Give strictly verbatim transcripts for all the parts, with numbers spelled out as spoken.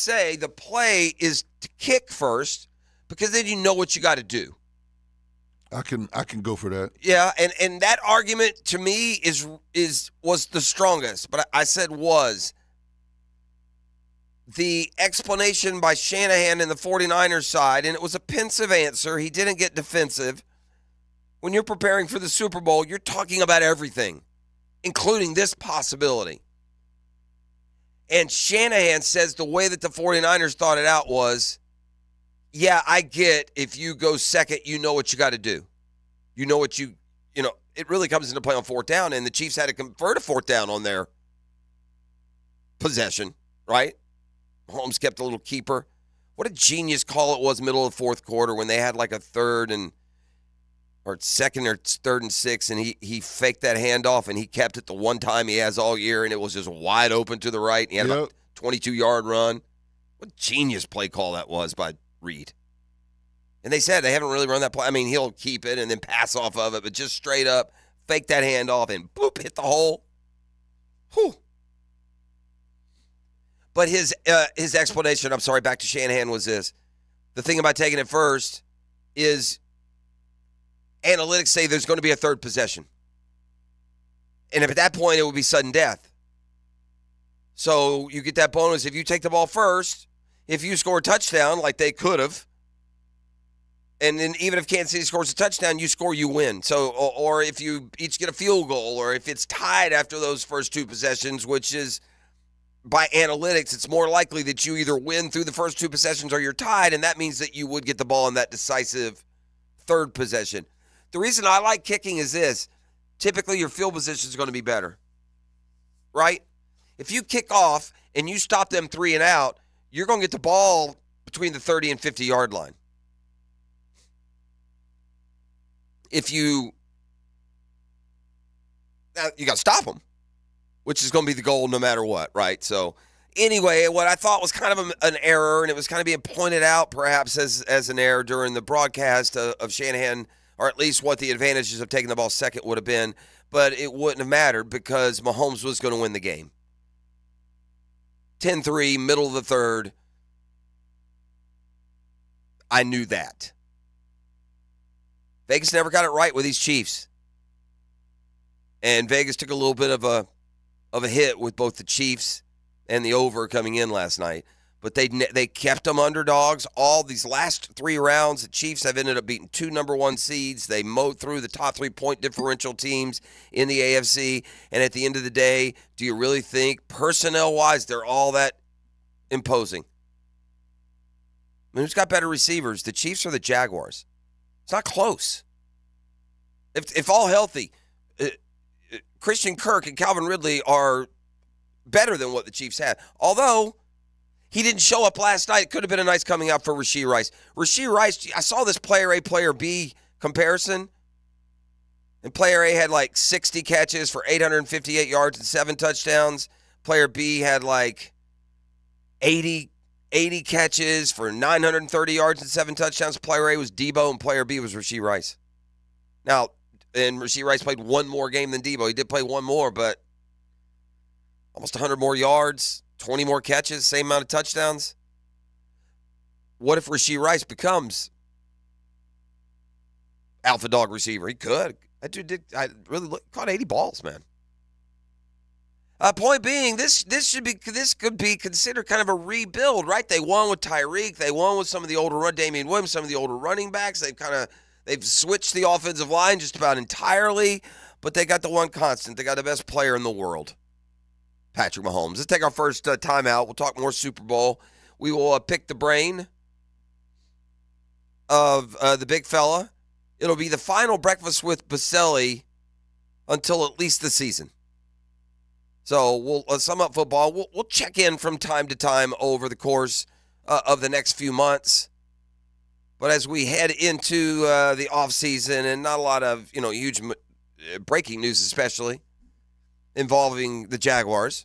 say the play is to kick first because then you know what you got to do. I can I can go for that. Yeah, and, and that argument to me is is was the strongest, but I, I said was. The explanation by Shanahan and the 49ers side, and it was a pensive answer. He didn't get defensive. When you're preparing for the Super Bowl, you're talking about everything, including this possibility. And Shanahan says the way that the 49ers thought it out was, yeah, I get if you go second, you know what you got to do. You know what you, you know, it really comes into play on fourth down, and the Chiefs had to convert a fourth down on their possession, right? Mahomes kept a little keeper. What a genius call it was middle of the fourth quarter when they had like a third and or second or third and six, and he he faked that handoff, and he kept it the one time he has all year, and it was just wide open to the right, and he had yep. about a twenty-two-yard run. What a genius play call that was by Reed. And they said they haven't really run that play. I mean, he'll keep it and then pass off of it, but just straight up fake that handoff and boop, hit the hole. Whew. But his uh, his explanation, I'm sorry, back to Shanahan, was this. The thing about taking it first is analytics say there's going to be a third possession. And if at that point it would be sudden death. So you get that bonus if you take the ball first. If you score a touchdown like they could have, and then even if Kansas City scores a touchdown, you score, you win. So, or, or if you each get a field goal, or if it's tied after those first two possessions, which is by analytics, it's more likely that you either win through the first two possessions or you're tied, and that means that you would get the ball in that decisive third possession. The reason I like kicking is this. Typically, your field position is going to be better, right? If you kick off and you stop them three and out, you're going to get the ball between the thirty and fifty-yard line. If you now you got to stop them, which is going to be the goal no matter what, right? So anyway, what I thought was kind of a, an error, and it was kind of being pointed out perhaps as, as an error during the broadcast of, of Shanahan, or at least what the advantages of taking the ball second would have been, but it wouldn't have mattered because Mahomes was going to win the game. ten three, middle of the third. I knew that. Vegas never got it right with these Chiefs. And Vegas took a little bit of a of a hit with both the Chiefs and the over coming in last night. But they they kept them underdogs all these last three rounds. The Chiefs have ended up beating two number one seeds. They mowed through the top three point differential teams in the A F C. And at the end of the day, do you really think personnel-wise they're all that imposing? I mean, who's got better receivers, the Chiefs or the Jaguars? It's not close. If if all healthy, uh, Christian Kirk and Calvin Ridley are better than what the Chiefs had. Although he didn't show up last night, it could have been a nice coming out for Rashee Rice. Rashee Rice, I saw this player A, player B comparison, and player A had like sixty catches for eight hundred fifty-eight yards and seven touchdowns. Player B had like eighty, eighty catches for nine hundred thirty yards and seven touchdowns. Player A was Debo, and player B was Rashee Rice. Now, and Rashee Rice played one more game than Debo. He did play one more, but almost one hundred more yards, twenty more catches, same amount of touchdowns. What if Rashee Rice becomes alpha dog receiver? He could. That dude did. I really look, caught eighty balls, man. Uh, point being, this this should be this could be considered kind of a rebuild, right? They won with Tyreek. They won with some of the older run, Damian Williams, some of the older running backs. They've kind of they've switched the offensive line just about entirely, but they got the one constant. They got the best player in the world, Patrick Mahomes. Let's take our first uh, timeout. We'll talk more Super Bowl. We will uh, pick the brain of uh, the big fella. It'll be the final breakfast with Baselli until at least the season. So we'll uh, sum up football. We'll, we'll check in from time to time over the course uh, of the next few months. But as we head into uh, the offseason, and not a lot of, you know, huge breaking news especially involving the Jaguars,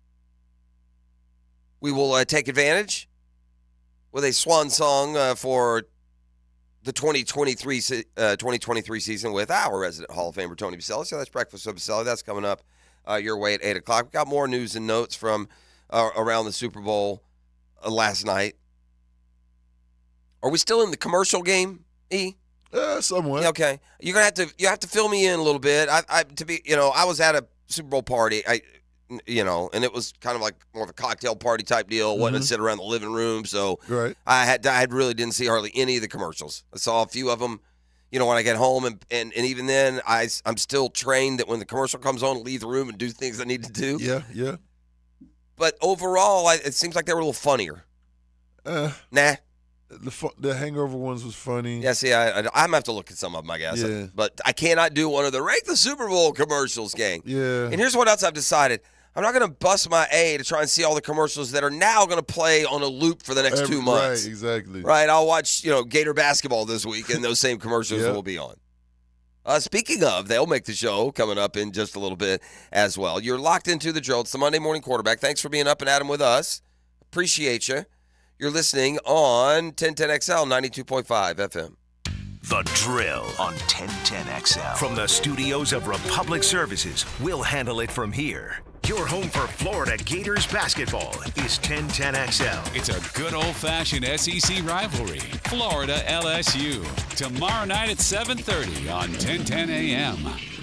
we will uh, take advantage with a swan song uh, for the twenty twenty-three, uh, twenty twenty-three season with our resident Hall of Famer, Tony Baselli. So that's Breakfast with Baselli. That's coming up uh, your way at eight o'clock. We've got more news and notes from uh, around the Super Bowl uh, last night. Are we still in the commercial game, E? Yeah, somewhat. Yeah, okay. You're gonna have to you have to fill me in a little bit. I, I to be you know I was at a Super Bowl party. I you know, and it was kind of like more of a cocktail party type deal. Mm-hmm. Wasn't to sit around the living room, so right. I had I really didn't see hardly any of the commercials. I saw a few of them. You know, when I get home, and, and, and even then, I, I'm still trained that when the commercial comes on, leave the room and do things I need to do. Yeah, yeah. But overall, I, it seems like they were a little funnier. Uh, nah. The fu- the Hangover ones was funny. Yeah, see, I, I, I'm going to have to look at some of them, I guess. Yeah. But I cannot do one of the Rank the Super Bowl commercials, gang. Yeah. And here's what else I've decided. I'm not going to bust my A to try and see all the commercials that are now going to play on a loop for the next Every, two months. Right, exactly. Right, I'll watch, you know, Gator basketball this week, and those same commercials Yep. will be on. Uh, speaking of, they'll make the show coming up in just a little bit as well. You're locked into The Drill. It's the Monday Morning Quarterback. Thanks for being up and at 'em with us. Appreciate you. You're listening on ten ten X L ninety-two point five F M. The Drill on ten ten X L. From the studios of Republic Services, we'll handle it from here. Your home for Florida Gators basketball is ten ten X L. It's a good old-fashioned S E C rivalry. Florida L S U. Tomorrow night at seven thirty on ten ten A M.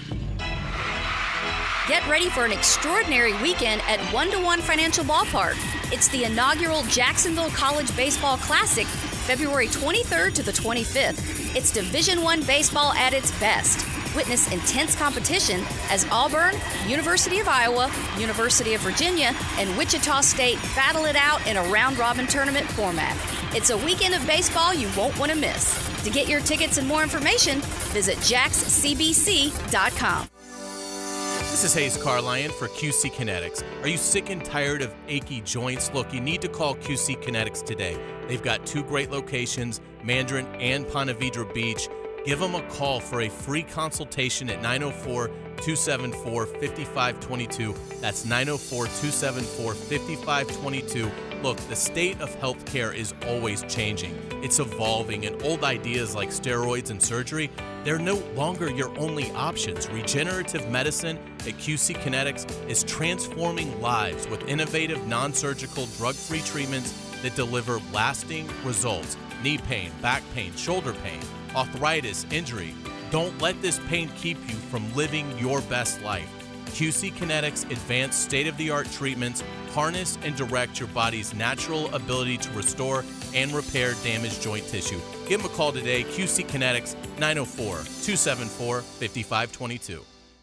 Get ready for an extraordinary weekend at one to one Financial Ballpark. It's the inaugural Jacksonville College Baseball Classic, February twenty-third to the twenty-fifth. It's Division One baseball at its best. Witness intense competition as Auburn, University of Iowa, University of Virginia, and Wichita State battle it out in a round-robin tournament format. It's a weekend of baseball you won't want to miss. To get your tickets and more information, visit jax c b c dot com. This is Hayes Carlion for Q C Kinetics. Are you sick and tired of achy joints? Look, you need to call Q C Kinetics today. They've got two great locations, Mandarin and Ponte Vedra Beach. Give them a call for a free consultation at nine oh four, two seven four, five five two two. That's nine oh four, two seven four, five five two two. Look, the state of healthcare is always changing. It's evolving, and old ideas like steroids and surgery, they're no longer your only options. Regenerative medicine at Q C Kinetics is transforming lives with innovative, non-surgical, drug-free treatments that deliver lasting results. Knee pain, back pain, shoulder pain, arthritis, injury. Don't let this pain keep you from living your best life. Q C Kinetics advanced state-of-the-art treatments harness and direct your body's natural ability to restore and repair damaged joint tissue. Give them a call today, Q C Kinetics, nine oh four, two seven four, five five two two.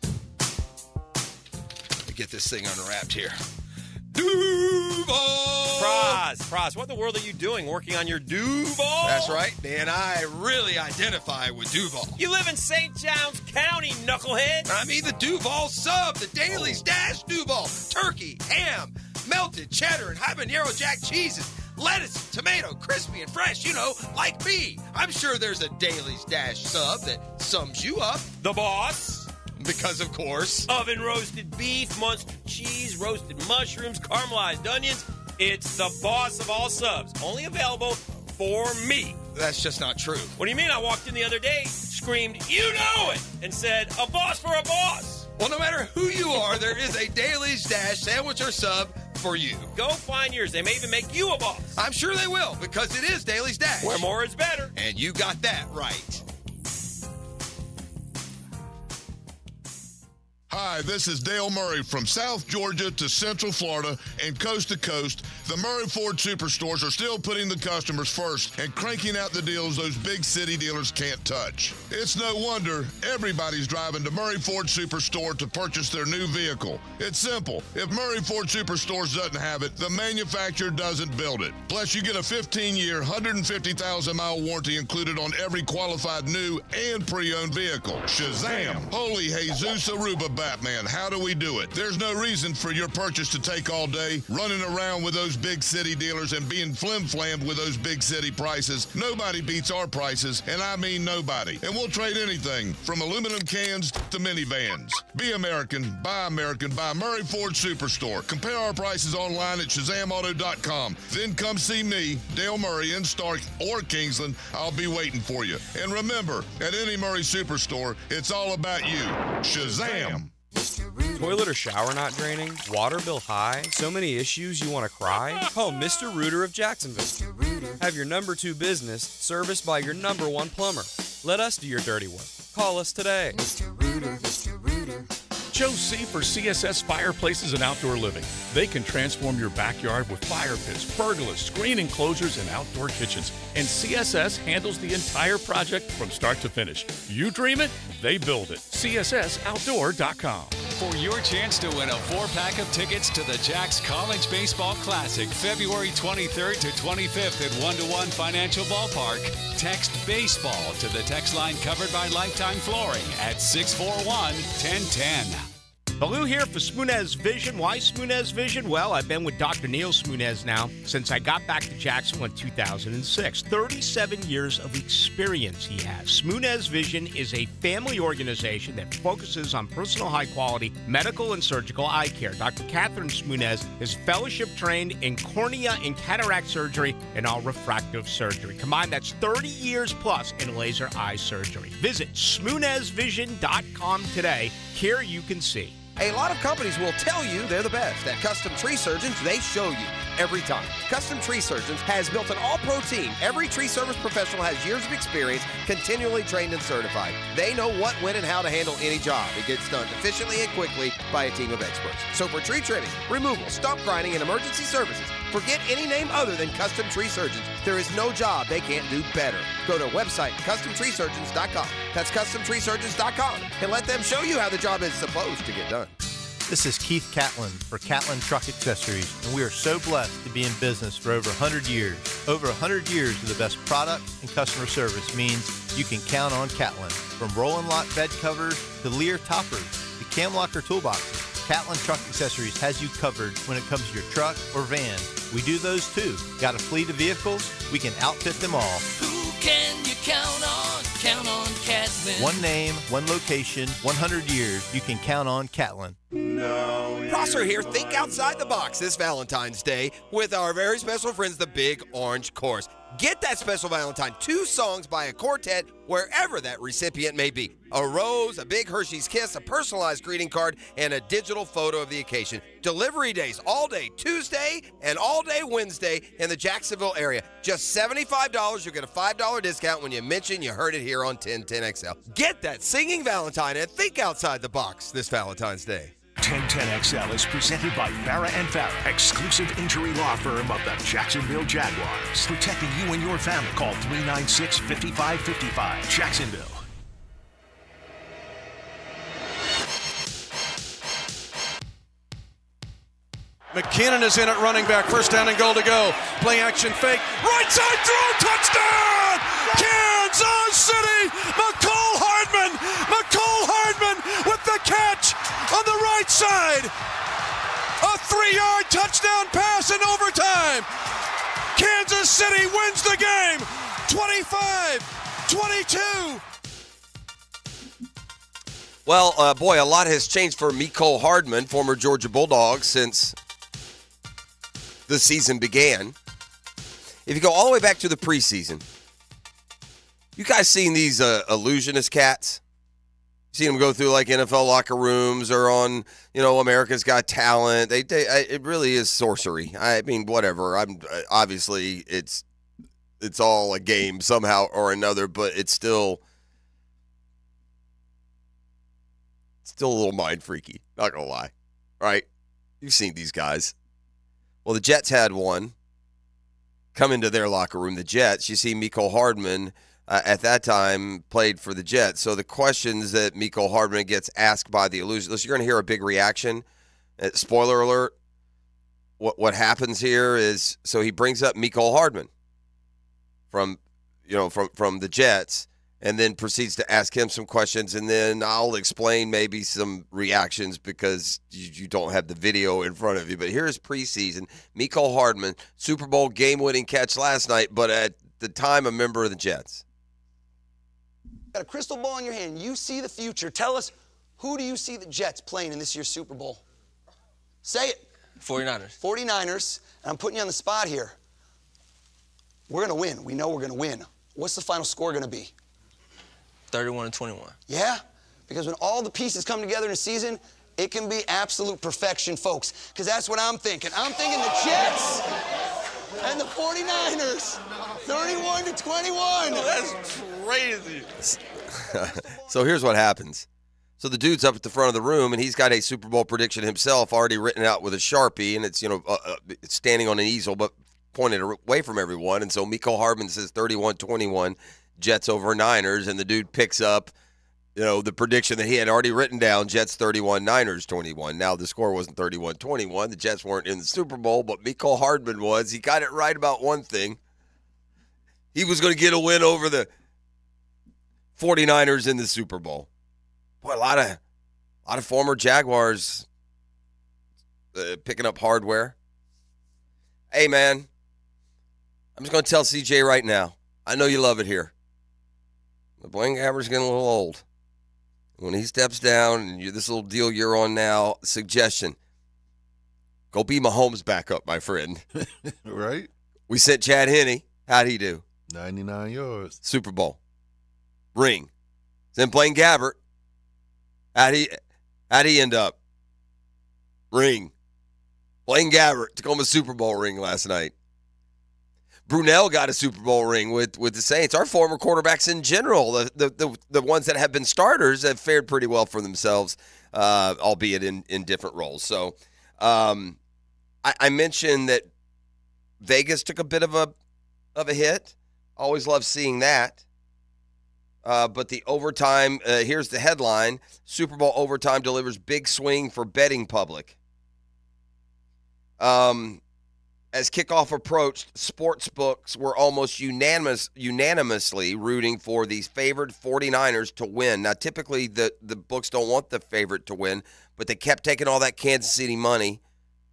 Let me get this thing unwrapped here. Duval! Praz, Praz, what in the world are you doing working on your Duval? That's right, man. I really identify with Duval. You live in Saint Johns County, knucklehead. I mean the Duval sub, the Dailies Dash Duval. Turkey, ham, melted cheddar, and habanero jack cheeses. Lettuce, tomato, crispy and fresh, you know, like me. I'm sure there's a Dailies Dash sub that sums you up. The boss. Because, of course, oven roasted beef, Munster cheese, roasted mushrooms, caramelized onions. It's the boss of all subs. Only available for me. That's just not true. What do you mean? I walked in the other day, screamed, "You know it!" and said, "A boss for a boss." Well, no matter who you are, there is a Dailies Dash sandwich or sub for you. Go find yours. They may even make you a boss. I'm sure they will, because it is Dailies Dash. Where more is better. And you got that right. Hi, this is Dale Murray from South Georgia to Central Florida and coast to coast. The Murray Ford Superstores are still putting the customers first and cranking out the deals those big city dealers can't touch. It's no wonder everybody's driving to Murray Ford Superstore to purchase their new vehicle. It's simple. If Murray Ford Superstores doesn't have it, the manufacturer doesn't build it. Plus, you get a fifteen-year, one hundred fifty thousand mile warranty included on every qualified new and pre-owned vehicle. Shazam! Holy Jesus Aruba Batman, how do we do it? There's no reason for your purchase to take all day, running around with those big city dealers and being flim-flammed with those big city prices. Nobody beats our prices, and I mean nobody. And we'll trade anything from aluminum cans to minivans. Be American, buy American, buy Murray Ford Superstore. Compare our prices online at shazam auto dot com. Then come see me, Dale Murray, in Stark or Kingsland. I'll be waiting for you. And remember, at any Murray Superstore, it's all about you. Shazam! Mister Rudy Toilet or shower not draining? Water bill high? So many issues you want to cry? Call Mister Rooter of Jacksonville. Have your number two business serviced by your number one plumber. Let us do your dirty work. Call us today. Mister Rooter, Mister Rooter. Chose C for C S S Fireplaces and Outdoor Living. They can transform your backyard with fire pits, pergolas, screen enclosures, and outdoor kitchens. And C S S handles the entire project from start to finish. You dream it, they build it. C S S outdoor dot com. For your chance to win a four-pack of tickets to the Jacks College Baseball Classic, February twenty-third to twenty-fifth at one to one Financial Ballpark, text BASEBALL to the text line covered by Lifetime Flooring at six four one, one zero one zero. Baloo here for Smunez Vision. Why Smunez Vision? Well, I've been with Doctor Neil Smunez now since I got back to Jacksonville in two thousand six. thirty-seven years of experience he has. Smunez Vision is a family organization that focuses on personal high-quality medical and surgical eye care. Doctor Catherine Smunez is fellowship-trained in cornea and cataract surgery and all refractive surgery. Combined, that's thirty years plus in laser eye surgery. Visit Smunez Vision dot com today. Care you can see. A lot of companies will tell you they're the best. At Custom Tree Surgeons, they show you every time. Custom Tree Surgeons has built an all-pro team. Every tree service professional has years of experience, continually trained and certified. They know what, when, and how to handle any job. It gets done efficiently and quickly by a team of experts. So for tree trimming, removal, stump grinding, and emergency services, forget any name other than Custom Tree Surgeons. There is no job they can't do better. Go to website custom tree surgeons dot com. That's custom tree surgeons dot com, and let them show you how the job is supposed to get done. This is Keith Catlin for Catlin Truck Accessories, and we are so blessed to be in business for over one hundred years. Over one hundred years of the best product and customer service means you can count on Catlin. From Roll and Lock bed covers to Lear toppers to Cam Locker toolboxes, Catlin Truck Accessories has you covered when it comes to your truck or van. We do those too. Got a fleet of vehicles? We can outfit them all. Who can you count on? Count on Catlin. One name, one location, one hundred years. You can count on Catlin. No. Prosser here. Think outside the box this Valentine's Day with our very special friends, the Big Orange Chorus. Get that special Valentine. Two songs by a quartet wherever that recipient may be. A rose, a big Hershey's Kiss, a personalized greeting card, and a digital photo of the occasion. Delivery days all day Tuesday and all day Wednesday in the Jacksonville area. Just seventy-five dollars. You'll get a five dollar discount when you mention you heard it here on ten ten X L. Get that singing Valentine and think outside the box this Valentine's Day. ten ten X L is presented by Farah and Farah, exclusive injury law firm of the Jacksonville Jaguars. Protecting you and your family. Call three nine six, five five five five. Jacksonville. McKinnon is in at running back. First down and goal to go. Play action fake. Right side throw. Touchdown! Kansas City! McCole Hardman! McCole Hardman with the catch on the right side. A three-yard touchdown pass in overtime. Kansas City wins the game. twenty-five twenty-two. Well, uh, boy, a lot has changed for McCole Hardman, former Georgia Bulldog, since the season began. If you go all the way back to the preseason, you guys seen these uh, illusionist cats? Seen them go through like N F L locker rooms or on, you know, America's Got Talent. They, they it really is sorcery. I mean, whatever. I'm obviously it's it's all a game somehow or another, but it's still still a little mind freaky. Not gonna lie, right? You've seen these guys. Well, the Jets had one come into their locker room. The Jets. You see, McCole Hardman. Uh, at that time, played for the Jets. So the questions that McCole Hardman gets asked by the illusionists, you're going to hear a big reaction. Uh, spoiler alert. What what happens here is, so he brings up McCole Hardman from, you know, from from the Jets, and then proceeds to ask him some questions, and then I'll explain maybe some reactions because you, you don't have the video in front of you. But here's preseason. McCole Hardman, Super Bowl game-winning catch last night, but at the time a member of the Jets. Got a crystal ball in your hand. You see the future. Tell us, who do you see the Jets playing in this year's Super Bowl? Say it. forty-niners. forty-niners, and I'm putting you on the spot here. We're going to win. We know we're going to win. What's the final score going to be? thirty-one to twenty-one. Yeah? Because when all the pieces come together in a season, It can be absolute perfection, folks, because that's what I'm thinking. I'm thinking the Jets and the forty-niners, thirty-one to twenty-one. That's crazy. So here's what happens. So the dude's up at the front of the room, and he's got a Super Bowl prediction himself already written out with a Sharpie, and it's, you know, uh, uh, it's standing on an easel, but pointed away from everyone. And so Mecole Hardman says thirty-one twenty-one, Jets over Niners, and the dude picks up, you know, the prediction that he had already written down, Jets thirty-one, Niners twenty-one. Now, the score wasn't thirty-one twenty-one. The Jets weren't in the Super Bowl, but Mecole Hardman was. He got it right about one thing. He was going to get a win over the forty-niners in the Super Bowl. Boy, a lot of, a lot of former Jaguars uh, picking up hardware. Hey, man, I'm just going to tell C J right now. I know you love it here. But Blaine Gabbert's getting a little old. When he steps down, and you, this little deal you're on now, suggestion, go be Mahomes' backup, my friend. Right? We sent Chad Henne. How'd he do? ninety-nine yards. Super Bowl. Ring. Then Blaine Gabbert. How'd he, how'd he end up? Ring. Blaine Gabbert took home a Super Bowl ring last night. Brunell got a Super Bowl ring with, with the Saints. Our former quarterbacks in general, the, the the the ones that have been starters, have fared pretty well for themselves, uh, albeit in, in different roles. So um, I, I mentioned that Vegas took a bit of a of a hit. Always love seeing that. Uh, but the overtime, uh, here's the headline, Super Bowl overtime delivers big swing for betting public. Um, as kickoff approached, sports books were almost unanimous, unanimously rooting for these favored forty-niners to win. Now, typically the, the books don't want the favorite to win, but they kept taking all that Kansas City money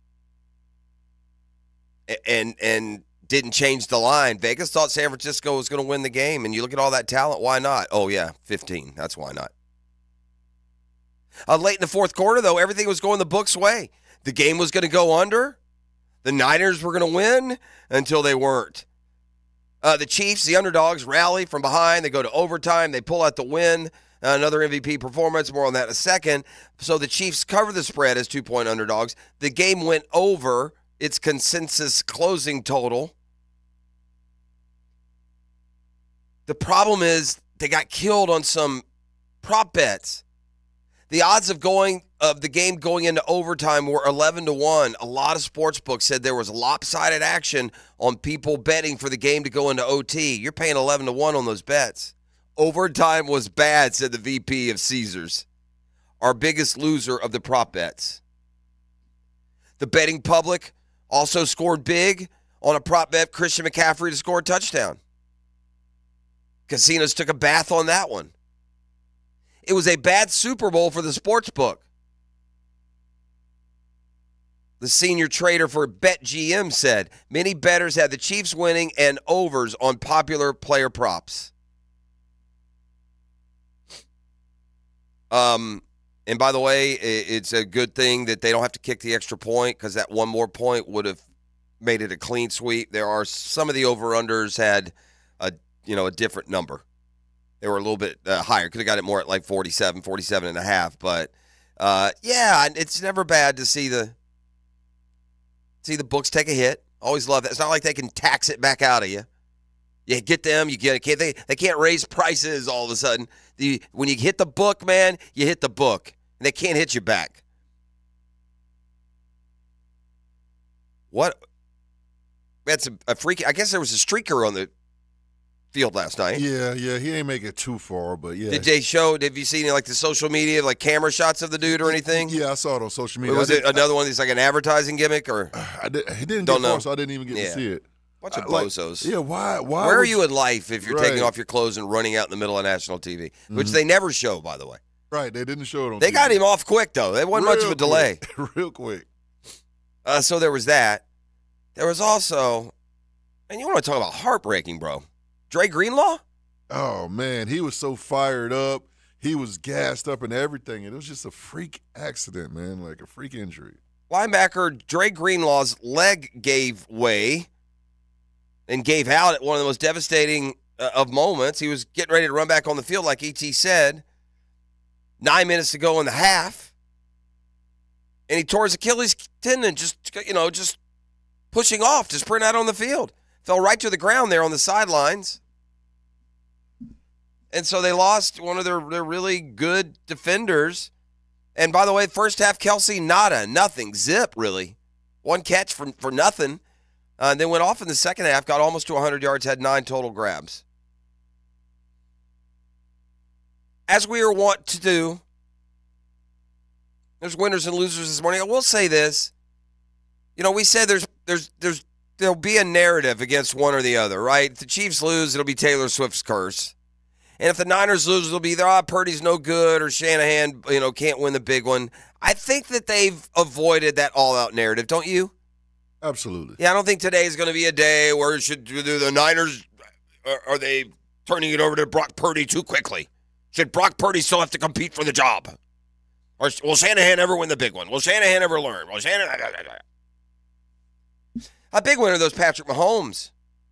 and and didn't change the line. Vegas thought San Francisco was going to win the game, and you look at all that talent, why not? Oh, yeah, fifteen. That's why not. Uh, late in the fourth quarter, though, everything was going the book's way. The game was going to go under. The Niners were going to win until they weren't. Uh, the Chiefs, the underdogs, rally from behind. They go to overtime. They pull out the win. Uh, another M V P performance. More on that in a second. So the Chiefs cover the spread as two-point underdogs. The game went over its consensus closing total. The problem is they got killed on some prop bets. The odds of going of the game going into overtime were eleven to one. A lot of sports books said there was lopsided action on people betting for the game to go into O T. You're paying eleven to one on those bets. Overtime was bad, said the V P of Caesars, our biggest loser of the prop bets. The betting public also scored big on a prop bet, Christian McCaffrey to score a touchdown. Casinos took a bath on that one. It was a bad Super Bowl for the sports book. The senior trader for BetGM said many bettors had the Chiefs winning and overs on popular player props. Um, and by the way, it's a good thing that they don't have to kick the extra point, because that one more point would have made it a clean sweep. There are some of the over-unders had a you know, a different number. They were a little bit uh, higher. Could have got it more at like forty-seven, forty-seven and a half. But, uh, yeah, it's never bad to see the see the books take a hit. Always love that. It's not like they can tax it back out of you. You get them, you get it. They, they can't raise prices all of a sudden. The, when you hit the book, man, you hit the book. And they can't hit you back. What? That's a, a freaky. I guess there was a streaker on the field last night. Yeah, yeah, he ain't make it too far, but yeah. Did they show, have you seen like the social media, like camera shots of the dude or anything? Yeah, I saw it on social media. Was it another one that's like an advertising gimmick or? I did, he didn't Don't get far, know. so I didn't even get yeah. to see it. Bunch of I, like, bozos. Yeah, why? Why? Where would, are you in life if you're right. taking off your clothes and running out in the middle of national T V? Which Mhm. they never show, by the way. Right, they didn't show it on They T V. got him off quick, though. There wasn't Real much of a delay. Quick. Real quick. Uh, so there was that. There was also, and you want to talk about heartbreaking, bro. Dre Greenlaw? Oh, man, he was so fired up. He was gassed up and everything, and it was just a freak accident, man, like a freak injury. Linebacker Dre Greenlaw's leg gave way and gave out at one of the most devastating uh, of moments. He was getting ready to run back on the field, like E T said. Nine minutes to go in the half. And he tore his Achilles tendon just, you know, just pushing off to sprint out on the field. Fell right to the ground there on the sidelines. And so they lost one of their, their really good defenders. And by the way, first half, Kelsey, nada, nothing, zip, really. One catch for, for nothing. Uh, and then went off in the second half, got almost to one hundred yards, had nine total grabs. As we are wont to do, there's winners and losers this morning. I will say this. You know, we said there's there's there's there'll be a narrative against one or the other, right? If the Chiefs lose, it'll be Taylor Swift's curse. And if the Niners lose, it'll be either, ah, Purdy's no good or Shanahan, you know, can't win the big one. I think that they've avoided that all-out narrative, don't you? Absolutely. Yeah, I don't think today is going to be a day where it should do the Niners, are, are they turning it over to Brock Purdy too quickly? Should Brock Purdy still have to compete for the job? Or will Shanahan ever win the big one? Will Shanahan ever learn? Will Shanahan... A big winner, those Patrick Mahomes.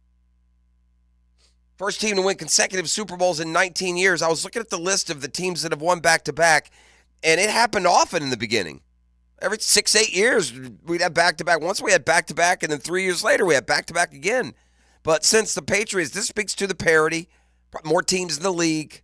First team to win consecutive Super Bowls in nineteen years. I was looking at the list of the teams that have won back-to-back, and it happened often in the beginning. Every six, eight years, we'd have back-to-back. Once we had back-to-back, and then three years later, we had back-to-back again. But since the Patriots, this speaks to the parity. More teams in the league.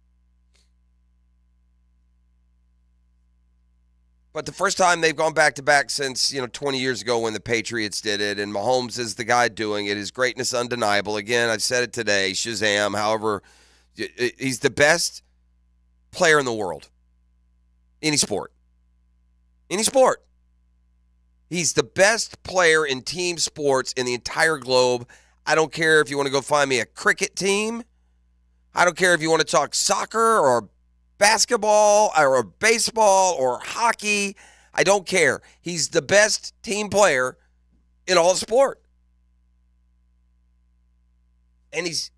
But the first time they've gone back-to-back since, you know, twenty years ago when the Patriots did it, and Mahomes is the guy doing it. His greatness undeniable. Again, I've said it today, Shazam. However, he's the best player in the world. Any sport. Any sport. He's the best player in team sports in the entire globe. I don't care if you want to go find me a cricket team. I don't care if you want to talk soccer or basketball or baseball or hockey. I don't care. He's the best team player in all the sport. And he's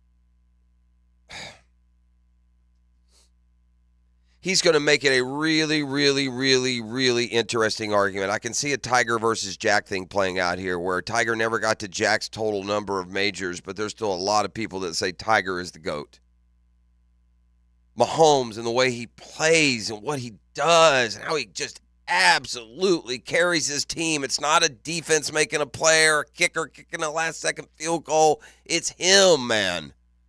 he's going to make it a really, really, really, really interesting argument. I can see a Tiger versus Jack thing playing out here where Tiger never got to Jack's total number of majors, but there's still a lot of people that say Tiger is the GOAT. Mahomes and the way he plays and what he does and how he just absolutely carries his team. It's not a defense making a play or a kicker kicking a last-second field goal. It's him, man.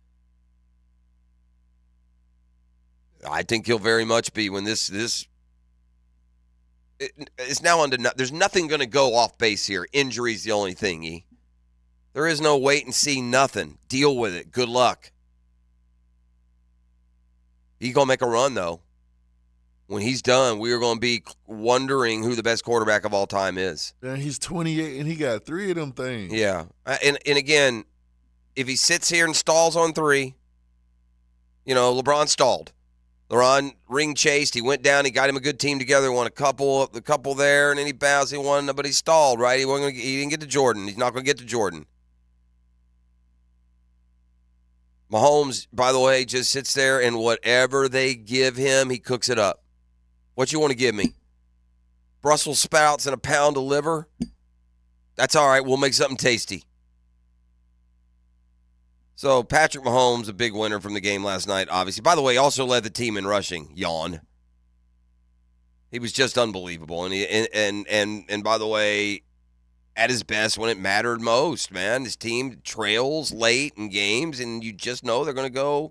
I think he'll very much be when this this it, it's now under. There's nothing going to go off base here. Injury's the only thing. E. There is no wait and see. Nothing. Deal with it. Good luck. He's going to make a run, though. When he's done, we are going to be wondering who the best quarterback of all time is. Man, he's twenty-eight, and he got three of them things. Yeah. And, and again, if he sits here and stalls on three, you know, LeBron stalled. LeBron ring chased. He went down. He got him a good team together. Won a couple, the couple there, and then he bounced. He won, but he stalled, right? He, wasn't gonna, he didn't get to Jordan. He's not going to get to Jordan. Mahomes, by the way, just sits there, and whatever they give him, he cooks it up. What you want to give me? Brussels sprouts and a pound of liver? That's all right. We'll make something tasty. So Patrick Mahomes, a big winner from the game last night, obviously. By the way, he also led the team in rushing. Yawn. He was just unbelievable. And, he, and, and, and, and by the way, at his best when it mattered most, man. His team trails late in games, and you just know they're going to go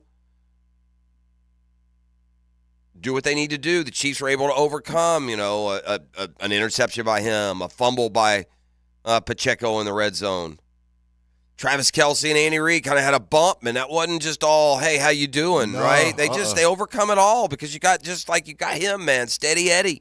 do what they need to do. The Chiefs were able to overcome, you know, a, a, an interception by him, a fumble by uh, Pacheco in the red zone. Travis Kelce and Andy Reid kind of had a bump, and that wasn't just all, hey, how you doing, no, right? They uh-uh. just, they overcome it all because you got, just like you got him, man, Steady Eddie.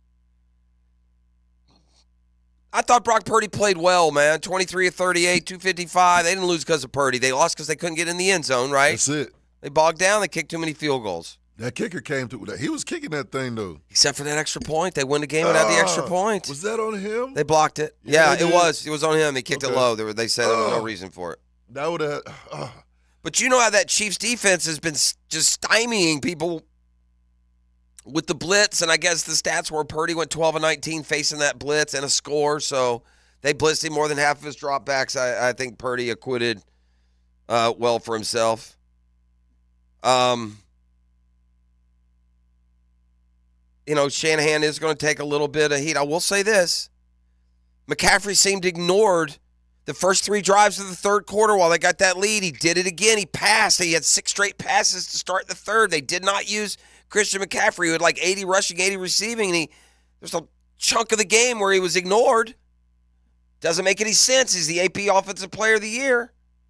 I thought Brock Purdy played well, man. twenty-three of thirty-eight, two fifty-five. They didn't lose because of Purdy. They lost because they couldn't get in the end zone, right? That's it. They bogged down. They kicked too many field goals. That kicker came through. He was kicking that thing, though. Except for that extra point. They won the game without uh, the extra point. Was that on him? They blocked it. Yeah, Yeah, it was. It was on him. They kicked Okay. it low. They, were, they said there was no Uh, reason for it. That would have. Uh, But you know how that Chiefs defense has been s- just stymieing people with the blitz, and I guess the stats were Purdy went twelve and nineteen facing that blitz and a score, so they blitzed him more than half of his dropbacks. I, I think Purdy acquitted uh, well for himself. Um, you know, Shanahan is going to take a little bit of heat. I will say this. McCaffrey seemed ignored the first three drives of the third quarter while they got that lead. He did it again. He passed. He had six straight passes to start the third. They did not use Christian McCaffrey, who had like eighty rushing, eighty receiving, and he there's a chunk of the game where he was ignored. Doesn't make any sense. He's the A P Offensive Player of the Year.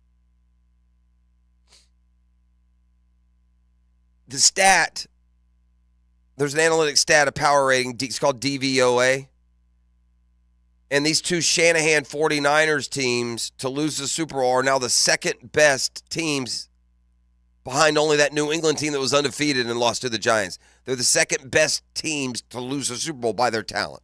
The stat, there's an analytic stat, a power rating. It's called D V O A. And these two Shanahan 49ers teams to lose the Super Bowl are now the second best teams behind only that New England team that was undefeated and lost to the Giants. They're the second best teams to lose the Super Bowl by their talent.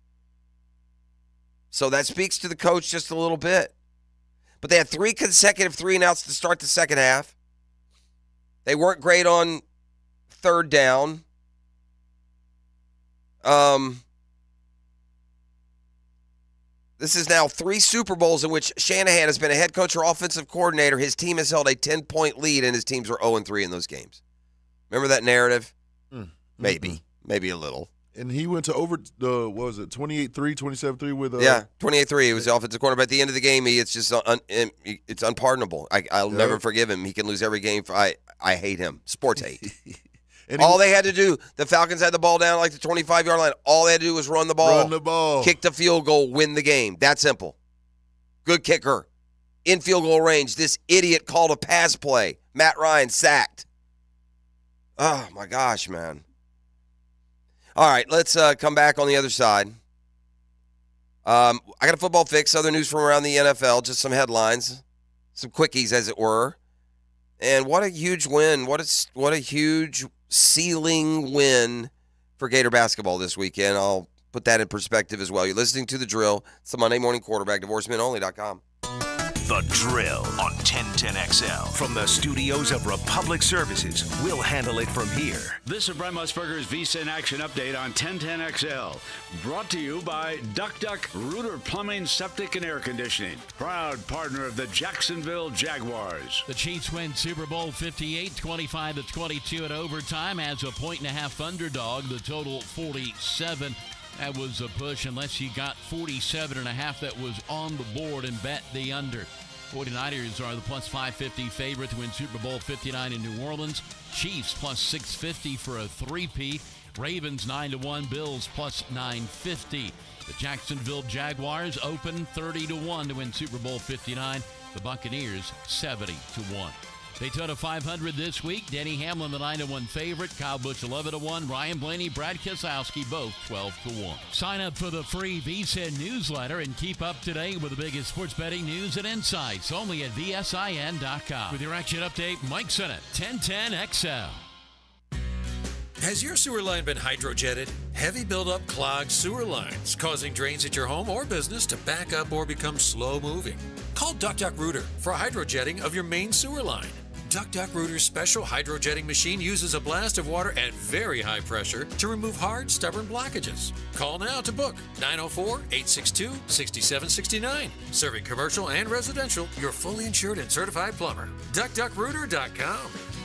So that speaks to the coach just a little bit. But they had three consecutive three and outs to start the second half. They weren't great on third down. Um... This is now three Super Bowls in which Shanahan has been a head coach or offensive coordinator. His team has held a ten-point lead, and his teams were oh and three in those games. Remember that narrative? Mm. Maybe. Mm-hmm. Maybe a little. And he went to over the, what was it, twenty-eight three, twenty-seven three with uh, yeah, twenty-eight three. He was the offensive corner. But at the end of the game, he it's just un, it's unpardonable. I, I'll yeah. never forgive him. He can lose every game. For, I, I hate him. Sports hate. And all he, they had to do, the Falcons had the ball down like the twenty-five-yard line. All they had to do was run the ball. Run the ball. Kick the field goal, win the game. That simple. Good kicker. In field goal range. This idiot called a pass play. Matt Ryan sacked. Oh, my gosh, man. All right, let's uh, come back on the other side. Um, I got a football fix, other news from around the N F L, just some headlines, some quickies, as it were. And what a huge win. What a, what a huge ceiling win for Gator basketball this weekend. I'll put that in perspective as well. You're listening to The Drill. It's the Monday Morning Quarterback, divorce men only dot com. The Drill on ten ten X L. From the studios of Republic Services, we'll handle it from here. This is Brent Musburger's V S I N Action Update on ten ten X L. Brought to you by Duck Duck Rooter Plumbing, Septic, and Air Conditioning. Proud partner of the Jacksonville Jaguars. The Chiefs win Super Bowl fifty-eight, twenty-five to twenty-two at overtime as a point and a half underdog. The total forty-seven. That was a push unless you got forty-seven and a half that was on the board and bet the under. forty-niners are the plus five fifty favorite to win Super Bowl fifty-nine in New Orleans. Chiefs plus six fifty for a three-peat. Ravens nine to one, Bills plus nine fifty. The Jacksonville Jaguars open thirty to one to win Super Bowl fifty-nine. The Buccaneers seventy to one. Daytona five hundred this week. Denny Hamlin, the nine to one favorite. Kyle Busch, eleven to one. Ryan Blaney, Brad Keselowski, both twelve to one. Sign up for the free V S I N newsletter and keep up to date with the biggest sports betting news and insights only at V S I N dot com. With your action update, Mike Sennett, ten ten X L. Has your sewer line been hydrojetted? Heavy buildup clogged sewer lines, causing drains at your home or business to back up or become slow moving. Call Duck Duck Rooter for hydrojetting of your main sewer line. Duck Duck Rooter's special hydrojetting machine uses a blast of water at very high pressure to remove hard, stubborn blockages. Call now to book nine oh four, eight six two, six seven six nine. Serving commercial and residential, your fully insured and certified plumber. duck duck rooter dot com.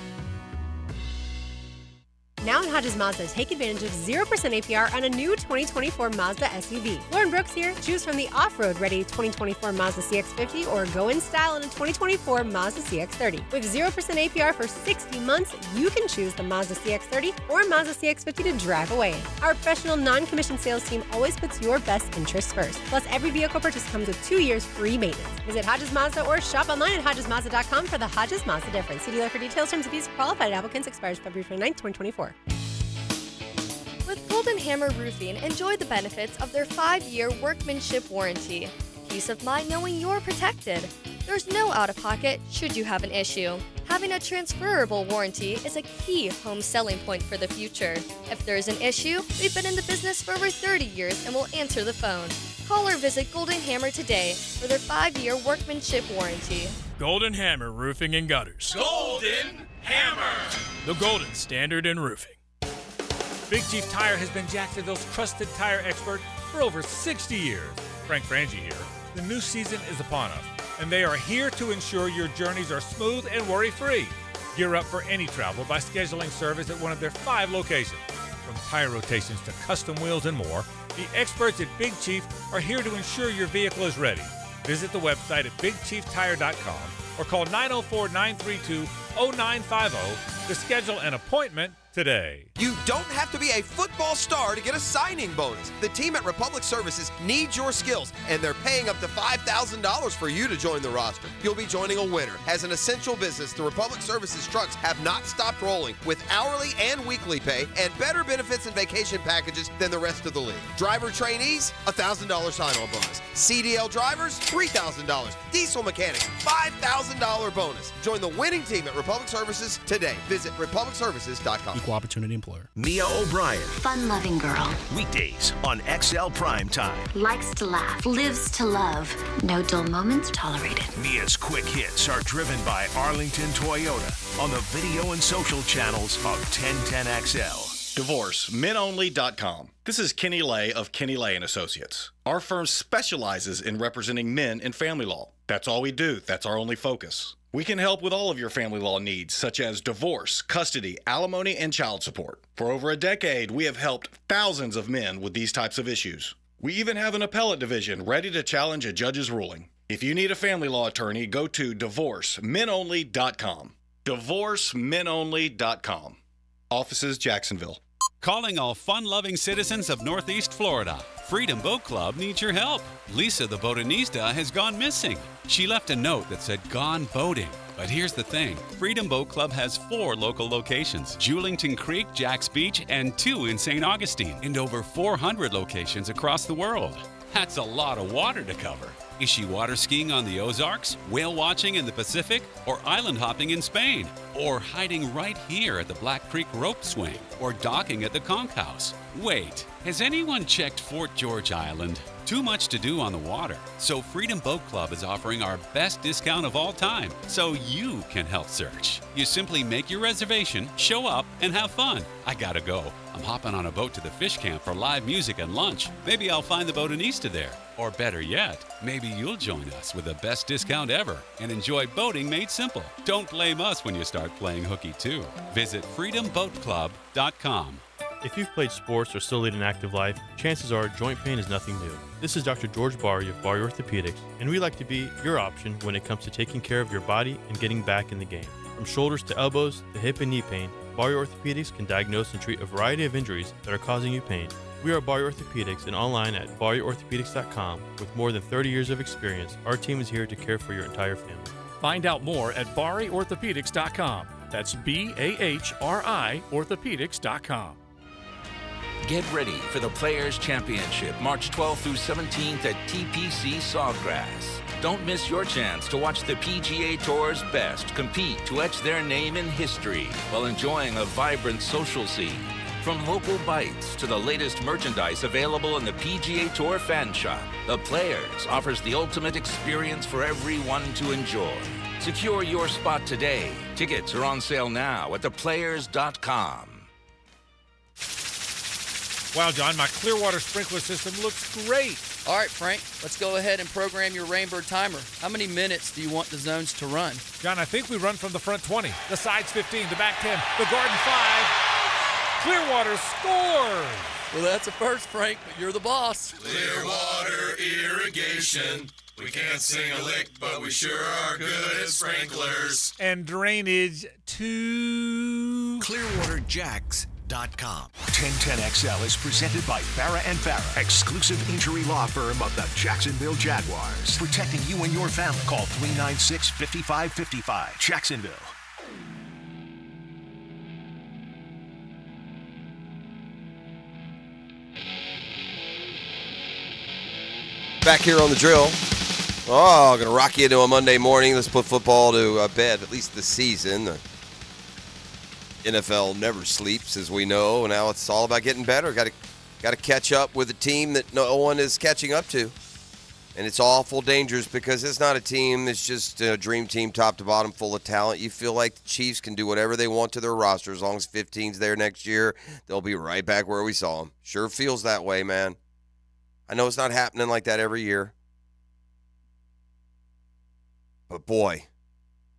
Now at Hodges Mazda, take advantage of zero percent A P R on a new twenty twenty-four Mazda S U V. Lauren Brooks here. Choose from the off-road ready twenty twenty-four Mazda C X fifty or go in style in a twenty twenty-four Mazda C X thirty. With zero percent A P R for sixty months, you can choose the Mazda C X thirty or Mazda C X fifty to drive away. Our professional non-commissioned sales team always puts your best interests first. Plus, every vehicle purchase comes with two years free maintenance. Visit Hodges Mazda or shop online at Hodges Mazda dot com for the Hodges Mazda difference. See dealer for details, terms of fees, qualified applicants, expires February twenty-ninth, twenty twenty-four. With Golden Hammer Roofing, enjoy the benefits of their five-year workmanship warranty. Peace of mind knowing you're protected. There's no out-of-pocket should you have an issue. Having a transferable warranty is a key home selling point for the future. If there's an issue, we've been in the business for over thirty years and will answer the phone. Call or visit Golden Hammer today for their five-year workmanship warranty. Golden Hammer Roofing and Gutters. Golden Hammer! The golden standard in roofing. Big Chief Tire has been Jacksonville's trusted tire expert for over sixty years. Frank Frangie here. The new season is upon us, and they are here to ensure your journeys are smooth and worry-free. Gear up for any travel by scheduling service at one of their five locations. From tire rotations to custom wheels and more, the experts at Big Chief are here to ensure your vehicle is ready. Visit the website at big chief tire dot com or call nine oh four, nine three two, oh nine five oh to schedule an appointment today. You don't have to be a football star to get a signing bonus. The team at Republic Services needs your skills, and they're paying up to five thousand dollars for you to join the roster. You'll be joining a winner. As an essential business, the Republic Services trucks have not stopped rolling with hourly and weekly pay and better benefits and vacation packages than the rest of the league. Driver trainees, one thousand dollars sign-on bonus. C D L drivers, three thousand dollars. Diesel mechanics, five thousand dollars bonus. Join the winning team at Republic Services today. Visit republic services dot com. Equal opportunity employer. Mia O'Brien. Fun-loving girl. Weekdays on X L Primetime. Likes to laugh. Lives to love. No dull moments tolerated. Mia's quick hits are driven by Arlington Toyota on the video and social channels of ten ten X L. Divorce men only dot com. This is Kenny Lay of Kenny Lay and Associates. Our firm specializes in representing men in family law. That's all we do. That's our only focus. We can help with all of your family law needs, such as divorce, custody, alimony, and child support. For over a decade, we have helped thousands of men with these types of issues. We even have an appellate division ready to challenge a judge's ruling. If you need a family law attorney, go to divorce men only dot com. divorce men only dot com. Offices, Jacksonville. Calling all fun-loving citizens of Northeast Florida. Freedom Boat Club needs your help. Lisa the botanista has gone missing. She left a note that said gone boating. But here's the thing. Freedom Boat Club has four local locations, Julington Creek, Jack's Beach, and two in Saint Augustine, and over four hundred locations across the world. That's a lot of water to cover. Is she water skiing on the Ozarks, whale watching in the Pacific, or island hopping in Spain? Or hiding right here at the Black Creek Rope Swing, or docking at the Conch House? Wait, has anyone checked Fort George Island? Too much to do on the water, so Freedom Boat Club is offering our best discount of all time, so you can help search. You simply make your reservation, show up, and have fun. I gotta go. I'm hopping on a boat to the fish camp for live music and lunch. Maybe I'll find the botanista there. Or better yet, maybe you'll join us with the best discount ever and enjoy boating made simple. Don't blame us when you start playing hooky too. Visit freedom boat club dot com. If you've played sports or still lead an active life, chances are joint pain is nothing new. This is Doctor George Barry of Barry Orthopedics, and we like to be your option when it comes to taking care of your body and getting back in the game. From shoulders to elbows to hip and knee pain, Barry Orthopedics can diagnose and treat a variety of injuries that are causing you pain. We are Barry Orthopedics and online at barry orthopedics dot com. With more than thirty years of experience, our team is here to care for your entire family. Find out more at barry orthopedics dot com. That's B A H R I orthopedics dot com. Get ready for the Players' Championship, March twelfth through seventeenth at T P C Sawgrass. Don't miss your chance to watch the P G A Tour's best compete to etch their name in history while enjoying a vibrant social scene. From local bites to the latest merchandise available in the P G A Tour fan shop, the Players offers the ultimate experience for everyone to enjoy. Secure your spot today. Tickets are on sale now at the players dot com. Wow, John, my Clearwater sprinkler system looks great. All right, Frank, let's go ahead and program your Rainbird timer. How many minutes do you want the zones to run? John, I think we run from the front twenty, the sides fifteen, the back ten, the garden five. Clearwater scores! Well, that's a first, Frank, but you're the boss. Clearwater Irrigation. We can't sing a lick, but we sure are good at sprinklers. And drainage to Clearwater Jacks dot com. ten ten X L is presented by Farah and Farah, exclusive injury law firm of the Jacksonville Jaguars. Protecting you and your family. Call three nine six, five five five five. Jacksonville. Back here on the drill. Oh, going to rock you into a Monday morning. Let's put football to uh, bed, at least this season. The N F L never sleeps, as we know. Now it's all about getting better. Got to got to catch up with a team that no one is catching up to. And it's awful dangerous because it's not a team that's just a dream team top to bottom full of talent. You feel like the Chiefs can do whatever they want to their roster. As long as fifteen's there next year, they'll be right back where we saw them. Sure feels that way, man. I know it's not happening like that every year. But boy,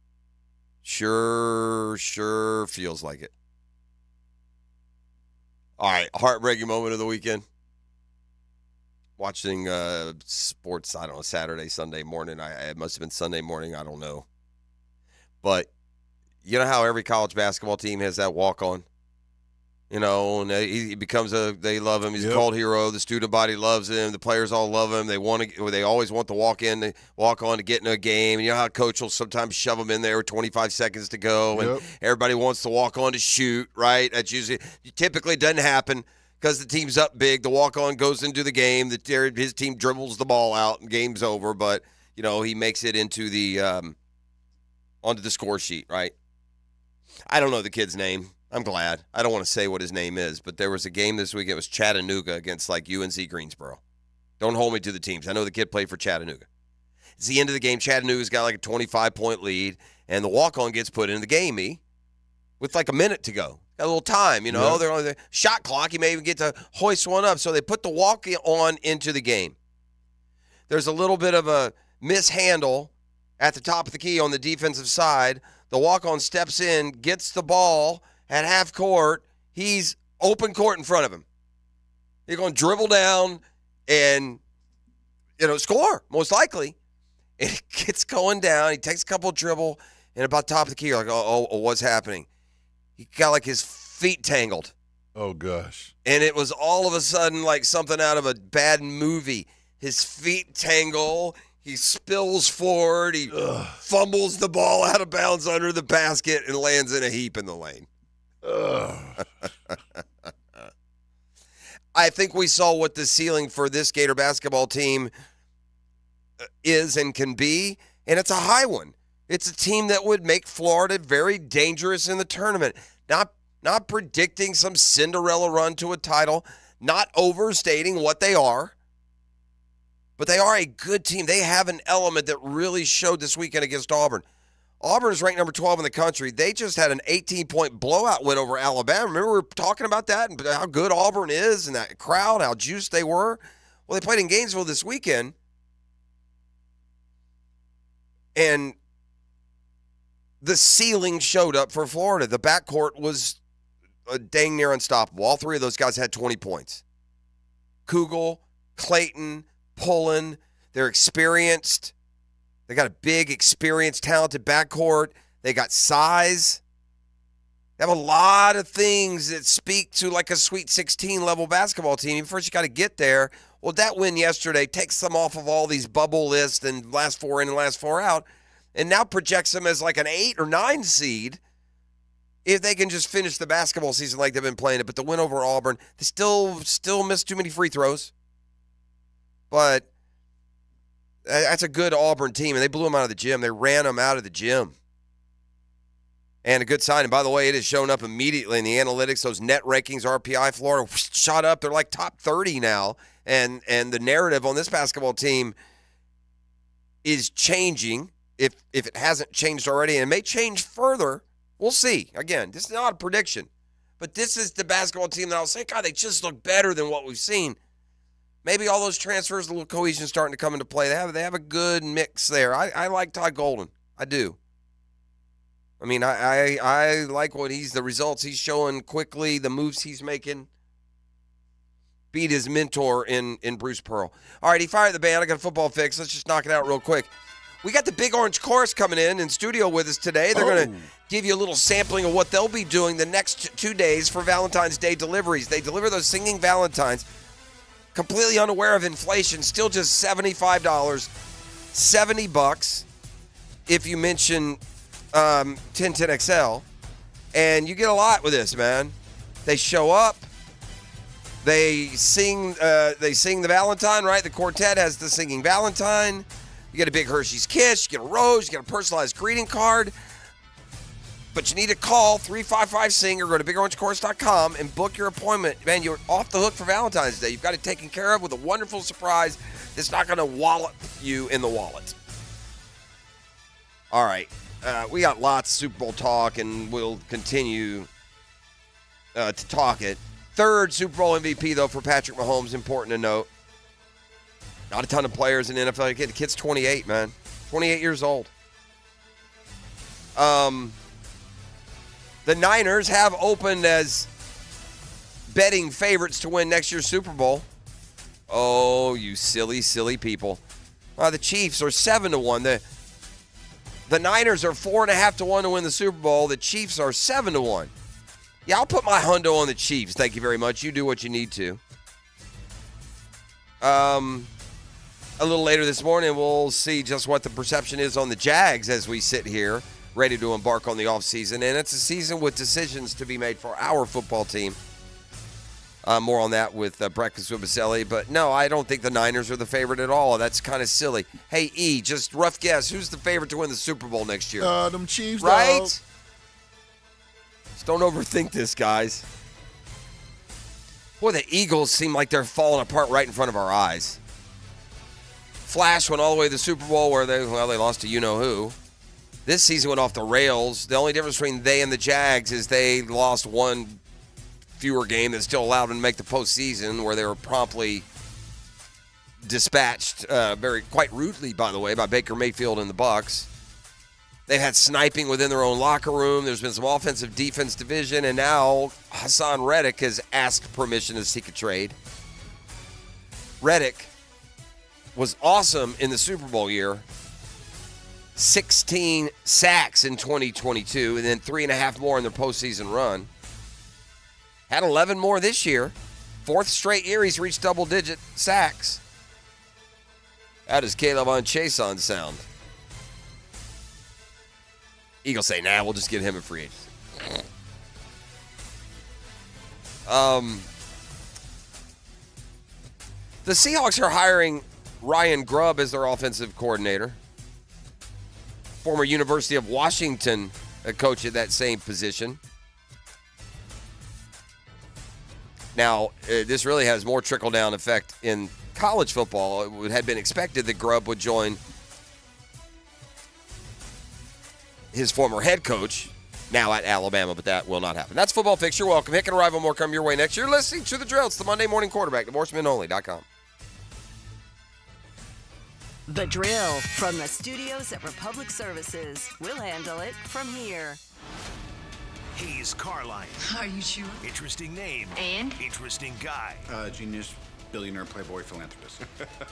sure, sure feels like it. All right, heartbreaking moment of the weekend. Watching uh, sports, I don't know, Saturday, Sunday morning. I, it must have been Sunday morning. I don't know. But you know how every college basketball team has that walk-on? You know, and he becomes a, they love him. He's yep. a cult hero. The student body loves him. The players all love him. They want to, they always want to walk in, to walk on to get in a game. And you know how coach will sometimes shove them in there with twenty-five seconds to go, and yep. everybody wants to walk on to shoot, right? That's usually, typically doesn't happen because the team's up big. The walk-on goes into the game. The, his team dribbles the ball out, and game's over. But, you know, he makes it into the, um, onto the score sheet, right? I don't know the kid's name. I'm glad. I don't want to say what his name is, but there was a game this week. It was Chattanooga against, like, U N C Greensboro. Don't hold me to the teams. I know the kid played for Chattanooga. It's the end of the game. Chattanooga's got, like, a twenty-five point lead, and the walk-on gets put in the game, me, with, like, a minute to go. Got a little time, you know. Yeah. They're on the shot clock. You may even get to hoist one up. So they put the walk-on into the game. There's a little bit of a mishandle at the top of the key on the defensive side. The walk-on steps in, gets the ball at half court. He's open court in front of him. He's going to dribble down and, you know, score, most likely. And it gets going down. He takes a couple dribble, and about top of the key, you're like, oh, oh, what's happening? He got, like, his feet tangled. Oh, gosh. And it was all of a sudden like something out of a bad movie. His feet tangle. He spills forward. He Ugh. fumbles the ball out of bounds under the basket and lands in a heap in the lane. I think we saw what the ceiling for this Gator basketball team is and can be, and it's a high one. It's a team that would make Florida very dangerous in the tournament. Not not predicting some Cinderella run to a title, not overstating what they are, but they are a good team. They have an element that really showed this weekend against Auburn. Auburn is ranked number twelve in the country. They just had an eighteen point blowout win over Alabama. Remember we were talking about that and how good Auburn is and that crowd, how juiced they were? Well, they played in Gainesville this weekend. And the ceiling showed up for Florida. The backcourt was uh, dang near unstoppable. All three of those guys had twenty points. Kugel, Clayton, Pullen, they're experienced. They got a big, experienced, talented backcourt. They got size. They have a lot of things that speak to like a Sweet sixteen level basketball team. First, you got to get there. Well, that win yesterday takes them off of all these bubble lists and last four in and last four out, and now projects them as like an eight or nine seed if they can just finish the basketball season like they've been playing it. But the win over Auburn, they still still missed too many free throws. But that's a good Auburn team, and they blew them out of the gym. They ran them out of the gym. And a good sign. And by the way, it has shown up immediately in the analytics. Those net rankings, R P I, Florida shot up. They're like top thirty now. And and the narrative on this basketball team is changing, if if it hasn't changed already. And it may change further. We'll see. Again, this is not a prediction. But this is the basketball team that I'll say, God, they just look better than what we've seen. Maybe all those transfers, a little cohesion starting to come into play. They have they have a good mix there. I, I like Todd Golden. I do. I mean, I, I I like what he's the results he's showing quickly, the moves he's making. Beat his mentor in in Bruce Pearl. All right, he fired the band. I got a football fix. Let's just knock it out real quick. We got the Big Orange Chorus coming in in studio with us today. They're oh. going to give you a little sampling of what they'll be doing the next two days for Valentine's Day deliveries. They deliver those singing Valentines. Completely unaware of inflation, still just seventy-five dollars, seventy bucks if you mention um, ten ten X L, and you get a lot with this, man. They show up, they sing, uh, they sing the Valentine, right? The quartet has the singing Valentine. You get a big Hershey's Kiss, you get a rose, you get a personalized greeting card. But you need to call three five five SING or go to big orange chorus dot com and book your appointment. Man, you're off the hook for Valentine's Day. You've got it taken care of with a wonderful surprise that's not going to wallop you in the wallet. All right. Uh, we got lots of Super Bowl talk, and we'll continue uh, to talk it. Third Super Bowl M V P, though, for Patrick Mahomes, important to note. Not a ton of players in the N F L. The kid's twenty-eight, man. twenty-eight years old. Um... The Niners have opened as betting favorites to win next year's Super Bowl. Oh, you silly, silly people. Uh, the Chiefs are seven to one. The, the Niners are four and a half to one to win the Super Bowl. The Chiefs are seven to one. Yeah, I'll put my hundo on the Chiefs. Thank you very much. You do what you need to. Um, a little later this morning, we'll see just what the perception is on the Jags as we sit here, ready to embark on the offseason. And it's a season with decisions to be made for our football team. Uh, more on that with uh, Breakfast with Baselli. But no, I don't think the Niners are the favorite at all. That's kind of silly. Hey, E, just rough guess. Who's the favorite to win the Super Bowl next year? Uh, them Chiefs, right? dog. Just don't overthink this, guys. Boy, the Eagles seem like they're falling apart right in front of our eyes. Flash went all the way to the Super Bowl where they, well, they lost to you-know-who. This season went off the rails. The only difference between they and the Jags is they lost one fewer game that still allowed them to make the postseason, where they were promptly dispatched, uh, very quite rudely, by the way, by Baker Mayfield and the Bucs. They've had sniping within their own locker room. There's been some offensive defense division, and now Hassan Reddick has asked permission to seek a trade. Reddick was awesome in the Super Bowl year. sixteen sacks in twenty twenty-two, and then three and a half more in their postseason run. Had eleven more this year. Fourth straight year he's reached double-digit sacks. How does Caleb on Chason sound? Eagles say, nah, we'll just get him a free agent. Um, the Seahawks are hiring Ryan Grubb as their offensive coordinator. Former University of Washington coach at that same position. Now, uh, this really has more trickle-down effect in college football. It had been expected that Grubb would join his former head coach, now at Alabama, but that will not happen. That's Football Fix. You're welcome. Hick and Arrival more come your way next. You're listening to The Drill. It's the Monday Morning Quarterback, divorce men only dot com. The Drill from the studios at Republic Services. We'll handle it from here. He's Carline. Are you sure? Interesting name. And? Interesting guy. Uh, genius, billionaire, playboy, philanthropist.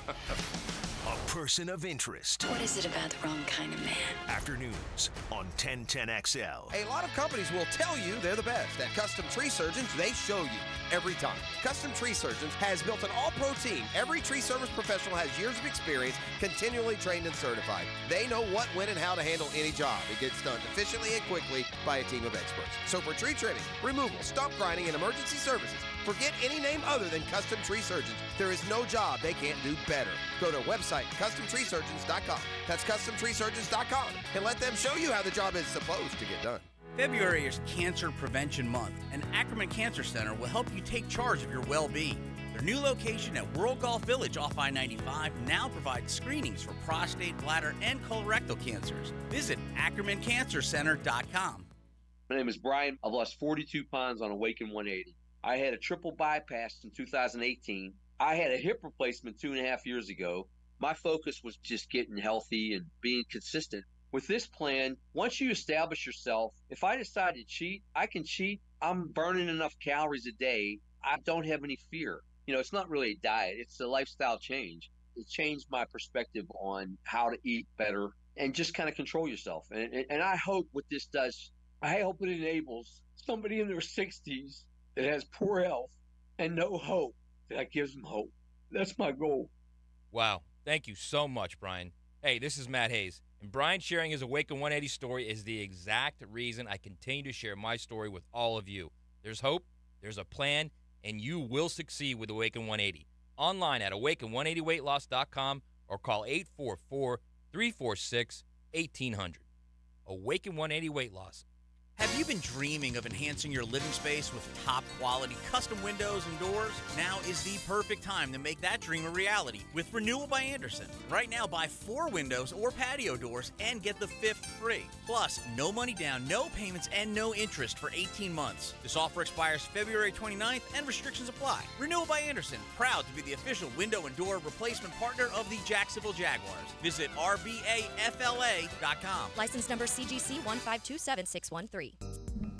A person of interest. What is it about the wrong kind of man? Afternoons on ten ten X L. A lot of companies will tell you they're the best. At Custom Tree Surgeons, they show you every time. Custom Tree Surgeons has built an all-pro team. Every tree service professional has years of experience, continually trained and certified. They know what, when, and how to handle any job. It gets done efficiently and quickly by a team of experts. So for tree trimming, removal, stump grinding, and emergency services, forget any name other than Custom Tree Surgeons. There is no job they can't do better. Go to website custom tree surgeons dot com. That's custom tree surgeons dot com, and let them show you how the job is supposed to get done. February is Cancer Prevention Month, and Ackerman Cancer Center will help you take charge of your well-being. Their new location at World Golf Village off I ninety-five now provides screenings for prostate, bladder, and colorectal cancers. Visit ackerman cancer center dot com. My name is Brian. I've lost forty-two pounds on Awaken one eighty. I had a triple bypass in two thousand eighteen. I had a hip replacement two and a half years ago. My focus was just getting healthy and being consistent. With this plan, once you establish yourself, if I decide to cheat, I can cheat. I'm burning enough calories a day. I don't have any fear. You know, it's not really a diet. It's a lifestyle change. It changed my perspective on how to eat better and just kind of control yourself. And, and, and I hope what this does, I hope it enables somebody in their sixties that has poor health and no hope, that gives them hope. That's my goal. Wow. Thank you so much, Brian. Hey, this is Matt Hayes, and Brian sharing his Awaken one eighty story is the exact reason I continue to share my story with all of you. There's hope, there's a plan, and you will succeed with Awaken one eighty. Online at awaken one eighty weight loss dot com or call eight four four, three four six, one eight hundred. Awaken one eighty Weight Loss. Have you been dreaming of enhancing your living space with top-quality custom windows and doors? Now is the perfect time to make that dream a reality with Renewal by Andersen. Right now, buy four windows or patio doors and get the fifth free. Plus, no money down, no payments, and no interest for eighteen months. This offer expires February twenty-ninth and restrictions apply. Renewal by Andersen, proud to be the official window and door replacement partner of the Jacksonville Jaguars. Visit R B A F L A dot com. License number C G C one five two seven six one three.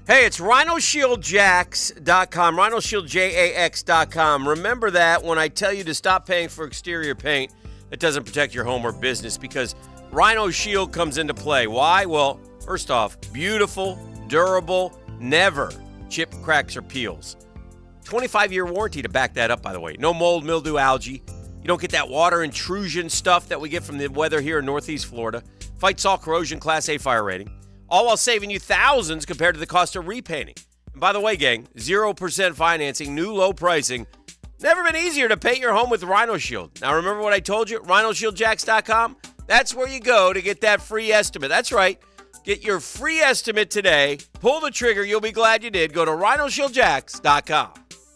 Hey, it's Rhino Shield Jax dot com, Rhino Shield Jax dot com. Remember that when I tell you to stop paying for exterior paint that doesn't protect your home or business, because Rhino Shield comes into play. Why? Well, first off, beautiful, durable, never chip, cracks, or peels. twenty-five year warranty to back that up, by the way. No mold, mildew, algae. You don't get that water intrusion stuff that we get from the weather here in Northeast Florida. Fights all corrosion, Class A fire rating. All while saving you thousands compared to the cost of repainting. And by the way, gang, zero percent financing, new low pricing. Never been easier to paint your home with Rhino Shield. Now remember what I told you? Rhino Shield Jax dot com? That's where you go to get that free estimate. That's right. Get your free estimate today. Pull the trigger. You'll be glad you did. Go to Rhino Shield Jax dot com.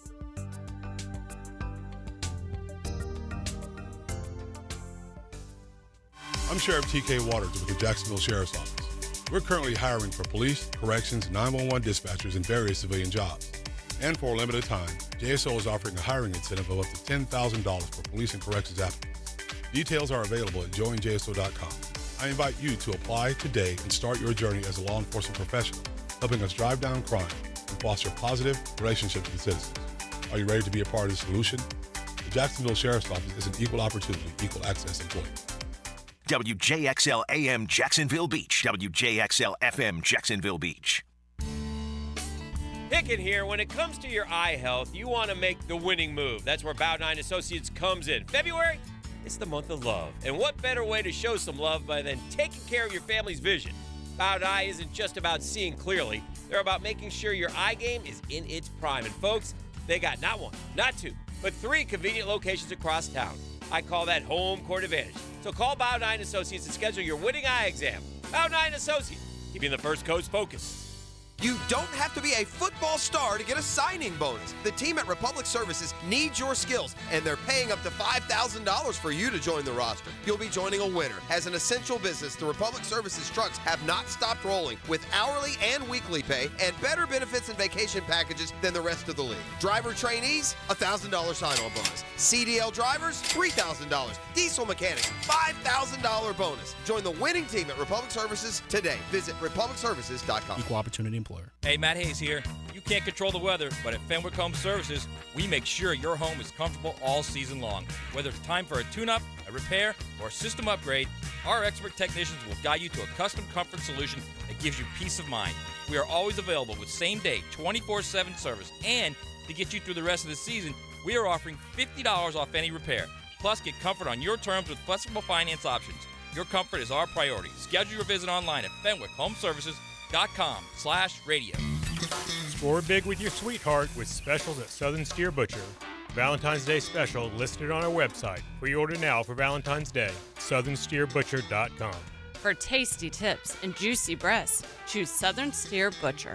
I'm Sheriff T K Waters with the Jacksonville Sheriff's Office. We're currently hiring for police, corrections, nine one one dispatchers, and various civilian jobs. And for a limited time, J S O is offering a hiring incentive of up to ten thousand dollars for police and corrections applicants. Details are available at join J S O dot com. I invite you to apply today and start your journey as a law enforcement professional, helping us drive down crime and foster positive relationships with citizens. Are you ready to be a part of the solution? The Jacksonville Sheriff's Office is an equal opportunity, equal access employer. W J X L A M Jacksonville Beach, W J X L F M Jacksonville Beach. Pickett here. When it comes to your eye health, you want to make the winning move. That's where Bow nine Associates comes in. February, it's the month of love. And what better way to show some love by than taking care of your family's vision? Bow Eye isn't just about seeing clearly. They're about making sure your eye game is in its prime. And folks, they got not one, not two, but three convenient locations across town. I call that home court advantage. So call Bow nine Associates and schedule your winning eye exam. Bow nine Associates, keeping the First Coast focused. You don't have to be a football star to get a signing bonus. The team at Republic Services needs your skills, and they're paying up to five thousand dollars for you to join the roster. You'll be joining a winner. As an essential business, the Republic Services trucks have not stopped rolling with hourly and weekly pay and better benefits and vacation packages than the rest of the league. Driver trainees, one thousand dollars sign-on bonus. C D L drivers, three thousand dollars. Diesel mechanics, five thousand dollars bonus. Join the winning team at Republic Services today. Visit republic services dot com. Equal opportunity employer. Hey, Matt Hayes here. You can't control the weather, but at Fenwick Home Services, we make sure your home is comfortable all season long. Whether it's time for a tune-up, a repair, or a system upgrade, our expert technicians will guide you to a custom comfort solution that gives you peace of mind. We are always available with same-day, twenty-four seven service, and to get you through the rest of the season, we are offering fifty dollars off any repair. Plus, get comfort on your terms with flexible finance options. Your comfort is our priority. Schedule your visit online at Fenwick Home Services dot com slash radio. Score big with your sweetheart with specials at Southern Steer Butcher. Valentine's Day special listed on our website. Pre-order now for Valentine's Day. southern steer butcher dot com. For tasty tips and juicy breasts, choose Southern Steer Butcher.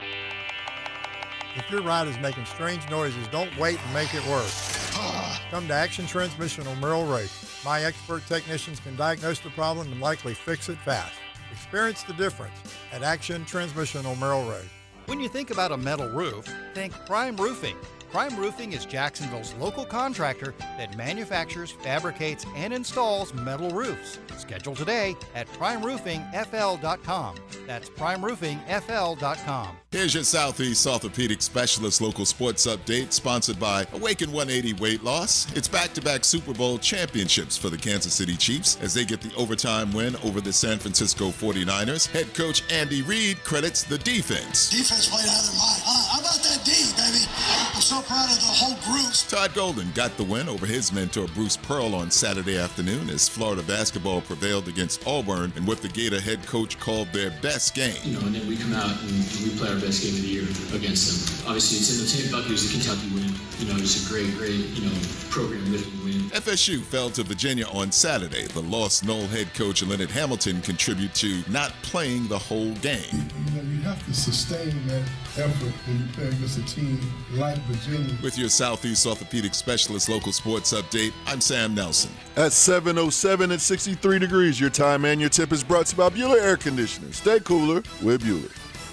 If your ride is making strange noises, don't wait and make it worse. Come to Action Transmission on Merrill Road. My expert technicians can diagnose the problem and likely fix it fast. Experience the difference at Action Transmission on Merrill Road. When you think about a metal roof, think Prime Roofing. Prime Roofing is Jacksonville's local contractor that manufactures, fabricates, and installs metal roofs. Schedule today at prime roofing f l dot com. That's prime roofing f l dot com. Here's your Southeast Orthopedic Specialist local sports update, sponsored by Awaken one eighty Weight Loss. It's back-to-back Super Bowl championships for the Kansas City Chiefs as they get the overtime win over the San Francisco forty-niners. Head coach Andy Reid credits the defense. Defense played out of their mind. Uh, how about that D, baby? I'm so proud of the whole group. Todd Golden got the win over his mentor Bruce Pearl on Saturday afternoon as Florida basketball prevailed against Auburn and what the Gator head coach called their best game. You know, and then we come out and we play our best game of the year against them. Obviously, it's in the same bucket as the Kentucky win. You know, it's a great, great, you know, program that we win. F S U fell to Virginia on Saturday. The lost Knoll head coach Leonard Hamilton contribute to not playing the whole game. You know, you have to sustain that effort when you play against a team like Virginia. With your Southeast Orthopedic Specialist local sports update, I'm Sam Nelson. At seven oh seven and sixty-three degrees, your time and your tip is brought to you by Bueller Air Conditioning. Stay cooler with Bueller.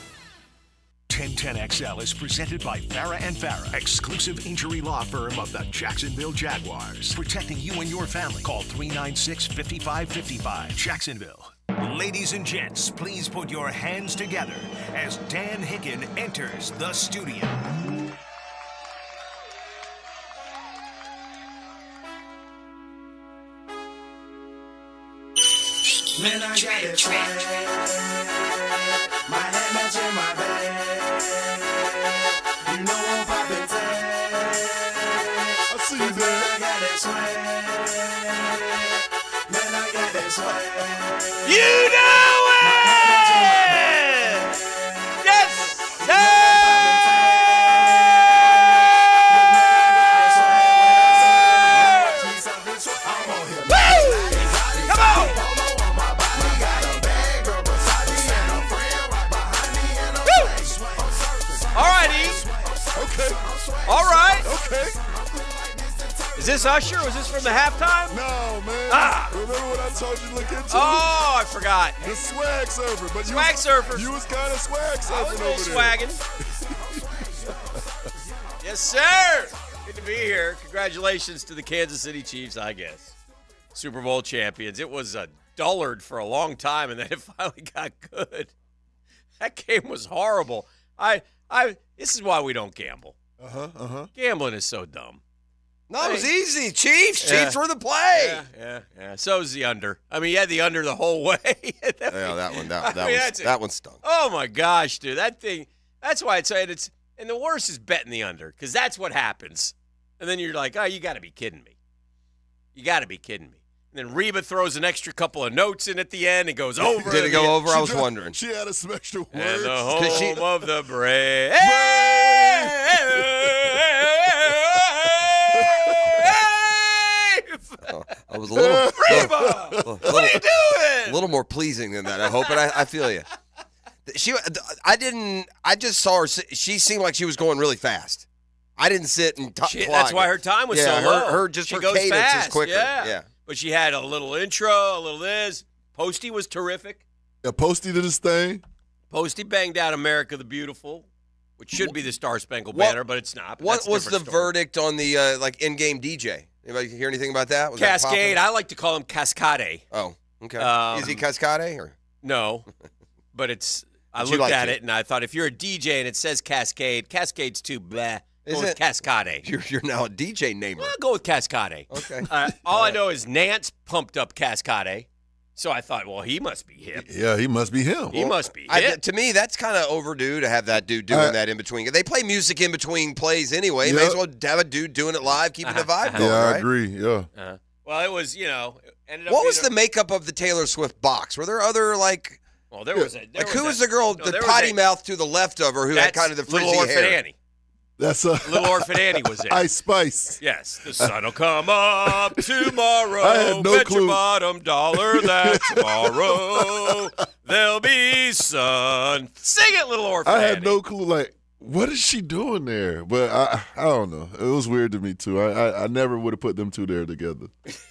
ten ten X L is presented by Farah and Farah, exclusive injury law firm of the Jacksonville Jaguars. Protecting you and your family. Call three nine six, five five five five. Jacksonville. Ladies and gents, please put your hands together as Dan Hicken enters the studio. Man, I got it right. My head match in my bag. You know I'm poppin' tag. I see you there. Man, I got that swag. Man, I got that swag. You know it! Yes, sir! Woo! Come on! All righty. Okay. All right. Okay. Is this Usher or was this from the halftime? No, man. Ah. Remember what I told you to look into? Oh, I forgot. The swag surfer. But you Swag was, surfer. You was kind of swag surfing I was a little over there. swagging. Yes, sir. Good to be here. Congratulations to the Kansas City Chiefs, I guess. Super Bowl champions. It was a dullard for a long time, and then it finally got good. That game was horrible. I, I. This is why we don't gamble. Uh huh. Uh huh. Gambling is so dumb. No, it was easy. Chiefs. Yeah. Chiefs were the play. Yeah, yeah, yeah. So is the under. I mean, you had the under the whole way. Yeah, that one. That, I that, mean, was, that's it. that one stunk. Oh my gosh, dude, that thing. That's why it's and it's and the worst is betting the under because that's what happens. And then you're like, oh, you got to be kidding me. You got to be kidding me. And then Reba throws an extra couple of notes in at the end and goes over. Did it go over? She I was dropped- wondering. She had some extra words. And the home she- of the brave. Oh, I was a little, Reba, little, what are you doing? A little more pleasing than that, I hope. But I, I feel you. She, I didn't. I just saw her. She seemed like she was going really fast. I didn't sit and t- She- clock that's why it. her time was yeah, so low. Her, her just she her goes cadence fast, is quicker. Yeah. yeah. But she had a little intro, a little this. Posty was terrific. Yeah, Posty did his thing. Posty banged out America the Beautiful, which should be the Star Spangled What- Banner, but it's not. But What that's a was the different story. verdict on the uh, like in-game D J? Anybody hear anything about that? Was that Cascade? popular? I like to call him Cascade. Oh, okay. Um, Is he Cascade or No, but it's. I But you looked liked at it. it and I thought if you're a D J and it says Cascade, Cascade's too blah. Go Is with it? Cascade. you're, you're now a D J namer? I'll go with Cascade. Okay. Uh, all I know is Nance pumped up Cascade, so I thought, well, he must be hip. Yeah, he must be him. He must be I, hip. to me, that's kind of overdue to have that dude doing Uh, that in between. They play music in between plays anyway. May as well have a dude doing it live, keeping the vibe going, Yeah, I right? agree. Yeah. Uh, well, it was, you know, it ended up What being was a- the makeup of the Taylor Swift box? Were there other like? Well, there was a. There like who a- was the girl, no, the there was potty a- mouth to the left of her, who had That's kind of the frizzy Little Orphan hair? Annie. That's a Little Orphan Annie was there. Ice Spice. Yes, the sun will come up tomorrow. I had no Bet clue. your bottom dollar that tomorrow there'll be sun. Sing it, Little Orphan I had Annie. no clue. Like, what is she doing there? But I, I don't know. It was weird to me too. I, I, I never would have put them two there together.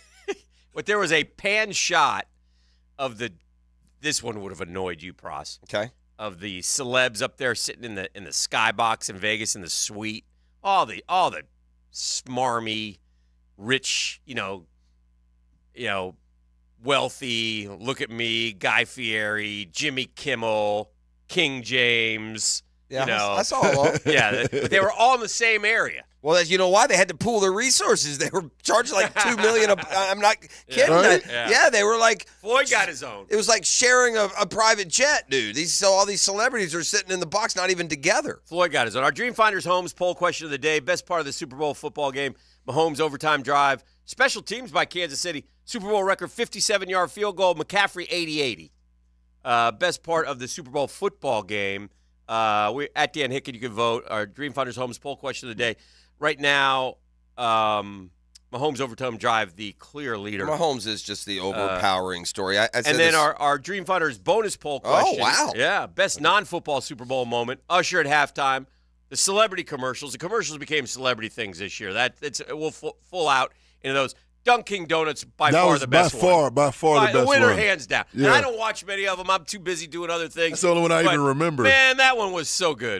But there was a pan shot of the. This one would have annoyed you, Pros. Okay. Of the celebs up there sitting in the in the skybox in Vegas in the suite. All the all the smarmy, rich, you know, you know, wealthy. Look at me, Guy Fieri, Jimmy Kimmel, King James. Yeah, you know, I saw them all. Yeah, but they were all in the same area. Well, you know why? They had to pool their resources. They were charging like two million. A, I'm not kidding. Right? Yeah. Yeah. they were like Floyd got his own. it was like sharing a, a private jet, dude. These so all these celebrities are sitting in the box, not even together. Floyd got his own. Our Dream Finders Homes poll question of the day. Best part of the Super Bowl football game. Mahomes overtime drive. Special teams by Kansas City. Super Bowl record fifty-seven-yard field goal. McCaffrey eighty eighty. Uh, best part of the Super Bowl football game. Uh, we at Dan Hicken, you can vote. Our Dream Finders Homes poll question of the day. Right now, um, Mahomes overtime drive, the clear leader. Mahomes is just the overpowering story. I, I said And then this- our, our Dream Finders bonus poll Oh, question. wow. Yeah, best non-football Super Bowl moment. Usher at halftime. The celebrity commercials. The commercials became celebrity things this year. That it's we'll full, full out into those. Dunkin' Donuts by That far was the by best far, one. by far the By- best winner one. hands down. And Yeah. I don't watch many of them. I'm too busy doing other things. That's the only one I But, even remember. Man, that one was so good.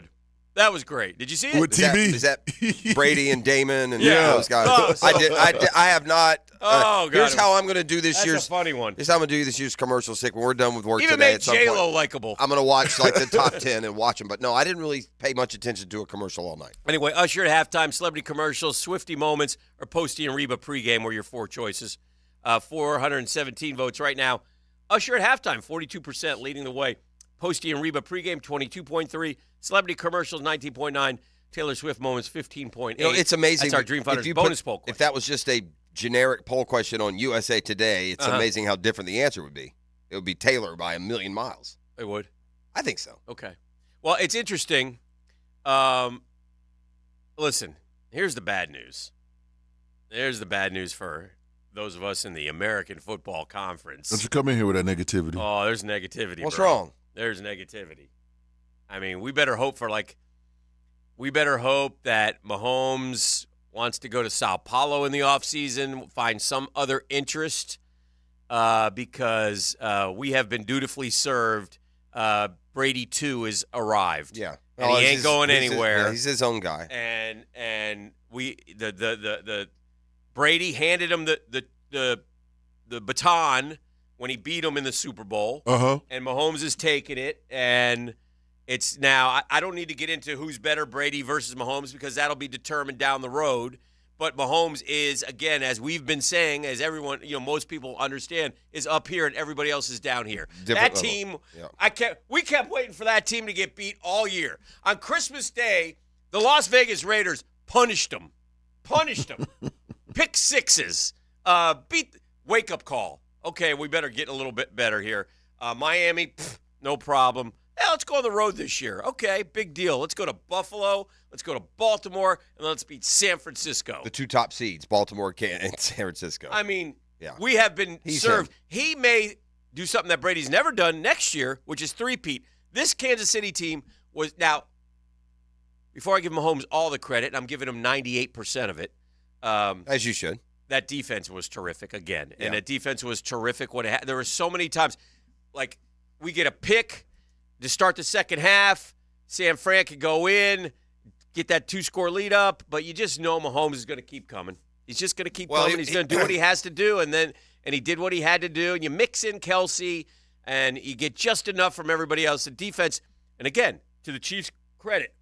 That was great. Did you see it? With Is T V. that, is that Brady and Damon and Yeah. those guys? Oh, so I did. I, did, I have not. Uh, Oh, God. here's how I'm going to do this That's year's. a funny one. Here's how I'm going to do this year's commercial sick when we're done with work Even today. made at some J point. Lo likable. I'm going to watch like the top ten and watch them. But no, I didn't really pay much attention to a commercial all night. Anyway, Usher at halftime, celebrity commercials, Swifty moments, or Posty and Reba pregame were your four choices. Uh, four hundred seventeen votes right now. Usher at halftime, forty-two percent leading the way. Posty and Reba pregame, twenty-two point three. Celebrity commercials, nineteen point nine. Taylor Swift moments, fifteen point eight. You know, it's amazing. That's our if Dream Fighters you bonus put, poll question. If that was just a generic poll question on U S A Today, it's Uh-huh. amazing how different the answer would be. It would be Taylor by a million miles. It would. I think so. Okay. Well, it's interesting. Um, listen, here's the bad news. There's the bad news for those of us in the American Football Conference. Don't you come in here with that negativity. Oh, there's negativity. What's bro. wrong? There's negativity. I mean, we better hope for like, we better hope that Mahomes wants to go to Sao Paulo in the offseason, find some other interest, uh, because uh, we have been dutifully served. Uh, Brady two is arrived. Yeah. And Oh, he he's ain't his- going he's his- anywhere. yeah, he's his own guy. And and we the the the, the Brady handed him the, the the the baton when he beat him in the Super Bowl. Uh-huh. And Mahomes is taking it, and it's now I, I don't need to get into who's better, Brady versus Mahomes, because that'll be determined down the road. But Mahomes is, again, as we've been saying, as everyone, you know, most people understand, is up here and everybody else is down here. Different that level. team, Yeah. I kept, we kept waiting for that team to get beat all year. On Christmas Day, the Las Vegas Raiders punished them. Punished them. Pick sixes. Uh, beat, wake up call. Okay, we better get a little bit better here. Uh, Miami, pff, no problem. Yeah, let's go on the road this year. Okay, big deal. Let's go to Buffalo. Let's go to Baltimore, and let's beat San Francisco. The two top seeds, Baltimore Can- and San Francisco. I mean, Yeah. we have been He's served. He may do something that Brady's never done next year, which is three-peat. This Kansas City team was – now, before I give Mahomes all the credit, and I'm giving him ninety-eight percent of it. Um, As you should. That defense was terrific again. Yeah. And that defense was terrific. When it ha- there were so many times, like, we get a pick to start the second half. Sam Fran could go in, get that two-score lead up, but you just know Mahomes is going to keep coming. He's just going to keep Well, coming. he- He's going to do what he has to do, and then and he did what he had to do. And you mix in Kelsey, and you get just enough from everybody else. The defense, and again, to the Chiefs' credit,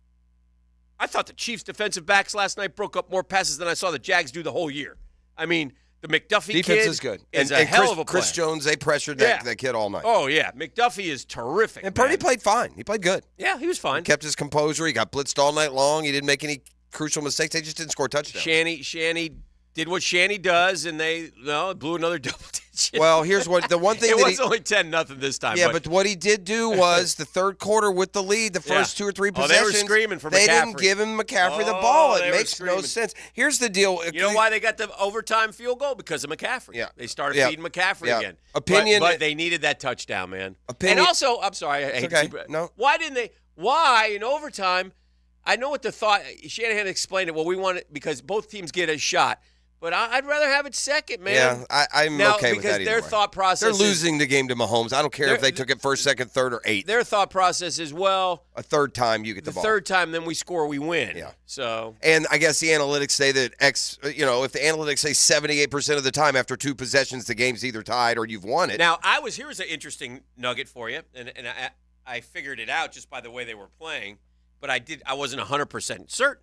I thought the Chiefs' defensive backs last night broke up more passes than I saw the Jags do the whole year. I mean, the McDuffie Defense kid is good. Is and a and hell Chris, of a Chris player. Jones, they pressured that, Yeah. that kid all night. Oh, yeah. McDuffie is terrific. and Purdy man. played fine. He played good. Yeah, he was fine. He kept his composure. He got blitzed all night long. He didn't make any crucial mistakes. They just didn't score touchdowns. Shanny, Shanny did what Shanny does, and they no blew another double digit. Well, here's what the one thing it that was he, only ten nothing this time. yeah, but what he did do was the third quarter with the lead, the first Yeah. two or three Oh, they were possessions. screaming for They McCaffrey. didn't give him McCaffrey the Oh, ball. they It were makes no screaming. sense. Here's the deal. You know why they got the overtime field goal? Because of McCaffrey. Yeah. They started Yeah. feeding McCaffrey Yeah. again. Opinion- But, but they needed that touchdown, man. Opinion- And also, I'm sorry. I It's hate okay. to keep- No. Why didn't they? Why in overtime? I know what the thought. Shanahan explained it. Well, we want it because both teams get a shot. But I, I'd rather have it second, man. Yeah, I, I'm now, okay with because that either their way. thought process They're is- losing the game to Mahomes. I don't care if They're- they took it first, second, third, or eighth. Their thought process is, well, A third time you get the, the ball. third time, then we score, we win. Yeah. So And I guess the analytics say that X, you know, if the analytics say seventy-eight percent of the time after two possessions, the game's either tied or you've won it. now I was here's an interesting nugget for you, and and I I figured it out just by the way they were playing, but I did I wasn't one hundred percent certain.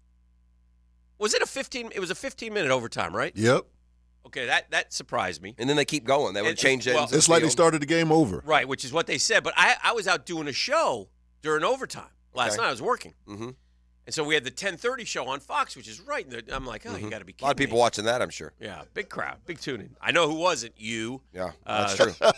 Was it a fifteen? It was a fifteen minute overtime, right? Yep. Okay, that that surprised me. And then they keep going. They would And- change well, ends of It's the like they field. started the game over. Right, which is what they said. But I I was out doing a show during overtime last Okay. night. I was working, Mm-hmm. and so we had the ten thirty show on Fox, which is right. In the, I'm like, oh, you got to be A kidding lot of people me. watching that, I'm sure. Yeah, big crowd, big tuning. I know who wasn't you. Yeah, Uh, that's true.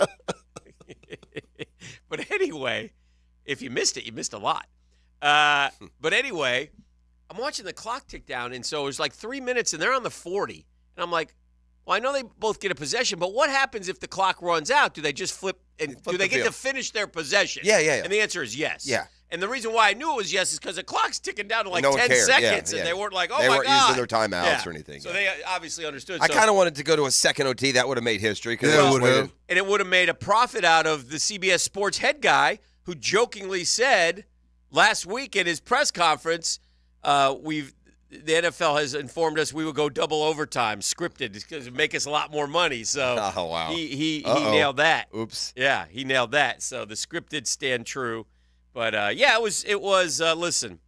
But anyway, if you missed it, you missed a lot. Uh, but anyway, I'm watching the clock tick down, and so it was like three minutes, and they're on the forty. And I'm like, well, I know they both get a possession, but what happens if the clock runs out? Do they just flip, and Flip do they the get to field. finish their possession? Yeah, yeah, yeah. And the answer is yes. Yeah. And the reason why I knew it was yes is because the clock's ticking down to like No one ten cared. Yeah, seconds, and yeah. they weren't like, oh, They my weren't God. using their timeouts Yeah. or anything, So yeah. they obviously understood. I So- kind of wanted to go to a second O T. That would have made history. 'cause Yeah, they it just would waited. have. and it would have made a profit out of the C B S Sports head guy who jokingly said last week at his press conference, uh, we've the N F L has informed us we will go double overtime, scripted, because it make us a lot more money. So oh, wow. he he, he Uh-oh. nailed that. Oops. Yeah, he nailed that. So the scripted stand true. But uh, yeah, it was it was. Uh, listen.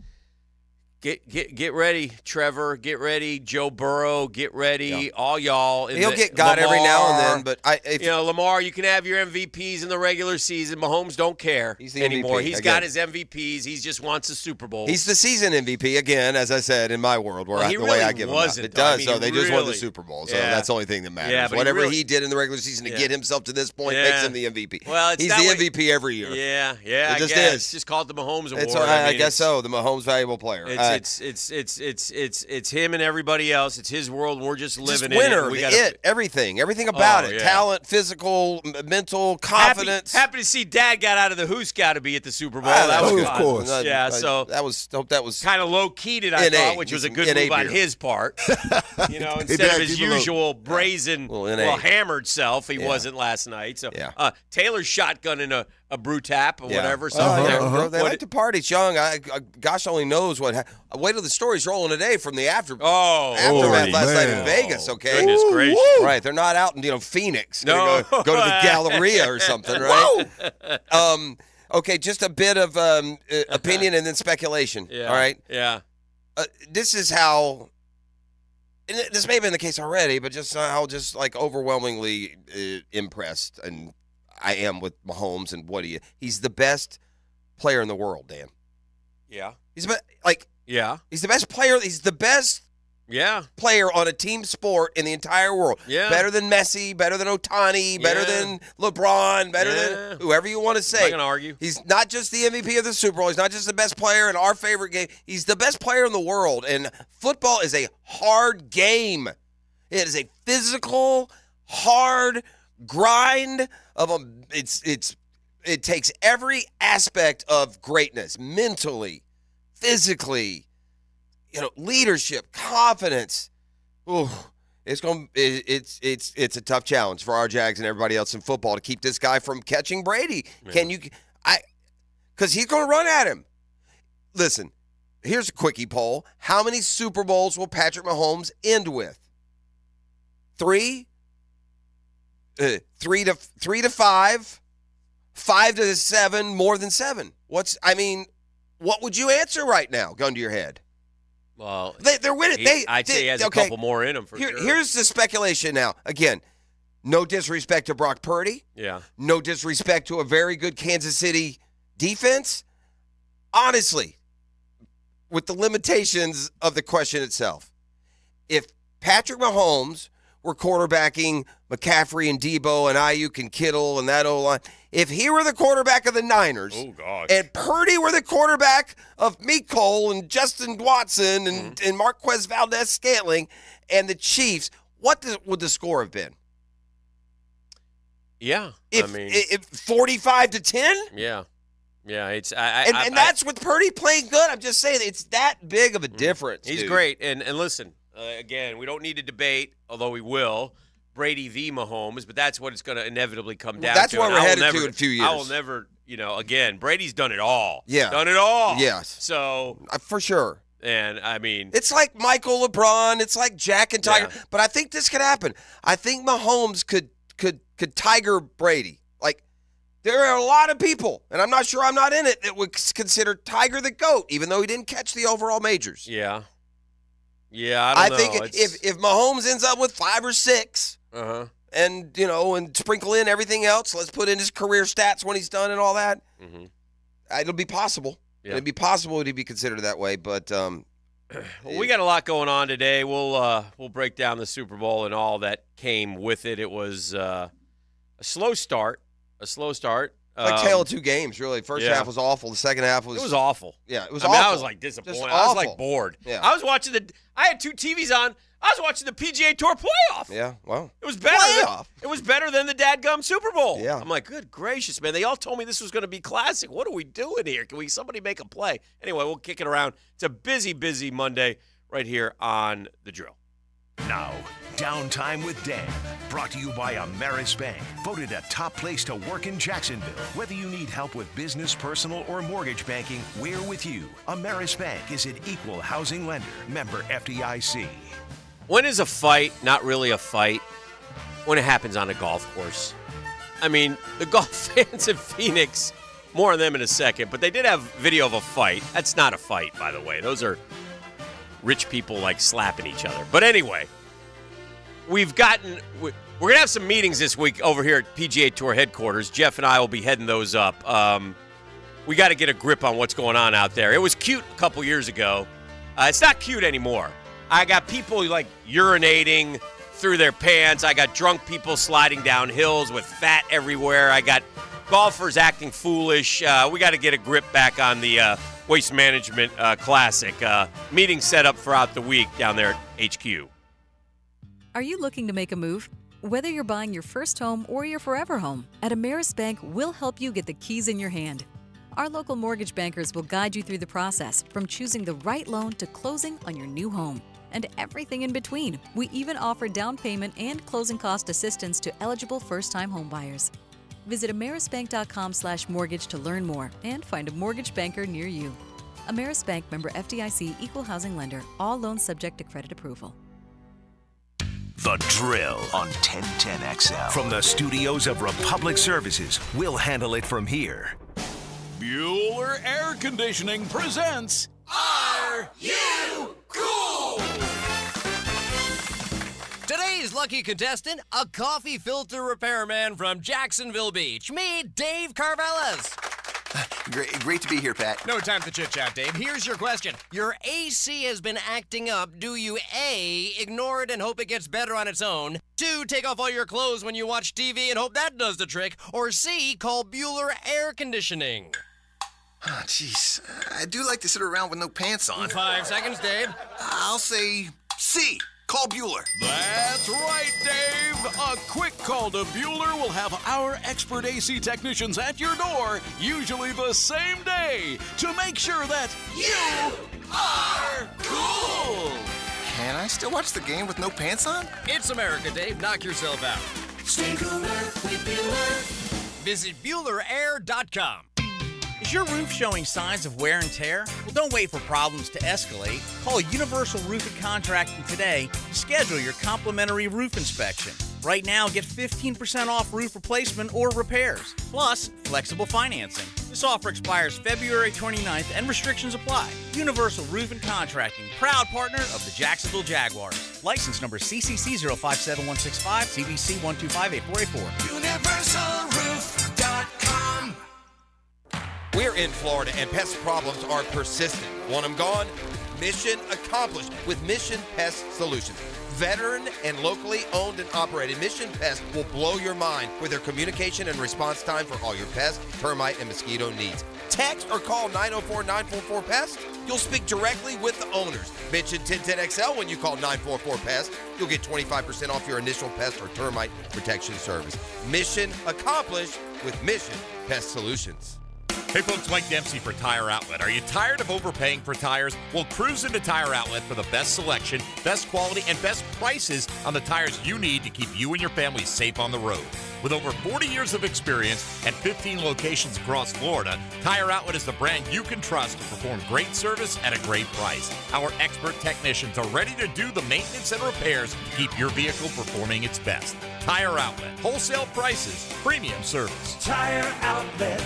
Get get get ready, Trevor. Get ready, Joe Burrow. Get ready, Yeah. all y'all. He'll the, get got every now and Lamar. then, but I, if, You know, Lamar, you can have your M V Ps in the regular season. Mahomes don't care He's the M V P anymore. He's again. got his M V Ps. He just wants a Super Bowl. he's the season M V P again, as I said in my world, where Well, I, he the way really I give him out. wasn't, It though. I does, mean, though. he They just won the really- Super Bowl, so Yeah. that's the only thing that matters. Yeah, but he Whatever really- he did in the regular season to Yeah. get himself to this point Yeah. makes him the M V P. Well, it's he's that the way- M V P every year. Yeah, yeah, It I just guess. is. Just call it the Mahomes Award. It's, I, I, mean, guess it's- so. The Mahomes valuable player. It's, Uh, it's it's it's it's it's it's him and everybody else. It's his world, and we're just just living winner, in it. We the gotta, it, everything, everything about Oh, it. yeah. Talent, physical, m- mental, confidence. Happy, happy to see Dad got out of the who's got to be at the Super Bowl. Ah, that was of fun. course. Uh, Yeah, I- so that was hope that was kind of low keyed it, I N A. thought, which was a good N A move on beer. his part. You know, Hey, instead Dad, of his keep it low. usual brazen, Well, N A. well, hammered self, he Yeah. wasn't last night. So Yeah. uh, Taylor's shotgunning a a brew tap or Yeah. whatever. So Oh, they're- yeah. Bro, they what like it- to party. It's young. I, I, gosh only knows what. Ha- Wait till the story's rolling today from the after. Oh, aftermath Lordy, last night man. in Vegas. Okay, Goodness gracious. Right, they're not out in you know Phoenix. Gonna No. go, go to the Galleria or something, right? um, okay, just a bit of um, uh, opinion and then speculation. Yeah. All right. Yeah. Uh, this is how. And this may have been the case already, but just how just like overwhelmingly uh, impressed and I am with Mahomes and what he he's the best player in the world, Dan. Yeah. He's the be- like Yeah. he's the best player. He's the best Yeah. player on a team sport in the entire world. Yeah. Better than Messi, better than Ohtani, better Yeah. than LeBron, better Yeah. than whoever you want to say. I'm not gonna argue. He's not just the M V P of the Super Bowl. He's not just the best player in our favorite game. He's the best player in the world. And football is a hard game. It is a physical, hard grind of a. It's it's it takes every aspect of greatness, mentally, physically, you know, leadership, confidence. Ooh, it's going. It, it's it's it's a tough challenge for our Jags and everybody else in football to keep this guy from catching Brady. Yeah. Can you? I because he's going to run at him. Listen, here's a quickie poll: how many Super Bowls will Patrick Mahomes end with? Three. Uh, three to three to five, five to seven, more than seven. What's I mean, what would you answer right now? Gun to your head. Well, They, they're winning. he- They, I'd say they- he has okay. a couple more in him for Here- sure. Here's the speculation now. Again, no disrespect to Brock Purdy. Yeah. No disrespect to a very good Kansas City defense. Honestly, with the limitations of the question itself, if Patrick Mahomes were quarterbacking McCaffrey and Debo and Ayuk and Kittle and that O-line, if he were the quarterback of the Niners Oh gosh. and Purdy were the quarterback of Cole and Justin Watson and, Mm-hmm. and Marquez Valdez-Scantling and the Chiefs, what the, would the score have been? Yeah. If, I mean, if forty-five to ten? yeah. Yeah, it's I, I, And, I, and that's with Purdy playing good. I'm just saying it's that big of a difference. I, he's dude. great. And and listen, uh, again, we don't need to debate, although we will, Brady v. Mahomes, but that's what it's going to inevitably come down that's to. where And we're I will headed to never- in a few I will years. never, you know, again, Brady's done it all. Yeah. Done it all. Yes. So, Uh, for sure. and I mean, It's like Michael LeBron. It's like Jack and Tiger. Yeah. But I think this could happen. I think Mahomes could could could Tiger Brady. Like there are a lot of people, and I'm not sure I'm not in it, that would consider Tiger the GOAT, even though he didn't catch the overall majors. yeah. Yeah, I don't I know. think It's- if if Mahomes ends up with five or six, uh-huh. and you know, and sprinkle in everything else, let's put in his career stats when he's done and all that. Mhm. It'll be possible. Yeah. It'd be possible to be considered that way, but um, Well, we got a lot going on today. We'll uh, we'll break down the Super Bowl and all that came with it. It was uh, a slow start, a slow start. like Um, tale of two games, really. First yeah. half was awful. The second half was It was awful. Yeah, it was I mean, awful. I was like disappointed. Just I was like awful. bored. Yeah. I was watching the. I had two T Vs on. I was watching the P G A Tour playoff. Yeah, well, It was better. Playoff. Than, it was better than the dadgum Super Bowl. Yeah. I'm like, good gracious, man! They all told me this was going to be classic. What are we doing here? Can we somebody make a play? Anyway, we'll kick it around. It's a busy, busy Monday right here on The Drill. Now, Downtime with Dan, brought to you by Ameris Bank, voted a top place to work in Jacksonville. Whether you need help with business, personal, or mortgage banking, we're with you. Ameris Bank is an equal housing lender, member F D I C. When is a fight not really a fight? When it happens on a golf course. I mean, the golf fans in Phoenix, more on them in a second, but they did have video of a fight. That's not a fight, by the way. Those are rich people like slapping each other. But anyway, we've gotten, we're going to have some meetings this week over here at P G A Tour headquarters. Jeff and I will be heading those up. Um, we got to get a grip on what's going on out there. It was cute a couple years ago. Uh, it's not cute anymore. I got people like urinating through their pants. I got drunk people sliding down hills with fat everywhere. I got golfers acting foolish. Uh, we got to get a grip back on the uh, Waste Management uh, Classic. Uh, meeting set up throughout the week down there at H Q. Are you looking to make a move? Whether you're buying your first home or your forever home, at Ameris Bank, we'll help you get the keys in your hand. Our local mortgage bankers will guide you through the process, from choosing the right loan to closing on your new home, and everything in between. We even offer down payment and closing cost assistance to eligible first-time homebuyers. Visit amerisbank.com slash mortgage to learn more and find a mortgage banker near you. Ameris Bank, member F D I C, equal housing lender. All loans subject to credit approval. The Drill on ten ten X L. From the studios of Republic Services, we'll handle it from here. Bueller Air Conditioning presents Are You Cool? Today's lucky contestant, a coffee filter repairman from Jacksonville Beach. Meet Dave Carvelas. Great, great to be here, Pat. No time to chit-chat, Dave. Here's your question. Your A C has been acting up. Do you A, ignore it and hope it gets better on its own? Two, take off all your clothes when you watch T V and hope that does the trick? Or C, call Bueller Air Conditioning? Oh, jeez. I do like to sit around with no pants on. Five seconds, Dave. I'll say C. Call Bueller. That's right, Dave. A quick call to Bueller will have our expert A C technicians at your door, usually the same day, to make sure that you are cool. Can I still watch the game with no pants on? It's America, Dave. Knock yourself out. Stay cooler with Bueller. Visit Bueller Air dot com. Is your roof showing signs of wear and tear? Well, don't wait for problems to escalate. Call Universal Roofing Contracting today to schedule your complimentary roof inspection. Right now, get fifteen percent off roof replacement or repairs, plus flexible financing. This offer expires February twenty-ninth and restrictions apply. Universal Roofing Contracting, proud partner of the Jacksonville Jaguars. License number C C C zero five seven one six five, C B C one two five eight four eight four. Universal Roof dot com. We're in Florida, and pest problems are persistent. Want them gone? Mission accomplished with Mission Pest Solutions. Veteran and locally owned and operated, Mission Pest will blow your mind with their communication and response time for all your pest, termite, and mosquito needs. Text or call nine oh four, nine four four, PEST. You'll speak directly with the owners. Mention ten ten X L when you call nine four four, PEST. You'll get twenty-five percent off your initial pest or termite protection service. Mission accomplished with Mission Pest Solutions. Hey folks, Mike Dempsey for Tire Outlet. Are you tired of overpaying for tires? Well, cruise into Tire Outlet for the best selection, best quality, and best prices on the tires you need to keep you and your family safe on the road. With over forty years of experience and fifteen locations across Florida, Tire Outlet is the brand you can trust to perform great service at a great price. Our expert technicians are ready to do the maintenance and repairs to keep your vehicle performing its best. Tire Outlet. Wholesale prices, premium service. Tire Outlet.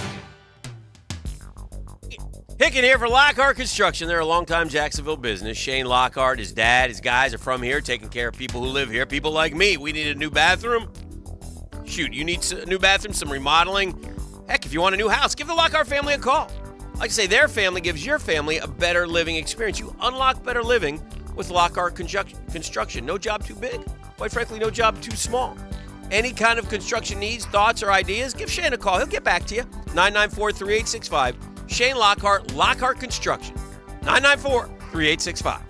Hicken here for Lockhart Construction. They're a longtime Jacksonville business. Shane Lockhart, his dad, his guys are from here, taking care of people who live here. People like me. We need a new bathroom. Shoot, you need a new bathroom, some remodeling. Heck, if you want a new house, give the Lockhart family a call. Like I say, their family gives your family a better living experience. You unlock better living with Lockhart Construction. No job too big. Quite frankly, no job too small. Any kind of construction needs, thoughts, or ideas, give Shane a call. He'll get back to you. nine nine four, three eight six five. Shane Lockhart, Lockhart Construction. nine nine four, three eight six five.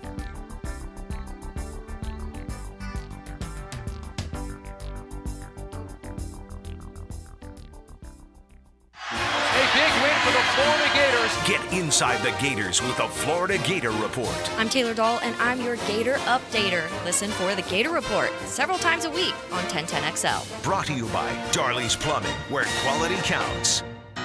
A big win for the Florida Gators. Get inside the Gators with the Florida Gator Report. I'm Taylor Dahl, and I'm your Gator Updater. Listen for the Gator Report several times a week on ten ten X L. Brought to you by Darley's Plumbing, where quality counts.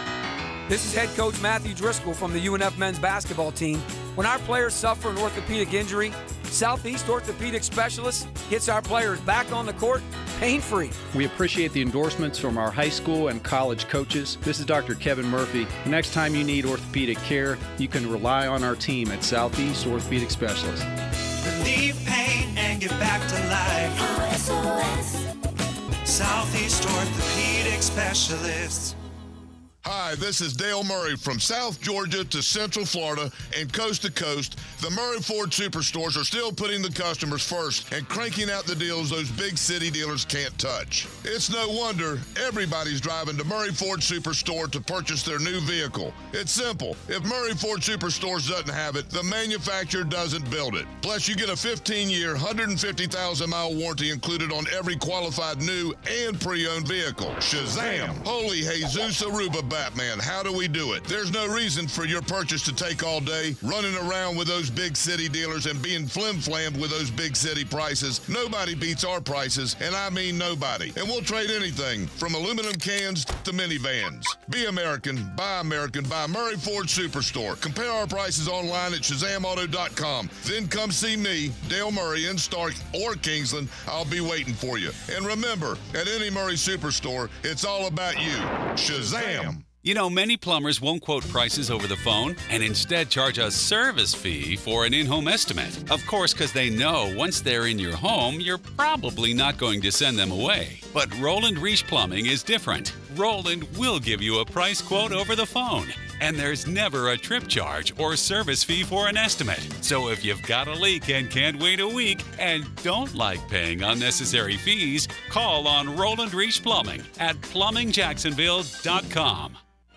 This is head coach Matthew Driscoll from the U N F men's basketball team. When our players suffer an orthopedic injury, Southeast Orthopedic Specialists gets our players back on the court pain-free. We appreciate the endorsements from our high school and college coaches. This is Doctor Kevin Murphy. The next time you need orthopedic care, you can rely on our team at Southeast Orthopedic Specialists. Relieve pain and get back to life. S O S. Southeast Orthopedic Specialists. Hi, this is Dale Murray from South Georgia to Central Florida and coast to coast. The Murray Ford Superstores are still putting the customers first and cranking out the deals those big city dealers can't touch. It's no wonder everybody's driving to Murray Ford Superstore to purchase their new vehicle. It's simple. If Murray Ford Superstores doesn't have it, the manufacturer doesn't build it. Plus, you get a fifteen-year, one hundred fifty thousand mile warranty included on every qualified new and pre-owned vehicle. Shazam! Holy Jesus Aruba Batman, how do we do it? There's no reason for your purchase to take all day, running around with those big city dealers and being flim-flammed with those big city prices. Nobody beats our prices, and I mean nobody. And we'll trade anything from aluminum cans to minivans. Be American, buy American, buy Murray Ford Superstore. Compare our prices online at Shazam Auto dot com. Then come see me, Dale Murray, in Stark or Kingsland. I'll be waiting for you. And remember, at any Murray Superstore, it's all about you. Shazam! You know, many plumbers won't quote prices over the phone and instead charge a service fee for an in-home estimate. Of course, because they know once they're in your home, you're probably not going to send them away. But Roland Reach Plumbing is different. Roland will give you a price quote over the phone. And there's never a trip charge or service fee for an estimate. So if you've got a leak and can't wait a week and don't like paying unnecessary fees, call on Roland Reach Plumbing at plumbing jacksonville dot com.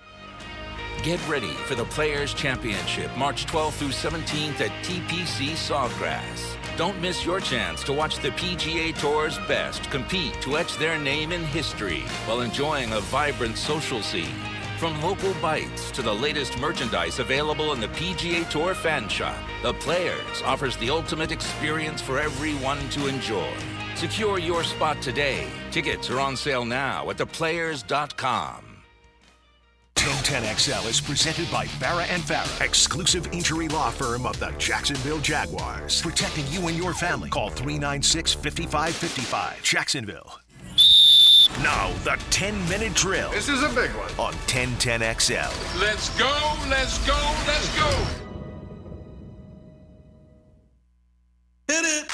Get ready for the Players' Championship, March twelfth through seventeenth at T P C Sawgrass. Don't miss your chance to watch the P G A Tour's best compete to etch their name in history while enjoying a vibrant social scene. From local bites to the latest merchandise available in the P G A Tour fan shop, the Players offers the ultimate experience for everyone to enjoy. Secure your spot today. Tickets are on sale now at the players dot com. ten ten X L is presented by Farah and Farah, exclusive injury law firm of the Jacksonville Jaguars. Protecting you and your family. Call three nine six, five five five five. Jacksonville. Now, the ten-minute drill. This is a big one. On ten ten X L. Let's go, let's go, let's go. Hit it.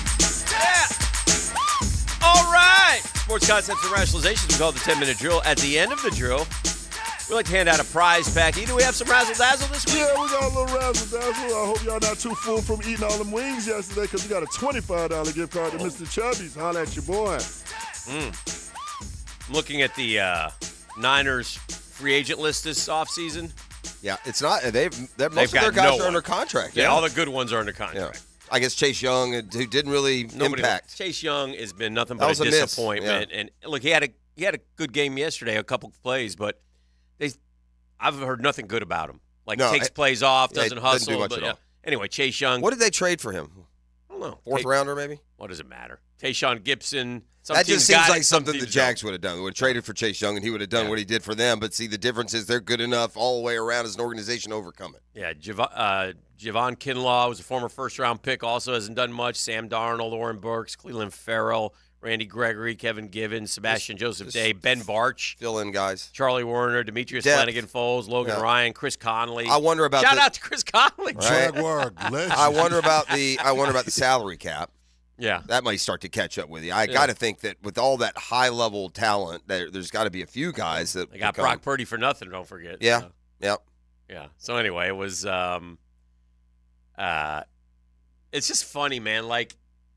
Yeah. All right. Sports concepts and rationalizations. We call it the ten-minute drill. At the end of the drill, we like to hand out a prize pack. Do we have some razzle-dazzle this week? Yeah, we got a little razzle-dazzle. I hope y'all not too full from eating all them wings yesterday because we got a twenty-five dollar gift card to Mister Chubby's. Holla at your boy. Mm. I'm looking at the uh, Niners free agent list this offseason. Yeah, it's not. They've, they're, most They've of their got guys no are one. under contract. Yeah, Yeah, all the good ones are under contract. Yeah. I guess Chase Young, who didn't really Nobody impact. Chase Young has been nothing That but was a a miss, disappointment. yeah. And look, he had a he had a good game yesterday, a couple plays, but they I've heard nothing good about him. Like No, takes I- plays off, yeah, doesn't doesn't hustle. do much but, at yeah. all. Anyway, Chase Young. What did they trade for him? I don't know. Fourth Tay- rounder, maybe? What does it matter? Tayshaun Gibson. Some that teams just seems got like it, some something the teams Jags would have done. They would have traded for Chase Young, and he would have done Yeah. what he did for them. But see, the difference is they're good enough all the way around as an organization to overcome it. Yeah, Jav- uh, Javon Kinlaw was a former first-round pick, also hasn't done much. Sam Darnold, Oren Burks, Cleveland Farrell, Randy Gregory, Kevin Givens, Sebastian Just- Joseph just Day, Ben Barch. Fill in guys. Charlie Warner, Demetrius Depth. Flanagan Foles, Logan Yeah. Ryan, Chris Conley. I wonder about Shout the- out to Chris Conley. Right? Jaguar legend. I wonder about the I wonder about the salary cap. Yeah. That might start to catch up with you. I Yeah. got to think that with all that high-level talent, there, there's got to be a few guys that They got become- Brock Purdy for nothing, don't forget. Yeah, So, yep. yeah. So anyway, it was um uh it's just funny, man. Like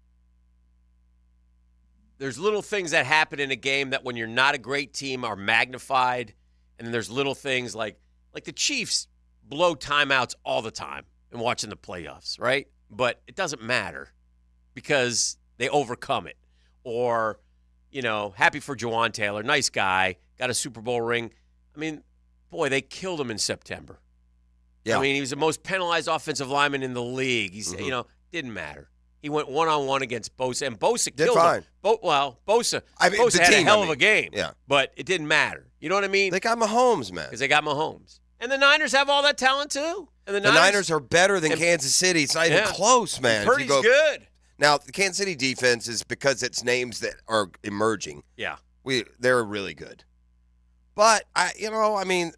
there's little things that happen in a game that when you're not a great team are magnified, and then there's little things like like the Chiefs blow timeouts all the time in watching the playoffs, right? But it doesn't matter because they overcome it. Or, you know, happy for Jawan Taylor, nice guy, got a Super Bowl ring. I mean, boy, they killed him in September. Yeah. I mean, he was the most penalized offensive lineman in the league. He's, Mhm. you know, didn't matter. He went one-on-one against Bosa, and Bosa Did killed fine. him. Bo- well, Bosa, I mean, Bosa the had team, a hell I of a mean. game. Yeah. But it didn't matter. You know what I mean? They got Mahomes, man. Because they got Mahomes. And the Niners have all that talent, too. And the, The Niners, are better than and- Kansas City. It's not even Yeah. close, man. If you Purdy's go- good. Now, the Kansas City defense is because it's names that are emerging. Yeah. We they're really good. But I you know, I mean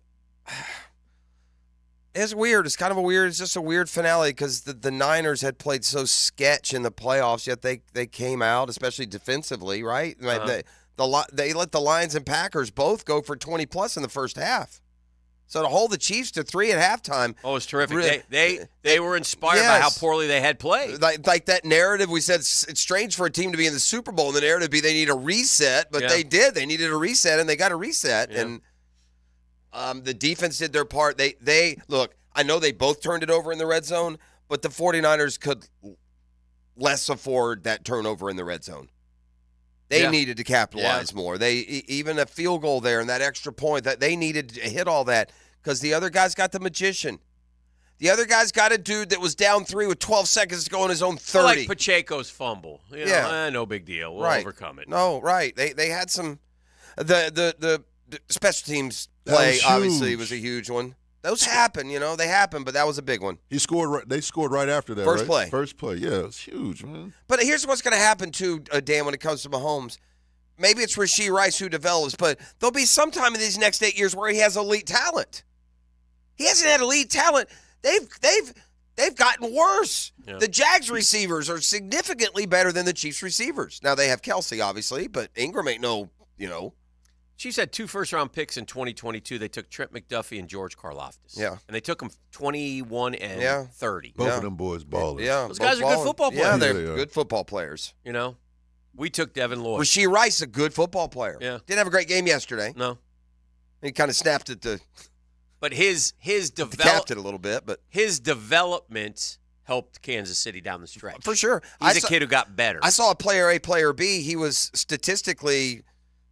it's weird. It's kind of a weird it's just a weird finale because the, the Niners had played so sketch in the playoffs, yet they they came out, especially defensively, right? Like, Uh-huh. They the Li- they let the Lions and Packers both go for twenty plus in the first half. So to hold the Chiefs to three at halftime. Oh, it's terrific. Really- they, they they were inspired by how Yes. poorly they had played. Like, like that narrative we said, it's, it's strange for a team to be in the Super Bowl and the narrative be they need a reset, but Yeah. they did. They needed a reset, and they got a reset. Yeah. And um, the defense did their part. They, they look, I know they both turned it over in the red zone, but the 49ers could less afford that turnover in the red zone. They Yeah. needed to capitalize more. They e- even a field goal there and that extra point, that they needed to hit all that because the other guys got the magician. The other guy's got a dude that was down three with twelve seconds to go in his own thirty. Like Pacheco's fumble. You know, Yeah. eh, no big deal. We'll right. overcome it. No, right. They they had some the the the, the special teams That play was obviously huge. was a huge one. Those happen, you know, they happen, but that was a big one. He scored. Right, they scored right after that. First right? play. First play. Yeah, it was huge, man. But here's what's going to happen too, uh, Dan, when it comes to Mahomes. Maybe it's Rashee Rice who develops, but there'll be some time in these next eight years where he has elite talent. He hasn't had elite talent. They've they've they've gotten worse. Yeah. The Jags receivers are significantly better than the Chiefs receivers. Now they have Kelsey, obviously, but Ingram ain't no, you know. Chiefs had two first-round picks in twenty twenty-two. They took Trent McDuffie and George Karlaftis. Yeah. And they took them twenty-one and Yeah. thirty. Both Yeah. of them boys ballers. Yeah, Those both guys are good balling. football Yeah, players. they're Yeah, they are. good football players. You know, we took Devin Lloyd. Rashee Rice, a good football player. Yeah. Didn't have a great game yesterday. No. He kind of snapped at the, But his his the develop captain a little bit, but his development helped Kansas City down the stretch. for sure. He's I a saw- kid who got better. I saw a player A, player B. He was statistically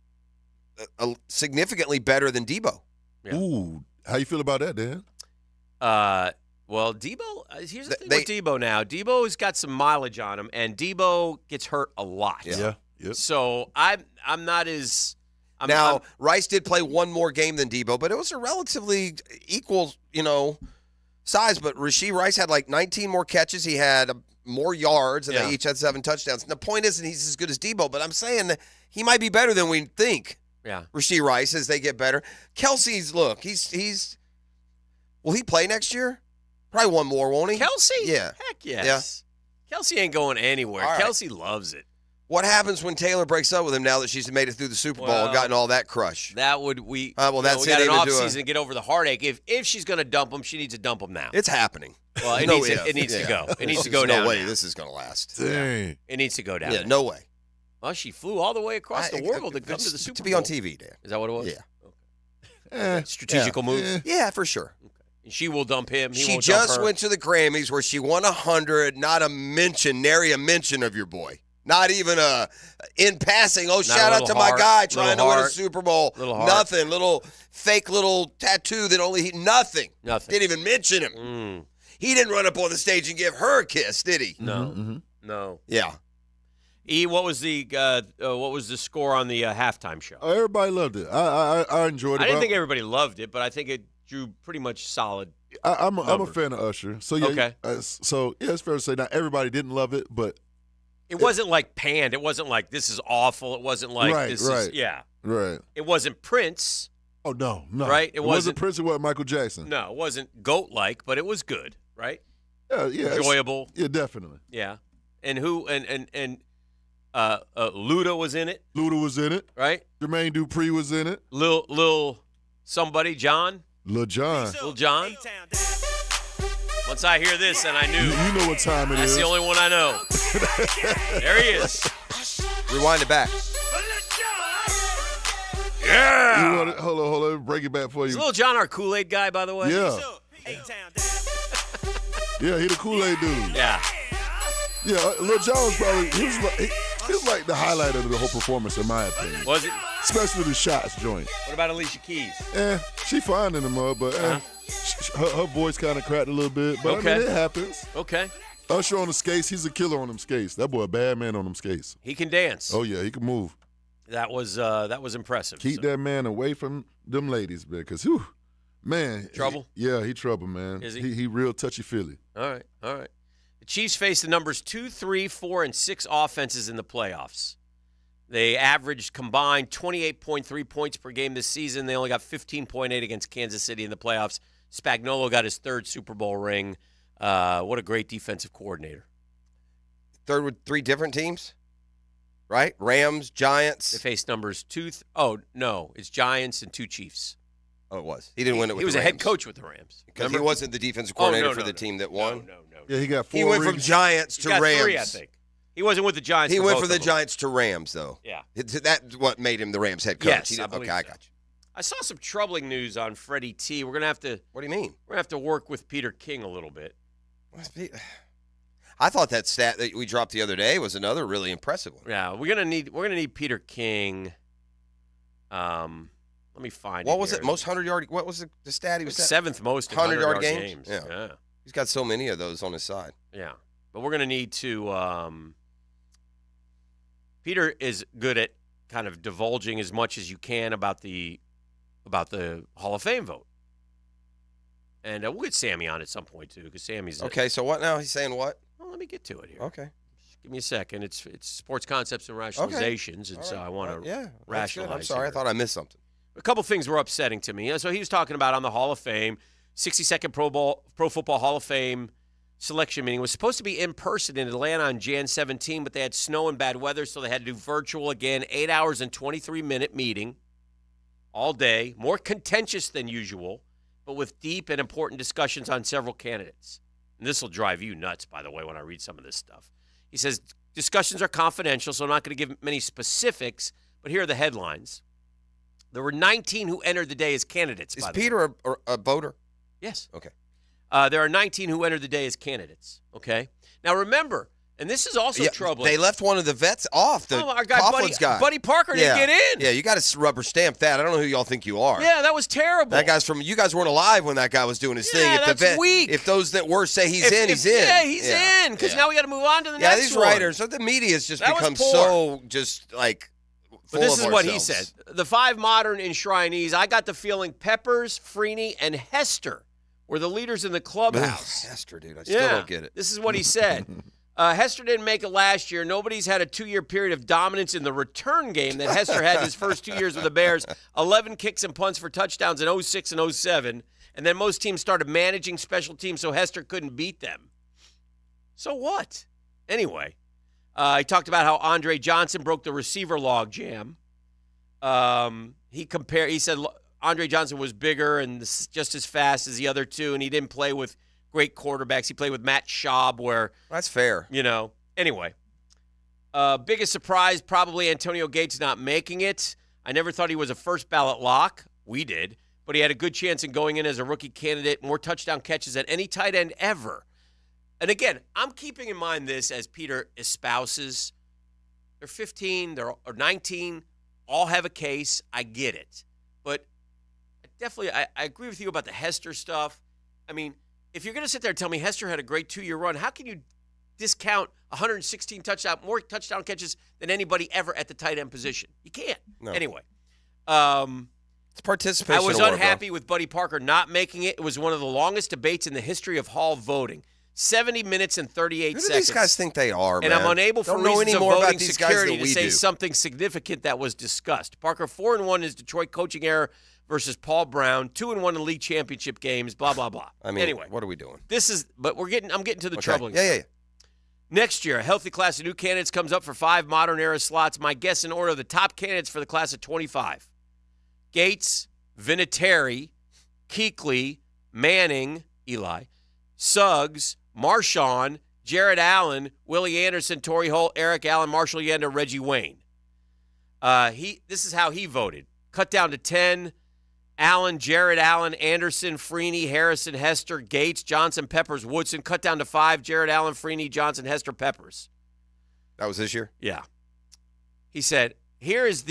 uh, significantly better than Debo. Yeah. Ooh, how you feel about that, Dan? Uh, well, Debo. Uh, here's the Th- thing they- with Debo now. Debo's got some mileage on him, and Debo gets hurt a lot. Yeah. Yep. So I'm I'm not as I'm, now I'm- Rice did play one more game than Debo, but it was a relatively equal, you know, size. But Rashee Rice had like nineteen more catches. He had uh, more yards, and Yeah. they each had seven touchdowns. And the point isn't he's as good as Debo, but I'm saying that he might be better than we think. yeah. Rashee Rice as they get better. Kelsey's look, he's he's will he play next year? Probably one more, won't he? Kelsey. Yeah. Heck yes. Kelsey ain't going anywhere. All right. Kelsey loves it. What happens when Taylor breaks up with him now that she's made it through the Super Bowl Well, and gotten all that crush? That would we. Uh, well, you know, that's we it, got an even off do a- season to get over the heartache. If if she's going to dump him, she needs to dump him now. It's happening. Well, it No needs to, if. it needs Yeah. to go. It needs to There's go down. No way now. this is going to last. Dang. It needs to go down. Yeah, now. no way. Well, she flew all the way across I- the world I- to come to the just Super to Bowl be on T V, Dan. Is that what it was? Yeah. Eh, Strategical yeah. move. Yeah. Yeah, for sure. And she will dump him. He She won't dump just her. went to the Grammys where she won a hundred. Not a mention, nary a mention of your boy. Not even a in passing. Oh, a shout out little to my heart, guy trying to little win a heart, Super Bowl. little heart. Nothing. Little fake little tattoo that only he. Nothing. Nothing. Didn't even mention him. Mm, He didn't run up on the stage and give her a kiss, did he? no, Mm-hmm. no. Yeah. E, what was the uh, uh, what was the score on the uh, halftime show? Oh, everybody loved it. I I, I enjoyed it. I didn't but think everybody loved it, but I think it drew pretty much solid. I, I'm a, I'm a numbers. fan of Usher. So yeah. Okay. uh, so yeah, it's fair to say not everybody didn't love it, but It wasn't like panned. It wasn't like this is awful. It wasn't like Right, this is right. yeah. right. It wasn't Prince. Oh no, no. Right? It It, wasn't- wasn't Prince. It wasn't Michael Jackson. No, it wasn't goat like, but it was good, right? Yeah, yeah. it's- Enjoyable. Yeah, definitely. Yeah. And who and and and uh, uh Luda was in it, Luda was in it. right? Jermaine Dupri was in it. Lil Lil somebody, John, Lil Jon. Lil John. Once I hear this, and I You, knew you know what time it that's is. the only one I know. There he is. Rewind it back. You want it? Hold on, hold on. Break it back for Is you. Lil John our Kool-Aid guy, by the way? Yeah. Yeah, he the Kool-Aid dude. Yeah. Yeah, uh, Lil Jon was probably he was like he, he was like the highlight of the whole performance in my opinion. Was it? Especially the shots joint. What about Alicia Keys? Eh, She fine in the mud, but uh, Uh-huh. sh- sh- her, her voice kind of cracked a little bit. But Okay. I mean, it happens. Okay. Usher on the skates, he's a killer on them skates. That boy a bad man on them skates. He can dance. Oh, yeah, he can move. That was uh, that was impressive. Keep that man away from them ladies, man, because, whew, man. Trouble? he- yeah, he trouble, man. Is he? He, he real touchy-feely. All right, all right. The Chiefs face the numbers two, three, four, and six offenses in the playoffs. They averaged combined twenty-eight point three points per game this season. They only got fifteen point eight against Kansas City in the playoffs. Spagnuolo got his third Super Bowl ring. Uh, what a great defensive coordinator. Third with three different teams, right? Rams, Giants. They faced numbers two. Th- oh, no. It's Giants and two Chiefs. Oh, it was. He didn't win it with He was the a head Rams. coach with the Rams. Because he Remember? wasn't the defensive Oh, no, coordinator no, for the no. team that won. No, no, no. Yeah, he got four He went from rings. Giants He to got Rams. three, I think. He wasn't with the Giants. He for went both from the of them. Giants to Rams, though. Yeah. It- That's what made him the Rams head coach. Yes, He I did- believe okay, I so. got you. I saw some troubling news on Freddie T. We're gonna have to. What do you mean? We're gonna have to work with Peter King a little bit. I thought that stat that we dropped the other day was another really impressive one. Yeah, we're gonna need. We're gonna need Peter King. Um, let me find. What it was here. it? Most hundred yard. What was the, the stat he was at? Seventh most in hundred yard hundred-yard games. games. Yeah. Yeah. He's got so many of those on his side. Yeah, but we're gonna need to. Um, Peter is good at kind of divulging as much as you can about the about the Hall of Fame vote, and uh, we'll get Sammy on at some point too, because Sammy's a- Okay, so what now? He's saying what? Well, let me get to it here. Okay. Just give me a second. It's it's sports concepts and rationalizations, and All so right. I want Well, to yeah, that's good. rationalize. I'm sorry, I here. thought I missed something. A couple things were upsetting to me. So he was talking about on the Hall of Fame, sixty-second Pro Bowl, Pro Football Hall of Fame selection meeting was supposed to be in person in Atlanta on January seventeenth, but they had snow and bad weather, so they had to do virtual again. Eight hours and twenty-three minute meeting, all day, more contentious than usual, but with deep and important discussions on several candidates. And this will drive you nuts, by the way, when I read some of this stuff. He says discussions are confidential, so I'm not going to give many specifics, but here are the headlines. There were nineteen who entered the day as candidates. Is by the way. Peter a, a voter? Yes. Okay. Uh, there are nineteen who entered the day as candidates. Okay. Now remember, and this is also Yeah, troubling. They left one of the vets off. The Oh, our guy Buddy, Coughlin's guy. Buddy Parker yeah. didn't get in. Yeah, you got to rubber stamp that. I don't know who y'all think you are. Yeah, that was terrible. That guy's from. You guys weren't alive when that guy was doing his Yeah, thing. If that's the vet, weak. If those that were say he's If- in, if- he's in. Yeah, he's Yeah. in. Because Yeah. now we got to move on to the Yeah, next these one. writers. So the media's just That was become poor. so just like. But full this of is what he ourselves. said. The five modern enshrinees, I got the feeling Peppers, Freeney, and Hester were the leaders in the clubhouse. Hester, dude, I still yeah. don't get it. This is what he said. Uh, Hester didn't make it last year. Nobody's had a two-year period of dominance in the return game that Hester had in his first two years with the Bears. eleven kicks and punts for touchdowns in oh six and oh seven. And then most teams started managing special teams so Hester couldn't beat them. So what? Anyway, uh, he talked about how Andre Johnson broke the receiver log jam. Um, he compared. He said Andre Johnson was bigger and s- just as fast as the other two, and he didn't play with great quarterbacks. He played with Matt Schaub, where That's fair. you know. Anyway, uh, biggest surprise probably Antonio Gates not making it. I never thought he was a first ballot lock. We did, but he had a good chance in going in as a rookie candidate. More touchdown catches than any tight end ever. And again, I'm keeping in mind this as Peter espouses. They're fifteen, they're or nineteen, all have a case. I get it, but definitely, I, I agree with you about the Hester stuff. I mean, if you're going to sit there and tell me Hester had a great two-year run, how can you discount one hundred sixteen touchdown, more touchdown catches than anybody ever at the tight end position? You can't. No. Anyway, um, It's participation. I was award, unhappy with Buddy Parker not making it. It was one of the longest debates in the history of Hall voting. seventy minutes and thirty-eight Who do seconds. these guys think they are, And man? I'm unable for Don't know reasons any of more about voting these guys security than to we say do. something significant that was discussed. Parker four and one in his Detroit coaching era versus Paul Brown, two and one in league championship games. Blah blah blah. I mean, anyway, what are we doing? this is. But we're getting. I'm getting to the Okay. troubling. Yeah, yeah, stuff. Next year, a healthy class of new candidates comes up for five modern era slots. My guess in order of the top candidates for the class of twenty-five: Gates, Vinatieri, Kuechly, Manning, Eli, Suggs, Marshawn, Jared Allen, Willie Anderson, Torrey Holt, Eric Allen, Marshall Yanda, Reggie Wayne. Uh, he. This is how he voted. Cut down to ten. Allen, Jared Allen, Anderson, Freeney, Harrison, Hester, Gates, Johnson, Peppers, Woodson. Cut down to five. Jared Allen, Freeney, Johnson, Hester, Peppers. That was this year? Yeah. He said, here is the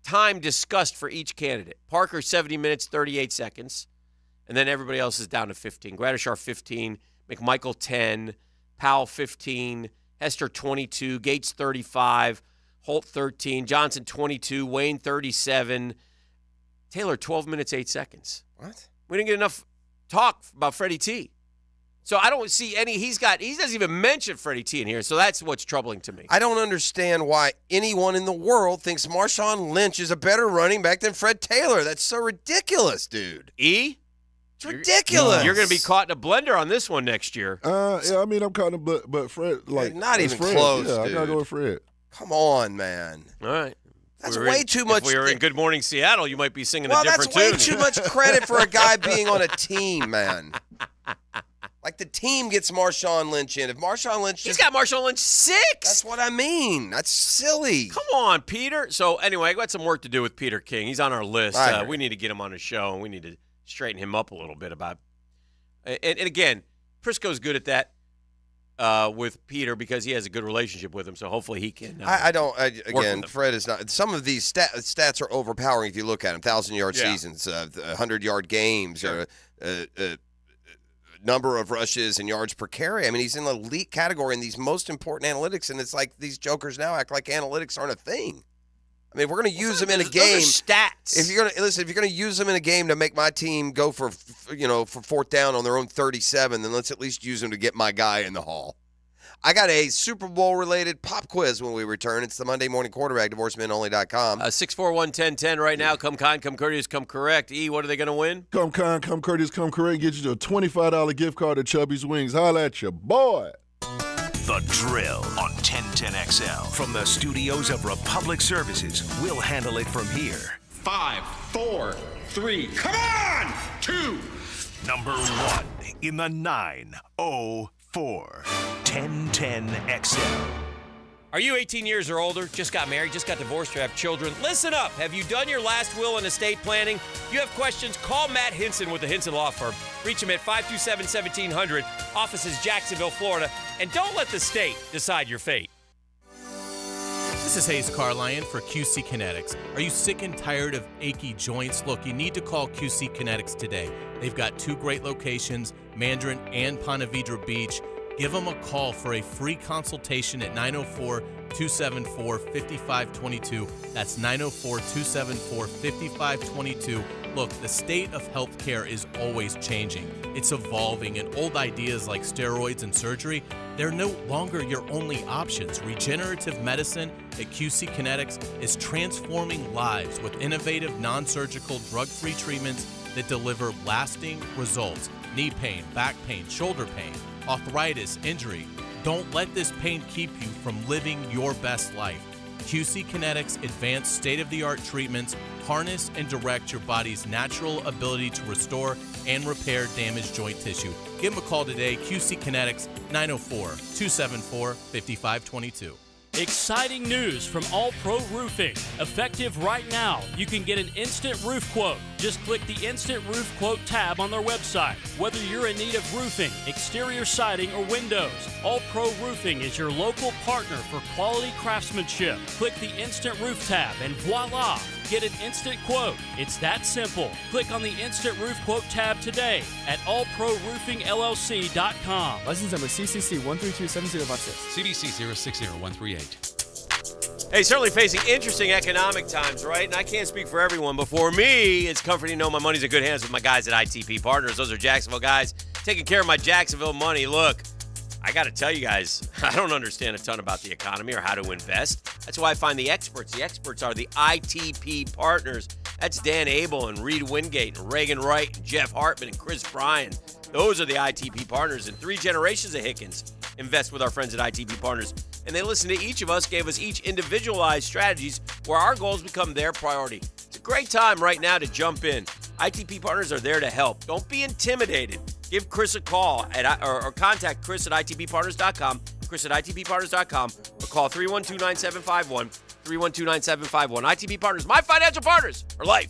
time discussed for each candidate. Parker, seventy minutes, thirty-eight seconds. And then everybody else is down to fifteen. Gradishar, fifteen. McMichael, ten. Powell, fifteen. Hester, twenty-two. Gates, thirty-five. Holt, thirteen. Johnson, twenty-two. Wayne, thirty-seven. Taylor, twelve minutes, eight seconds. What? We didn't get enough talk about Freddie T. So I don't see any. He's got. He doesn't even mention Freddie T in here. So that's what's troubling to me. I don't understand why anyone in the world thinks Marshawn Lynch is a better running back than Fred Taylor. That's so ridiculous, dude. E? It's ridiculous. You're going to be caught in a blender on this one next year. Uh, yeah, I mean, I'm kind of, but but Fred, like Not it's even Fred. close, Yeah, I dude. gotta go with Fred. Come on, man. All right. That's If we were way in- too much. If we were in Good Morning Seattle, you might be singing well, a different that's way tune. too much credit for a guy being on a team, man. Like the team gets Marshawn Lynch in. If Marshawn Lynch, He's just, got Marshawn Lynch six. That's what I mean. That's silly. Come on, Peter. So anyway, I got some work to do with Peter King. He's on our list. I Uh, agree. we need to get him on the show, and we need to straighten him up a little bit about. And, and again, Prisco's good at that uh, with Peter because he has a good relationship with him. So hopefully he can. Uh, I, I don't. I, work again, with him. Fred is not. Some of these stat, stats are overpowering if you look at them. Thousand yard Yeah. seasons, uh, hundred yard games, Sure. or uh, uh, number of rushes and yards per carry. I mean, he's in the elite category in these most important analytics, and it's like these jokers now act like analytics aren't a thing. I mean, if we're going to use them in a Those are game. stats. If you're going to listen, if you're going to use them in a game to make my team go for, f- you know, for fourth down on their own thirty-seven, then let's at least use them to get my guy in the hall. I got a Super Bowl related pop quiz when we return. It's the Monday Morning Quarterback, divorce men only dot com. Uh, six four one, ten ten right now. Come kind, come courteous, come correct. E, what are they going to win? Come kind, come courteous, come correct. Get you a twenty-five dollar gift card at Chubby's Wings. Holla at your boy. The Drill on ten ten X L. From the studios of Republic Services, we'll handle it from here. Five, four, three, come on! Two. Number one in the nine oh four. ten ten X L. Are you eighteen years or older, just got married, just got divorced, or have children? Listen up. Have you done your last will and estate planning? If you have questions, call Matt Hinson with the Hinson Law Firm. Reach him at five two seven, seventeen hundred. Office is Jacksonville, Florida. And don't let the state decide your fate. This is Hayes Carlion for Q C Kinetics. Are you sick and tired of achy joints? Look, you need to call Q C Kinetics today. They've got two great locations, Mandarin and Ponte Vedra Beach. Give them a call for a free consultation at nine oh four, two seven four, five five two two. That's nine oh four, two seven four, five five two two. Look, the state of healthcare is always changing. It's evolving, and old ideas like steroids and surgery, they're no longer your only options. Regenerative medicine at Q C Kinetics is transforming lives with innovative, non-surgical, drug-free treatments that deliver lasting results. Knee pain, back pain, shoulder pain, arthritis, injury. Don't let this pain keep you from living your best life. Q C Kinetics advanced state-of-the-art treatments harness and direct your body's natural ability to restore and repair damaged joint tissue. Give them a call today, Q C Kinetics, nine oh four, two seven four, five five two two. Exciting news from All Pro Roofing. Effective right now, you can get an instant roof quote. Just click the Instant Roof Quote tab on their website. Whether you're in need of roofing, exterior siding, or windows, All Pro Roofing is your local partner for quality craftsmanship. Click the Instant Roof tab and voila! Get an instant quote. It's that simple. Click on the Instant Roof Quote tab today at all pro roofing L L C dot com. License number C C C one three two seven zero five six. C B C zero six zero one three eight. Hey, certainly facing interesting economic times, right? And I can't speak for everyone, but for me, it's comforting to know my money's in good hands with my guys at I T P Partners. Those are Jacksonville guys taking care of my Jacksonville money. Look, I got to tell you guys, I don't understand a ton about the economy or how to invest. That's why I find the experts. The experts are the I T P Partners. That's Dan Abel and Reed Wingate and Reagan Wright and Jeff Hartman and Chris Bryan. Those are the I T P Partners, and three generations of Hickens invest with our friends at I T P Partners. And they listened to each of us, gave us each individualized strategies where our goals become their priority. It's a great time right now to jump in. I T P Partners are there to help. Don't be intimidated. Give Chris a call at or, or contact Chris at I T P partners dot com, Chris at I T P partners dot com, or call three one two, nine seven five one, three one two, nine seven five one. I T P Partners, my financial partners for life.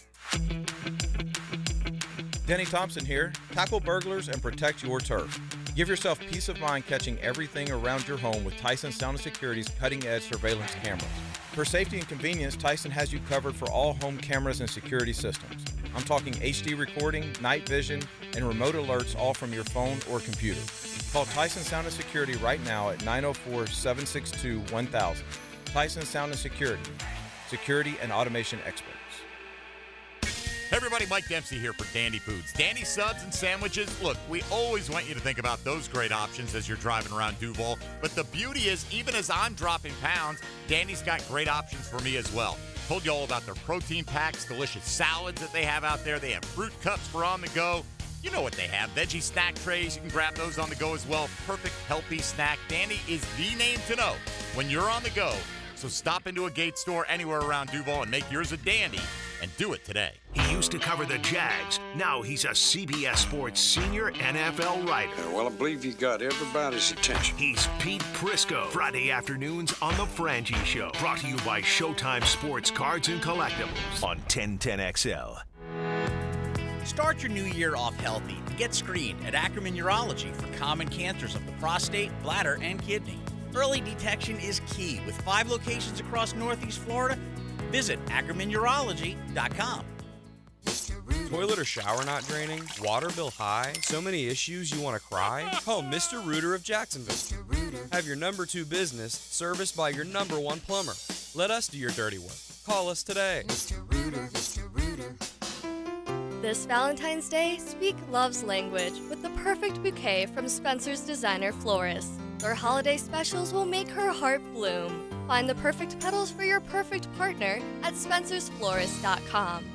Denny Thompson here. Tackle burglars and protect your turf. Give yourself peace of mind catching everything around your home with Tyson Sound and Security's cutting-edge surveillance cameras. For safety and convenience, Tyson has you covered for all home cameras and security systems. I'm talking H D recording, night vision, and remote alerts all from your phone or computer. Call Tyson Sound and Security right now at nine oh four, seven six two, one thousand. Tyson Sound and Security, security and automation experts. Hey everybody, Mike Dempsey here for Dandy Foods. Dandy subs and sandwiches. Look, we always want you to think about those great options as you're driving around Duval. But the beauty is, even as I'm dropping pounds, Dandy's got great options for me as well. Told you all about their protein packs, delicious salads that they have out there. They have fruit cups for on the go. You know what they have. Veggie snack trays. You can grab those on the go as well. Perfect, healthy snack. Dandy is the name to know when you're on the go. So stop into a Gates store anywhere around Duval and make yours a Dandy, and do it today. He used to cover the Jags. Now he's a C B S Sports senior N F L writer. Well, I believe you got everybody's attention. He's Pete Prisco. Friday afternoons on The Frangie Show. Brought to you by Showtime Sports Cards and Collectibles on ten ten X L. Start your new year off healthy and get screened at Ackerman Urology for common cancers of the prostate, bladder, and kidney. Early detection is key with five locations across Northeast Florida. Visit Ackerman Urology dot com. Toilet or shower not draining? Water bill high? So many issues you want to cry? Call Mister Rooter of Jacksonville. Have your number two business serviced by your number one plumber. Let us do your dirty work. Call us today. Mister Rooter, Mister Rooter. This Valentine's Day, speak love's language with the perfect bouquet from Spencer's Designer Florist. Their holiday specials will make her heart bloom. Find the perfect petals for your perfect partner at spencers florist dot com.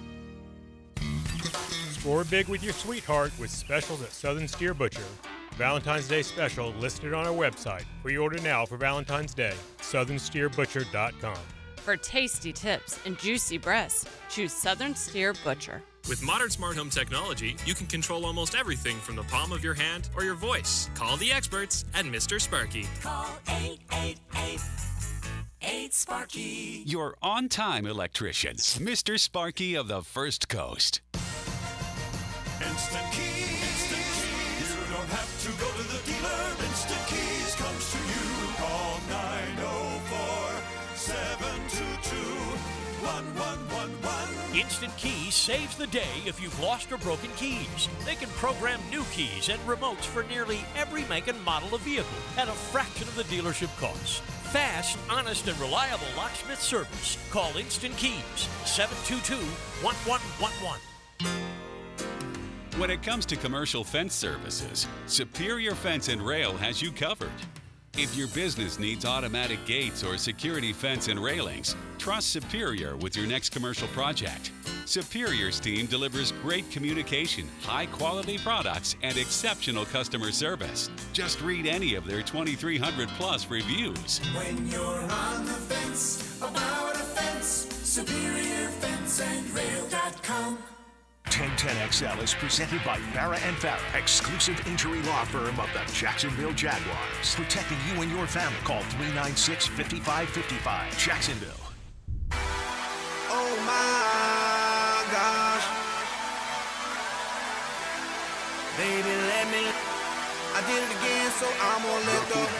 Score big with your sweetheart with specials at Southern Steer Butcher. Valentine's Day special listed on our website. Pre-order now for Valentine's Day. southern steer butcher dot com. For tasty tips and juicy breasts, choose Southern Steer Butcher. With modern smart home technology, you can control almost everything from the palm of your hand or your voice. Call the experts at Mister Sparky. Call eight eight eight, eight Sparky. Your on-time electrician, Mister Sparky of the First Coast. Instant Keys. Instant Keys. You don't have to go to the dealer. Instant Keys comes to you. Call nine oh four, seven two two, one one one one. Instant Keys saves the day if you've lost or broken keys. They can program new keys and remotes for nearly every make and model of vehicle at a fraction of the dealership cost. Fast, honest, and reliable locksmith service. Call Instant Keys, seven two two, one one one one. When it comes to commercial fence services, Superior Fence and Rail has you covered. If your business needs automatic gates or security fence and railings, trust Superior with your next commercial project. Superior's team delivers great communication, high-quality products, and exceptional customer service. Just read any of their twenty-three hundred plus reviews. When you're on the fence about a fence, superior fence and rail dot com. ten ten X L is presented by Farah and Farah, exclusive injury law firm of the Jacksonville Jaguars. Protecting you and your family. Call three nine six, five five five five. Jacksonville. Oh my gosh. Baby, let me. I did it again, so I'm gonna let go.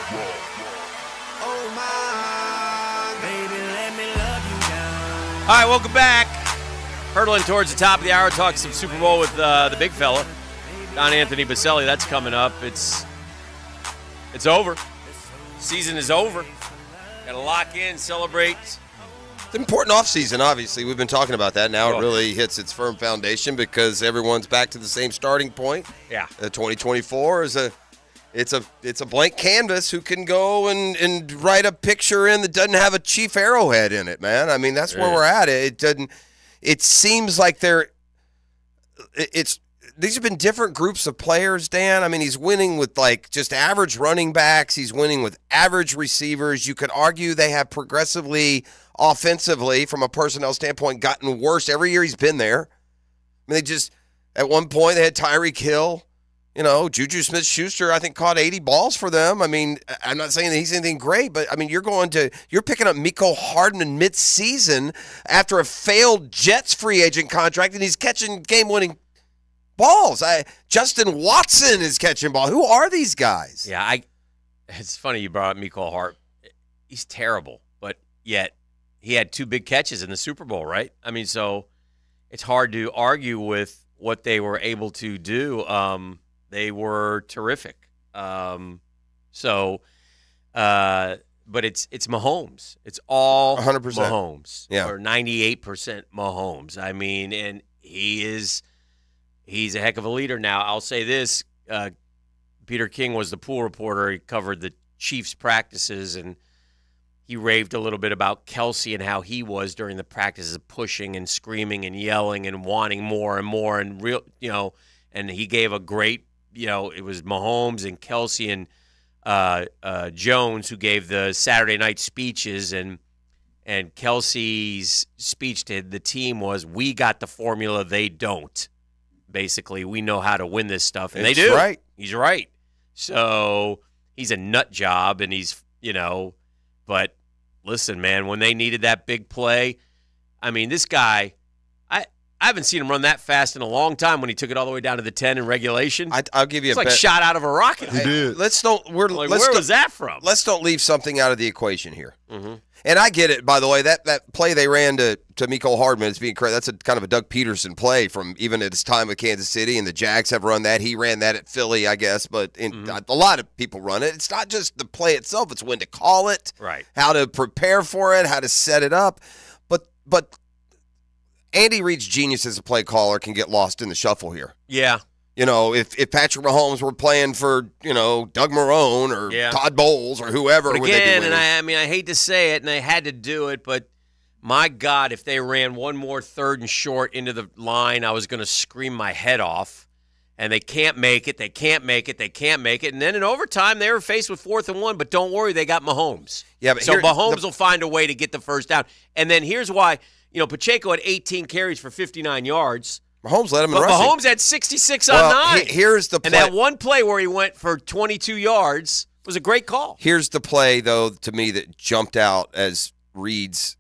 Oh my, baby, let me love you down. All right, welcome back. Hurtling towards the top of the hour, talking some Super Bowl with uh, the big fella, Don Anthony Baselli. That's coming up. It's it's over. Season is over. Got to lock in, celebrate. It's an important offseason, obviously. We've been talking about that. Now it really hits its firm foundation because everyone's back to the same starting point. Yeah. Uh, twenty twenty-four is a it's a it's a blank canvas. Who can go and, and write a picture in that doesn't have a Chief Arrowhead in it, man? I mean, that's where Yeah. we're at. It, it doesn't. It seems like they're. It's these have been different groups of players, Dan. I mean, he's winning with like just average running backs. He's winning with average receivers. You could argue they have progressively, offensively, from a personnel standpoint, gotten worse every year he's been there. I mean, they just at one point they had Tyreek Hill. You know, Juju Smith-Schuster, I think, caught eighty balls for them. I mean, I'm not saying that he's anything great, but, I mean, you're going to – you're picking up Mecole Hardman mid-season after a failed Jets free agent contract, and he's catching game-winning balls. I Justin Watson is catching ball. Who are these guys? Yeah, I. It's funny you brought up Mecole Hart. He's terrible, but yet he had two big catches in the Super Bowl, right? I mean, so it's hard to argue with what they were able to do. Um, they were terrific. Um, so, uh, but it's it's Mahomes. It's all one hundred percent Mahomes. Yeah. Or ninety-eight percent Mahomes. I mean, and he is he's a heck of a leader now. I'll say this. Uh, Peter King was the pool reporter. He covered the Chiefs practices, and he raved a little bit about Kelsey and how he was during the practices, pushing and screaming and yelling and wanting more and more and real, you know. And he gave a great, you know, it was Mahomes and Kelsey and uh, uh, Jones who gave the Saturday night speeches, and and Kelsey's speech to the team was, "We got the formula, they don't. Basically, we know how to win this stuff," and It's they do. right. He's right. So he's a nut job, and he's, you know, but listen, man, when they needed that big play, I mean, this guy, I I haven't seen him run that fast in a long time when he took it all the way down to the ten in regulation. I, I'll give you it's a like bet. shot out of a rocket. Hey, Let's don't. We're Like, let's where don't- was that from? Let's don't leave something out of the equation here. Mm-hmm. And I get it, by the way. That that play they ran to to Mecole Hardman is being credit. That's a kind of a Doug Peterson play from even at his time with Kansas City, and the Jags have run that. He ran that at Philly, I guess, but in, Mm-hmm. a lot of people run it. It's not just the play itself; it's when to call it, Right. how to prepare for it, how to set it up. But but Andy Reid's genius as a play caller can get lost in the shuffle here. Yeah. You know, if, if Patrick Mahomes were playing for, you know, Doug Marrone or Yeah. Todd Bowles or whoever, But would they be again, winning? and I, I mean, I hate to say it, and I had to do it, but my God, if they ran one more third and short into the line, I was going to scream my head off. And they can't make it. They can't make it. They can't make it. And then in overtime, they were faced with fourth and one. But don't worry, they got Mahomes. Yeah, but so here- Mahomes the- will find a way to get the first down. And then here's why. You know, Pacheco had eighteen carries for fifty-nine yards. Mahomes led him in But rushing. Mahomes had sixty-six Well, on nine. he- here's the And play- that one play where he went for twenty-two yards was a great call. Here's the play, though, to me that jumped out as Reid's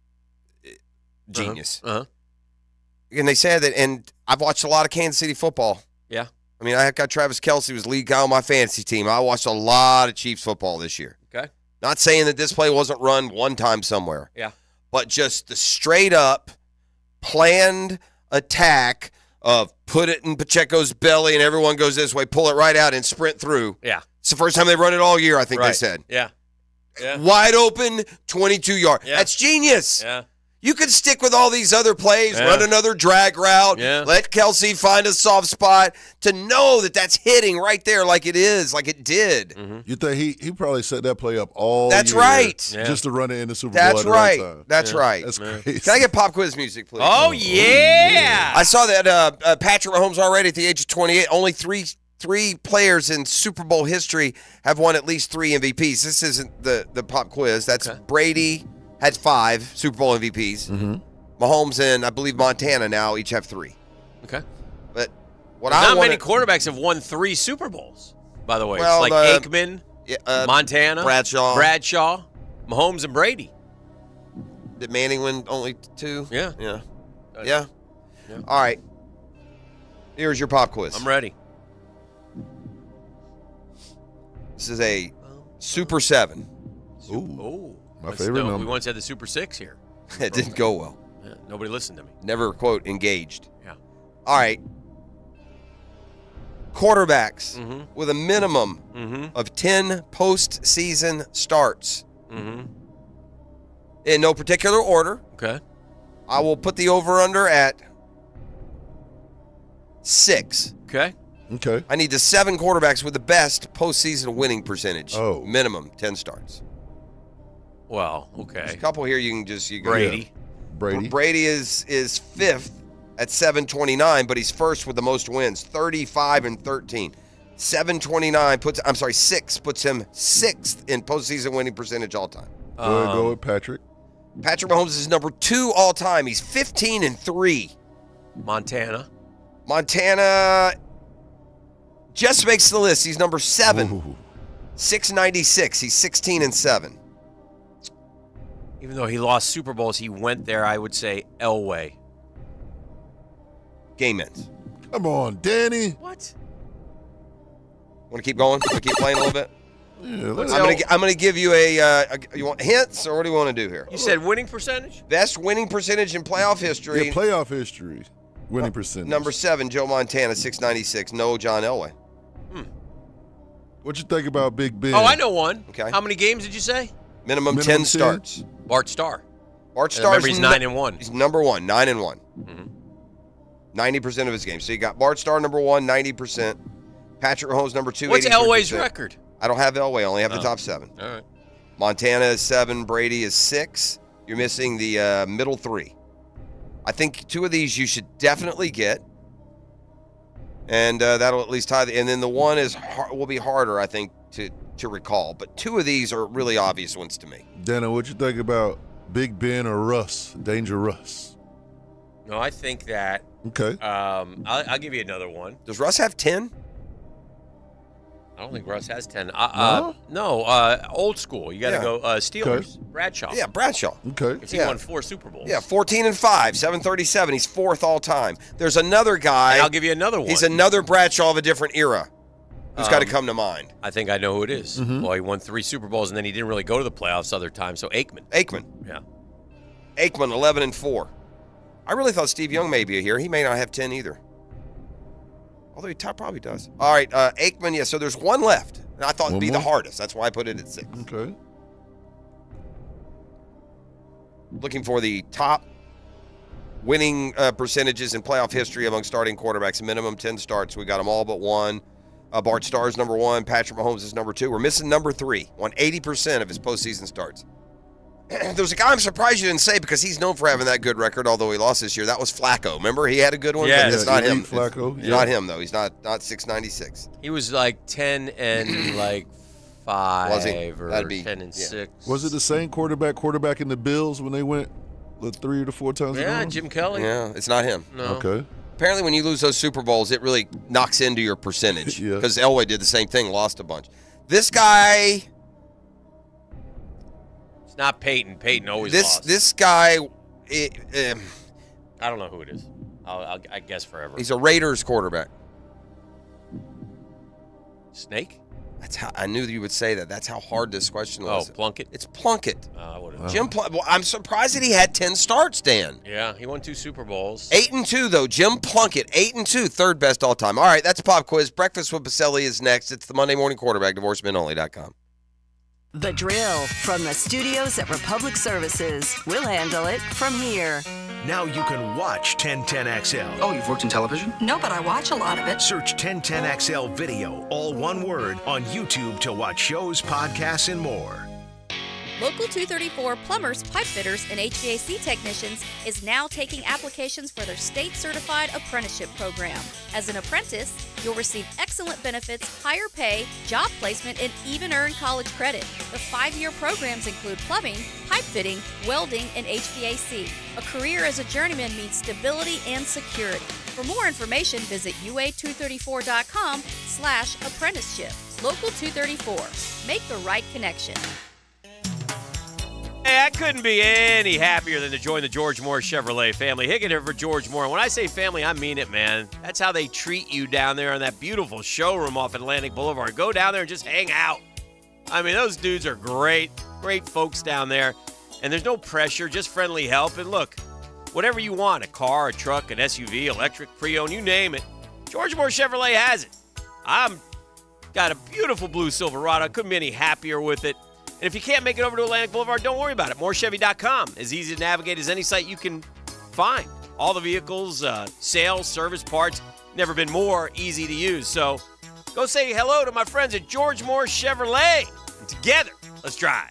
genius. Uh-huh. And they said that, and I've watched a lot of Kansas City football. Yeah. I mean, I got Travis Kelce was lead guy on my fantasy team. I watched a lot of Chiefs football this year. Okay. Not saying that this play wasn't run one time somewhere. Yeah. But just the straight up planned attack of put it in Pacheco's belly and everyone goes this way, pull it right out and sprint through. Yeah. It's the first time they run it all year, I think they Right. said. Yeah. Yeah. Wide open, twenty-two yard. Yeah. That's genius. Yeah. You could stick with all these other plays, Yeah. run another drag route, Yeah. let Kelsey find a soft spot to know that that's hitting right there like it is, like it did. Mm-hmm. You think he he probably set that play up all That's year right. just Yeah. to run it in the Super That's Bowl at right. the right time. That's right. That's Yeah. crazy. Can I get pop quiz music, please? Oh, yeah. I saw that uh, uh, Patrick Mahomes already at the age of twenty-eight, only three three players in Super Bowl history have won at least three M V Ps. This isn't the, the pop quiz. That's Brady had five Super Bowl M V Ps. Mm-hmm. Mahomes and I believe Montana now each have three. Okay. But what Not I want many quarterbacks have won three Super Bowls, by the way. Well, it's like uh, Aikman, yeah, uh, Montana, Bradshaw. Bradshaw, Mahomes, and Brady. Did Manning win only two? Yeah. Yeah. Uh, Yeah. yeah. All right. Here's your pop quiz. I'm ready. This is a Super Seven. Ooh. Oh, My Let's favorite know. number. We once had the Super Six here. It didn't go well. Yeah, nobody listened to me. Never, quote, engaged. Yeah. All right. Quarterbacks Mm-hmm. with a minimum Mm-hmm. of ten postseason starts. Mm-hmm. In no particular order. Okay. I will put the over-under at six. Okay. Okay. I need the seven quarterbacks with the best postseason winning percentage. Oh. Minimum ten starts. Well, There's okay. a couple here you can just you can Brady. Brady. Brady is is fifth at seven twenty-nine, but he's first with the most wins, thirty-five and thirteen. seven twenty-nine puts I'm sorry, six puts him sixth in postseason winning percentage all time. Go ahead, Um, go with Patrick. Patrick Mahomes is number two all time. He's fifteen and three. Montana. Montana just makes the list. He's number seven. Ooh. six ninety-six. He's sixteen and seven. Even though he lost Super Bowls, he went there, I would say, Elway. Game ends. Come on, Danny. What? Want to keep going? Want to keep playing a little bit? Yeah, I'm let's gonna, gi- I'm gonna give you a, uh, a. You want hints, or what do you want to do here? You said winning percentage? Best winning percentage in playoff history. Yeah, playoff history. Winning percentage. Number seven, Joe Montana, six ninety-six. No, John Elway. What you think about Big Ben? Oh, I know one. Okay. How many games did you say? Minimum, Minimum ten ten? starts. Bart Starr. Bart And Starr's remember, he's nu- nine and one. He's number one, nine and one. Mhm. Ninety percent of his games. So you got Bart Starr number one, ninety percent. Patrick Mahomes number two. What's eighty-three percent. Elway's record? I don't have Elway. I only have the Oh. top seven. All right. Montana is seven. Brady is six. You're missing the uh, middle three. I think two of these you should definitely get, and uh, that'll at least tie the. And then the one is har- will be harder, I think, to to recall. But two of these are really obvious ones to me. Dana, what you think about Big Ben or Russ? Danger Russ. No, I think that. Okay. Um, I'll, I'll give you another one. Does Russ have ten? I don't think Russ has ten. Uh, uh, no, uh, old school. You got to Yeah. go uh, Steelers. Bradshaw. Yeah, Bradshaw. Okay. Because he Yeah. won four Super Bowls. Yeah, fourteen and five, seven thirty-seven. He's fourth all time. There's another guy. And I'll give you another one. He's another Bradshaw of a different era who's got to Um, come to mind. I think I know who it is. Mhm. Well, he won three Super Bowls, and then he didn't really go to the playoffs other times. So Aikman. Aikman. Yeah. Aikman, eleven and four. I really thought Steve Young may be here. He may not have ten either. Although he top probably does. All right, uh, Aikman, yeah, so there's one left. And I thought it'd One be more? the hardest. That's why I put it at six. Okay. Looking for the top winning uh, percentages in playoff history among starting quarterbacks. Minimum ten starts. We got them all but one. Uh, Bart Starr is number one. Patrick Mahomes is number two. We're missing number three. Won eighty percent of his postseason starts. There's a guy I'm surprised you didn't say because he's known for having that good record, although he lost this year. That was Flacco. Remember? He had a good one, Yes. but it's Yeah, not elite him. Flacco. It's Yeah. not him, though. He's not not six ninety-six. He was like ten and like five Was he? or That'd be- ten and yeah. six. Was it the same quarterback quarterback in the Bills when they went the three or the four times? Yeah, ago? Jim Kelly. Yeah, it's not him. No. Okay. Apparently, when you lose those Super Bowls, it really knocks into your percentage. Yeah. Because Elway did the same thing, lost a bunch. This guy, It's not Peyton. Peyton always this lost. this guy, it, um, I don't know who it is. I'll, I'll, I guess forever. he's a Raiders quarterback. Snake? That's how I knew that you would say that. That's how hard this question Oh, was. Plunkett. It's Plunkett. Uh, I would've- Jim Plunkett. Well, I'm surprised that he had ten starts, Dan. Yeah, he won two Super Bowls. Eight and two though. Jim Plunkett, eight and two, third best all time. All right, that's Pop Quiz. Breakfast with Baselli is next. It's the Monday Morning Quarterback. divorce men only dot com. The Drill from the studios at Republic Services. We'll handle it from here. Now you can watch ten ten X L. Oh, you've worked in television? No, but I watch a lot of it. Search ten ten X L video, all one word, on YouTube to watch shows, podcasts, and more. Local two thirty-four plumbers, pipe fitters, and H V A C technicians is now taking applications for their state-certified apprenticeship program. As an apprentice, you'll receive excellent benefits, higher pay, job placement, and even earn college credit. The five-year programs include plumbing, pipe fitting, welding, and H V A C. A career as a journeyman means stability and security. For more information, visit U A two thirty-four dot com slash apprenticeship. Local two thirty-four. Make the right connection. Hey, I couldn't be any happier than to join the George Moore Chevrolet family. Higgin here for George Moore. When I say family, I mean it, man. That's how they treat you down there in that beautiful showroom off Atlantic Boulevard. Go down there and just hang out. I mean, those dudes are great, great folks down there. And there's no pressure, just friendly help. And look, whatever you want, a car, a truck, an S U V, electric, pre-owned, you name it, George Moore Chevrolet has it. I'm got a beautiful blue Silverado. Couldn't be any happier with it. And if you can't make it over to Atlantic Boulevard, don't worry about it. more chevy dot com is easy to navigate as any site you can find. All the vehicles, uh, sales, service, parts, never been more easy to use. So go say hello to my friends at George Moore Chevrolet. And together, let's drive.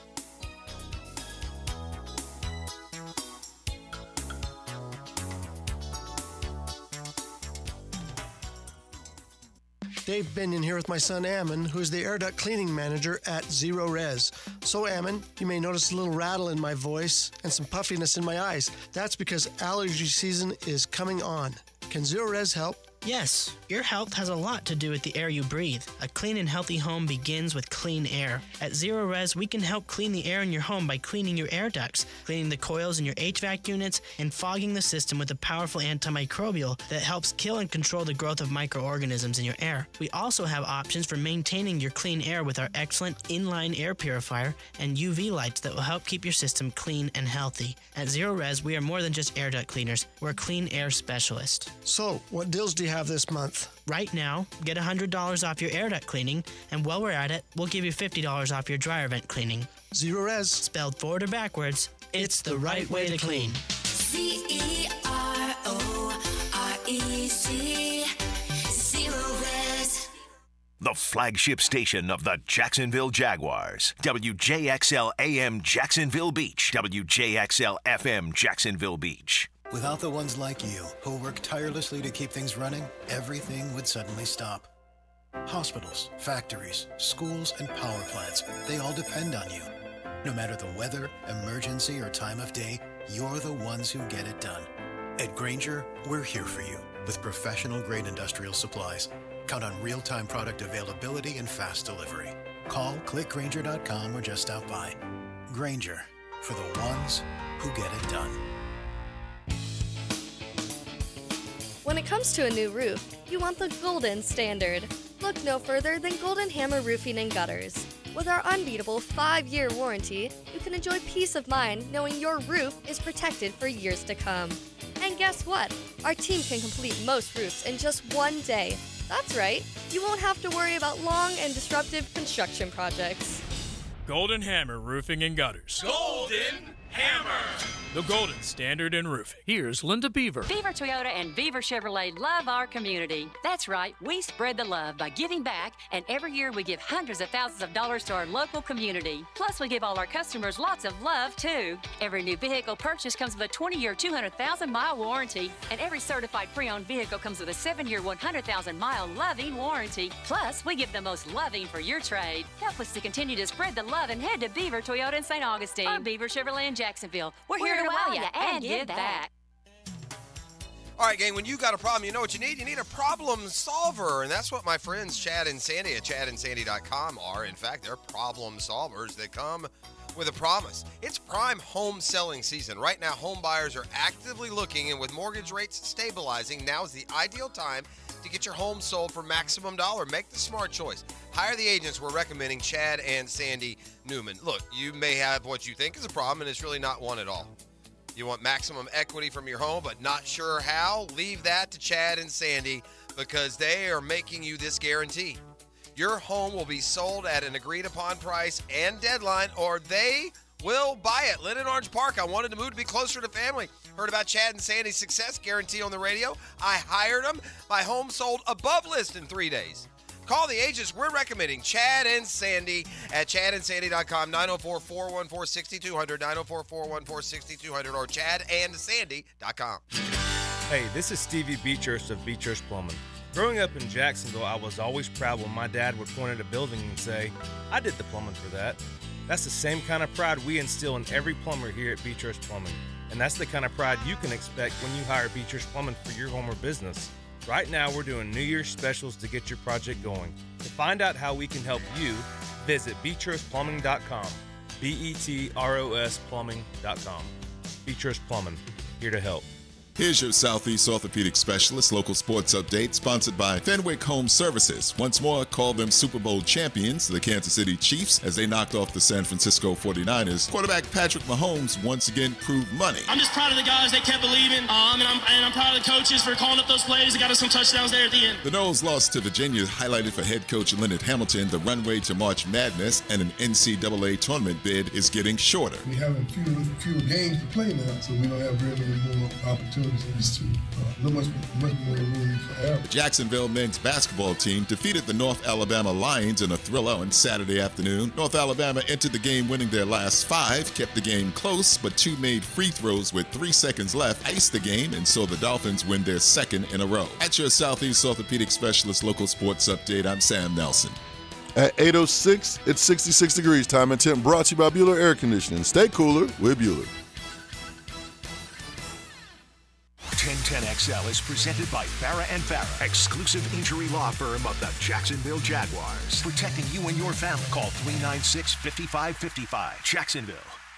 Dave Binion here with my son Ammon, who is the air duct cleaning manager at Zero Res. So Ammon, you may notice a little rattle in my voice and some puffiness in my eyes. That's because allergy season is coming on. Can Zero Res help? Yes, your health has a lot to do with the air you breathe. A clean and healthy home begins with clean air. At Zero Res, we can help clean the air in your home by cleaning your air ducts, cleaning the coils in your H V A C units, and fogging the system with a powerful antimicrobial that helps kill and control the growth of microorganisms in your air. We also have options for maintaining your clean air with our excellent inline air purifier and U V lights that will help keep your system clean and healthy. At Zero Res, we are more than just air duct cleaners. We're a clean air specialist. So, what deals do you have this month? Right now, get one hundred dollars off your air duct cleaning, and while we're at it, we'll give you fifty dollars off your dryer vent cleaning. Zero Res. Spelled forward or backwards, it's the right way to clean. C E R O R E C, Zero Res. The flagship station of the Jacksonville Jaguars. W J X L A M Jacksonville Beach. W J X L F M Jacksonville Beach. Without the ones like you, who work tirelessly to keep things running, everything would suddenly stop. Hospitals, factories, schools, and power plants, they all depend on you. No matter the weather, emergency, or time of day, you're the ones who get it done. At Grainger, we're here for you with professional-grade industrial supplies. Count on real-time product availability and fast delivery. Call, click Grainger dot com, or just stop by. Grainger, for the ones who get it done. When it comes to a new roof, you want the golden standard. Look no further than Golden Hammer Roofing and Gutters. With our unbeatable five-year warranty, you can enjoy peace of mind knowing your roof is protected for years to come. And guess what? Our team can complete most roofs in just one day. That's right, you won't have to worry about long and disruptive construction projects. Golden Hammer Roofing and Gutters. Golden Hammer! The golden standard in roofing. Here's Linda Beaver. Beaver Toyota and Beaver Chevrolet love our community. That's right, we spread the love by giving back, and every year we give hundreds of thousands of dollars to our local community. Plus, we give all our customers lots of love, too. Every new vehicle purchase comes with a twenty-year, two hundred thousand mile warranty, and every certified pre-owned vehicle comes with a seven year, one hundred thousand mile loving warranty. Plus, we give the most loving for your trade. Help us to continue to spread the love and head to Beaver Toyota in Saint Augustine or Beaver Chevrolet in Jacksonville. We're, We're here to wow you and give back. All right, gang, when you got a problem, you know what you need? You need a problem solver, and that's what my friends Chad and Sandy at chad and sandy dot com are. In fact, they're problem solvers that come with a promise. It's prime home selling season. Right now, home buyers are actively looking, and with mortgage rates stabilizing, now is the ideal time to get your home sold for maximum dollar. Make the smart choice. Hire the agents we're recommending, Chad and Sandy Newman. Look, you may have what you think is a problem, and it's really not one at all. You want maximum equity from your home, but not sure how? Leave that to Chad and Sandy, because they are making you this guarantee. Your home will be sold at an agreed-upon price and deadline, or they will buy it. Lynn in Orange Park, I wanted to move to be closer to family. Heard about Chad and Sandy's success guarantee on the radio. I hired them. My home sold above list in three days. Call the agents we're recommending, Chad and Sandy at chad and sandy dot com, nine oh four, four one four, six two zero zero, nine oh four, four one four, six two zero zero, or chad and sandy dot com. Hey, this is Stevie Beechurst of Beechurst Plumbing. Growing up in Jacksonville, I was always proud when my dad would point at a building and say, I did the plumbing for that. That's the same kind of pride we instill in every plumber here at Beechurst Plumbing. And that's the kind of pride you can expect when you hire Beechurst Plumbing for your home or business. Right now, we're doing New Year's specials to get your project going. To find out how we can help you, visit beechurst plumbing dot com. B E T R O S plumbing dot com. Beechurst Plumbing, here to help. Here's your Southeast Orthopedic Specialist local sports update, sponsored by Fenwick Home Services. Once more, call them Super Bowl champions, the Kansas City Chiefs, as they knocked off the San Francisco forty-niners. Quarterback Patrick Mahomes once again proved money. I'm just proud of the guys. They kept believing, um, and, I'm, and I'm proud of the coaches for calling up those plays. They got us some touchdowns there at the end. The Noles lost to Virginia, highlighted for head coach Leonard Hamilton. The runway to March Madness and an N C double A tournament bid is getting shorter. We have a few, few games to play now, so we don't have very many more opportunities. To, uh, much, much more room for error. The Jacksonville men's basketball team defeated the North Alabama Lions in a thriller on Saturday afternoon. North Alabama entered the game winning their last five, kept the game close, but two made free throws with three seconds left, iced the game, and saw the Dolphins win their second in a row. At your Southeast Orthopedic Specialist local sports update, I'm Sam Nelson. At eight oh six, it's sixty-six degrees. Time and temp brought to you by Bueller Air Conditioning. Stay cooler with Bueller. ten ten X L is presented by Farah and Farah, exclusive injury law firm of the Jacksonville Jaguars. Protecting you and your family. Call three nine six, five five five five. Jacksonville.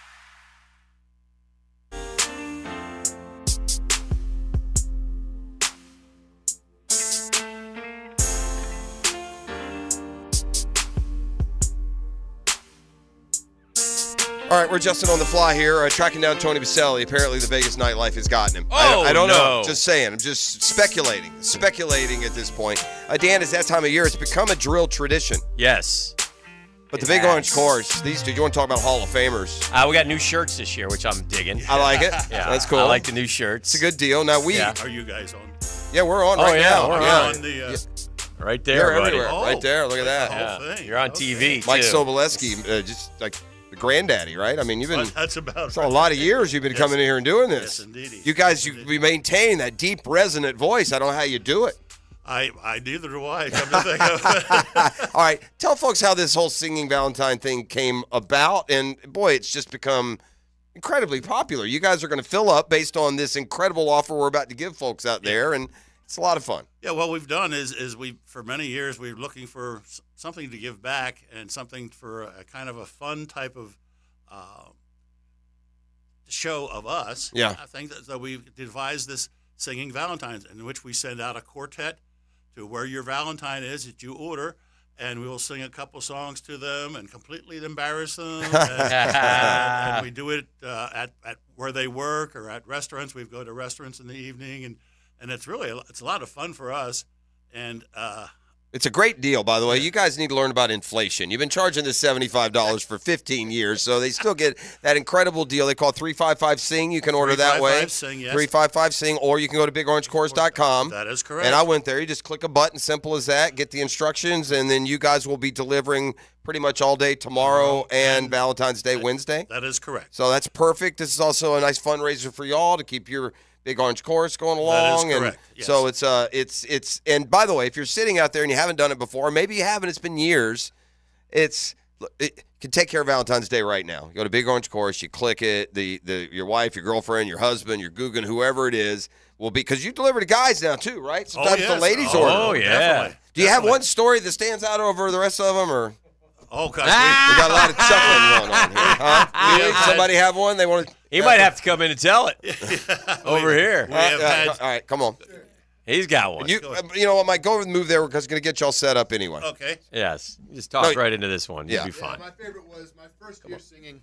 All right, we're Justin on the fly here, uh, tracking down Tony Baselli. Apparently, the Vegas nightlife has gotten him. Oh, I, I don't no. know. Just saying. I'm just speculating. Speculating at this point. Uh, Dan, it's that time of year. It's become a drill tradition. Yes. But the It Big has. Orange Course, these two, you want to talk about Hall of Famers? Uh, we got new shirts this year, which I'm digging. I like it. Yeah, That's cool. I like the new shirts. It's a good deal. Now, we. Yeah. Are you guys on? Yeah, we're on Oh, right yeah, now. we're yeah. on the, uh, Yeah. Right there, You're buddy. everywhere. Oh, right there. Look at that. the whole Yeah. thing. You're on Okay. T V, too. Mike Soboleski, uh, just like the granddaddy, right? I mean, you've been. Well, that's about It's a right. lot of years you've been Yes. coming in here and doing this. Yes, indeedy. You guys, you we maintain that deep, resonant voice. I don't know how you do it. I, I neither do I. Come to think of it. All right, tell folks how this whole singing Valentine thing came about, and boy, it's just become incredibly popular. You guys are going to fill up based on this incredible offer we're about to give folks out there, and it's a lot of fun. Yeah, what we've done is is we for many years we're looking for s- something to give back and something for a, kind of a fun type of uh, show of us. Yeah. I think that so we devised this singing Valentine's, in which we send out a quartet to where your Valentine is that you order, and we will sing a couple songs to them and completely embarrass them. and, and we do it uh, at, at where they work or at restaurants. We go to restaurants in the evening, and, and it's really a, it's a lot of fun for us. And uh, It's a great deal, by the way. You guys need to learn about inflation. You've been charging this seventy-five dollars for fifteen years, so they still get that incredible deal. They call it three five five sing. You can order that way. Sing, yes. three five five sing, or you can go to big orange course dot com. That is correct. And I went there. You just click a button, simple as that, get the instructions, and then you guys will be delivering pretty much all day tomorrow and Valentine's Day Wednesday. That is correct. So that's perfect. This is also a nice fundraiser for y'all to keep your Big Orange Course going along. That is and correct, yes. So it's uh it's it's and by the way, if you're sitting out there and you haven't done it before, maybe you haven't, it's been years. It's it can take care of Valentine's Day right now. You go to Big Orange Course, you click it, the the your wife, your girlfriend, your husband, your Guggen, whoever it is, will be because you deliver to guys now too, right? Sometimes yes. the ladies Oh, order. Oh, yeah. Definitely. Do you have Definitely. one story that stands out over the rest of them, or Oh, gosh. we got a lot of chuckling going on here? Huh? We have Somebody have one? They want to. He might have to come in and tell it over We- here. We have Uh, had, all right, come on. He's got one. You, uh, you know what? Mike, go over and move there because it's going to get y'all set up anyway. okay. Yes. Just toss No, right into this one. yeah. You'll be Yeah, fine. my favorite was my first year singing.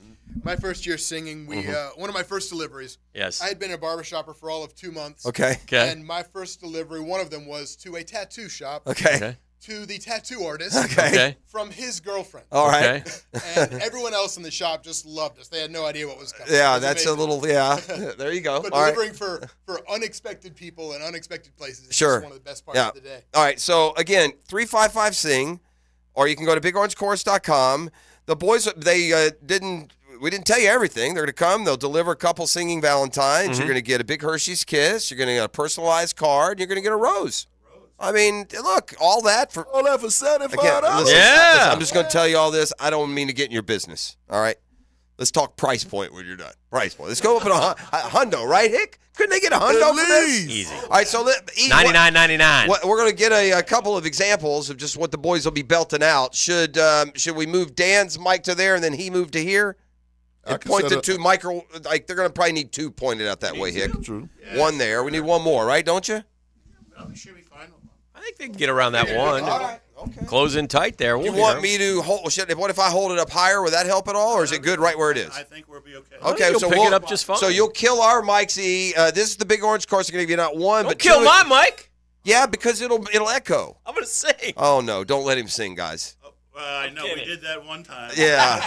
My first year singing, we Mm-hmm. uh, one of my first deliveries. Yes. I had been a barbershopper for all of two months. Okay. Okay. And my first delivery, one of them was to a tattoo shop. Okay. Okay. To the tattoo artist. Okay. Okay. From his girlfriend. All right. Okay. And everyone else in the shop just loved us. They had no idea what was coming. It Yeah, was that's a amazing. little. Yeah. There you go. But All right. delivering for, for unexpected people and unexpected places is Sure. just one of the best parts Yeah. of the day. All right. So again, three five five sing, or you can go to big orange course dot com. The boys, they uh, didn't. We didn't tell you everything. They're going to come. They'll deliver a couple singing Valentines. Mm-hmm. You're going to get a big Hershey's Kiss. You're going to get a personalized card. You're going to get a rose. I mean, look, all that for All that for seventy-five Again, dollars. listen, Yeah. listen, I'm just going to tell you all this. I don't mean to get in your business. All right. Let's talk price point when you're done. Price point. Let's go up in a, hun- a hundo, right, Hick? Couldn't they get a hundo for this? Easy. All right, so let, E, ninety-nine ninety-nine. what- what- we're going to get a, a couple of examples of just what the boys will be belting out. Should um, should we move Dan's mic to there and then he move to here? I And can point set the up- two micro, like they're going to probably need two pointed out that way, Hick. True. One there. We need one more, right? Don't you? Well, we should be fine. I think they can get around that one. All right. Okay. Close in tight there. You We'll want hear me 'em. to hold? Should, what if I hold it up higher? Will that help at all, or is it good right where it is? I think we'll be okay. Okay, you'll so pick we'll, it up just fine. So you'll kill our mics. E. Uh, this is the Big Orange Course. Going to give you not one, Don't but kill two. my mic. Yeah, because it'll it'll echo. I'm gonna sing. Oh no! Don't let him sing, guys. Uh, I know we kidding. did that one time. Yeah.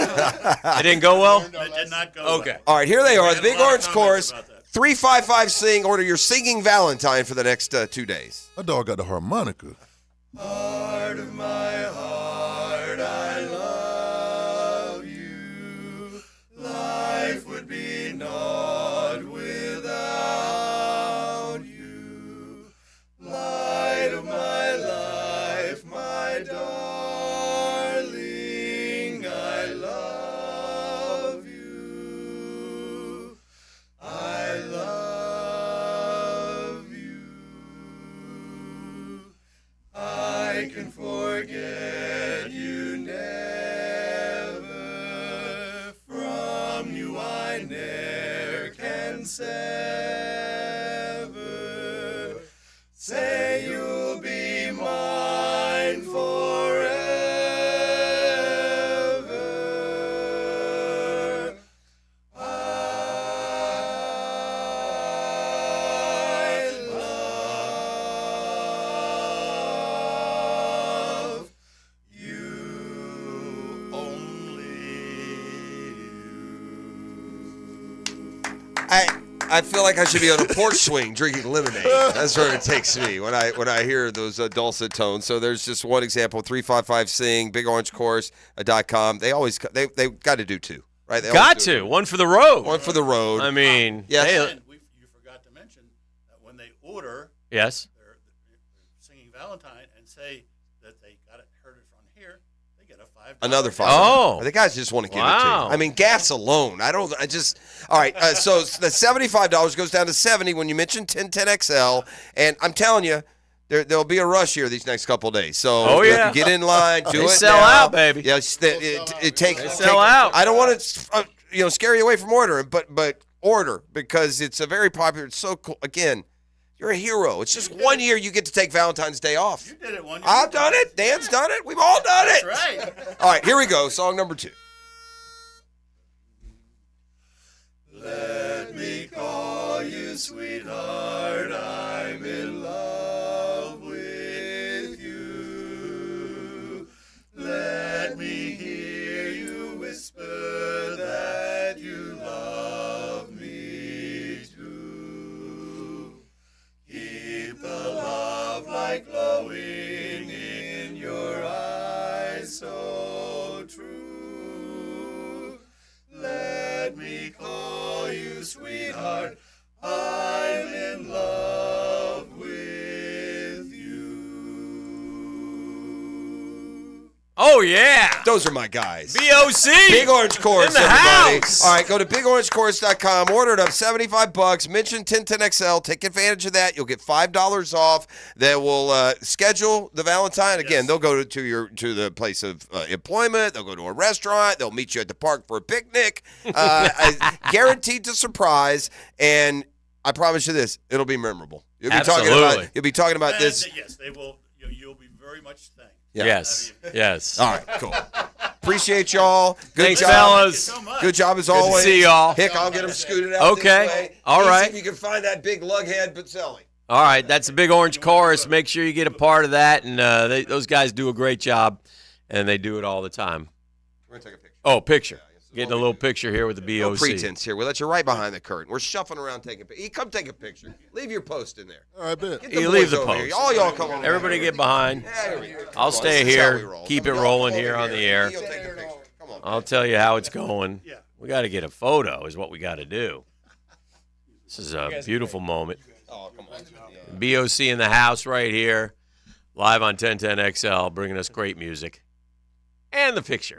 It didn't go well. It did not go Okay. well. All right, here they We are. had The a Big lot of Orange comments Course. about that. Three five five sing. Order your singing Valentine for the next uh, two days. My dog got the harmonica. Heart of my heart, I love you. Life would be naught without you. Light of my life, my darling, I love you. I love and forget you never. From you I ne'er can sever. Say you'll be mine forever. I love you only. I I feel like I should be on a porch swing drinking lemonade. That's where it takes me when I when I hear those uh, dulcet tones. So there's just one example. three five five sing, big orange chorus dot com. They always they they got to do two, right? They Got always do to. it. One for the road. One for the road. I mean, yes. they- And we, you forgot to mention that when they order yes. their, their singing Valentine and say that they got it, heard it from here, they get a five. Another five. Oh. The guys just want to give it to Wow. you. I mean, gas alone. I don't. I just. All right. Uh, so the seventy-five dollars goes down to seventy when you mention ten ten X L, and I'm telling you, there there'll be a rush here these next couple of days. So Oh, you yeah. get in line, do They it sell now. out, baby. Yeah, it's- it, it, it takes They sell out. I don't want to uh, you know scare you away from ordering, but but order because it's a very popular. It's so cool. Again, you're a hero. It's just one year you get to take Valentine's Day off. You did it one year. I've done it. Dan's done it. We've all done it. That's right. All right, here we go. Song number two. Let me call you sweetheart, I'm in love with you. Let me hear you whisper that you love me too. Keep the love light glowing in your eyes so true. Let me call you sweetheart, I'm in love with you. Oh, yeah. Those are my guys. B O C. Big Orange Chorus, In the everybody. house. All right, go to big orange chorus dot com. Order it up, seventy-five bucks. Mention ten ten X L. Take advantage of that. You'll get five dollars off. They will uh, schedule the Valentine. Again, Yes. they'll go to, to your to the place of uh, employment. They'll go to a restaurant. They'll meet you at the park for a picnic. Uh, I- guaranteed to surprise. And I promise you this, it'll be memorable. You'll be talking about Absolutely. you'll be talking about And this. th- yes, they will. You, you'll be very much thanked. Yeah. Yes. Yes. All right, cool. Appreciate y'all. Good Thanks, job. fellas. Thank you so much. Good job as Good to always. see y'all. Hick, I'll get them scooted out Okay. this way. All Easy right. if you can find that big lughead Pacelli. All right, that's a Big Orange Chorus. Make sure you get a part of that, and uh, they, those guys do a great job, and they do it all the time. We're going to take a picture. Oh, picture. Getting a little picture here with the B O No C. pretense here. We let you right behind the curtain. We're shuffling around taking pictures. Come take a picture. Leave your post in there. All right, bet. Get the You leave boys the over post. here. All y'all come on. Everybody get behind. Yeah, here we go. Come I'll on, stay this is how we here, roll. keep it Y'all rolling come here over on the air. You'll take a picture. Come on. I'll tell you how it's going. Yeah. We got to get a photo is what we got to do. This is a beautiful moment. Oh, come on. Yeah. B O C in the house right here, live on ten ten X L, bringing us great music. And the picture.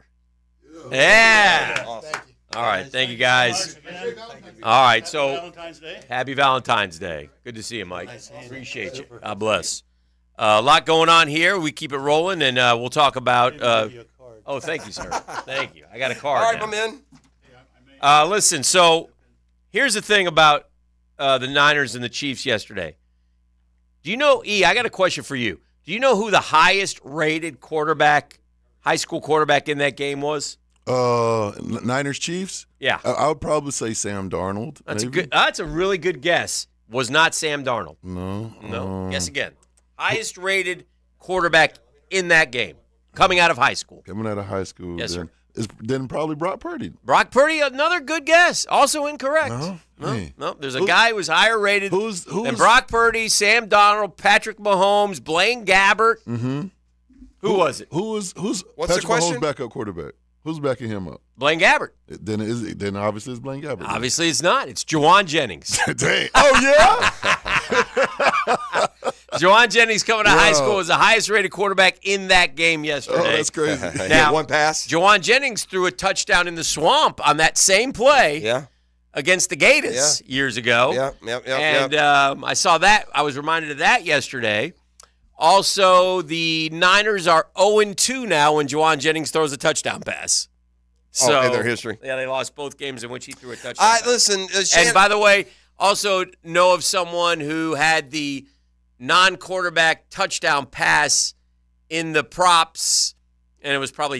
Yeah. Awesome. All right, thank you guys. All right, so Valentine's Day. happy Valentine's Day. Good to see you, Mike. Appreciate you. God bless. Uh, a lot going on here. We keep it rolling, and uh, we'll talk about. Uh, oh, thank you, sir. Thank you. I got a card. All right, now. my man. Uh, listen, so here's the thing about uh, the Niners and the Chiefs yesterday. Do you know, E, I got a question for you. Do you know who the highest rated quarterback, high school quarterback in that game was? Uh, Niners Chiefs. Yeah. I, I would probably say Sam Darnold. That's a maybe. good. That's a really good guess. Was not Sam Darnold. No. No. um, Guess again. Highest rated quarterback in that game, coming out of high school. Coming out of high school. Yes, then, sir. Is, then probably Brock Purdy. Brock Purdy, another good guess. Also incorrect. No? No, Hey. no. There's a Who's- guy who's higher rated Who's who's than Brock Purdy, Sam Darnold, Patrick Mahomes, Blaine Gabbert. Mm-hmm. Who was it? Who was who's What's the Patrick question? Mahomes' backup quarterback? Who's backing him up? Blaine Gabbert. Then is it, then obviously it's Blaine Gabbert. Obviously, it's not. It's Juwan Jennings. Dang. Oh yeah. Juwan Jennings coming to high Wow. school was the highest rated quarterback in that game yesterday. Oh, that's crazy. He Now- had one pass. Juwan Jennings threw a touchdown in the swamp on that same play Yeah. against the Gators years ago. Yeah. Yep. Yep. and yep. um, I saw that. I was reminded of that yesterday. Also, the Niners are oh and two now when Juwan Jennings throws a touchdown pass. So, oh, in their history. Yeah, they lost both games in which he threw a touchdown I pass. listen. Uh, Shan- and by the way, also know of someone who had the non-quarterback touchdown pass in the props, and it was probably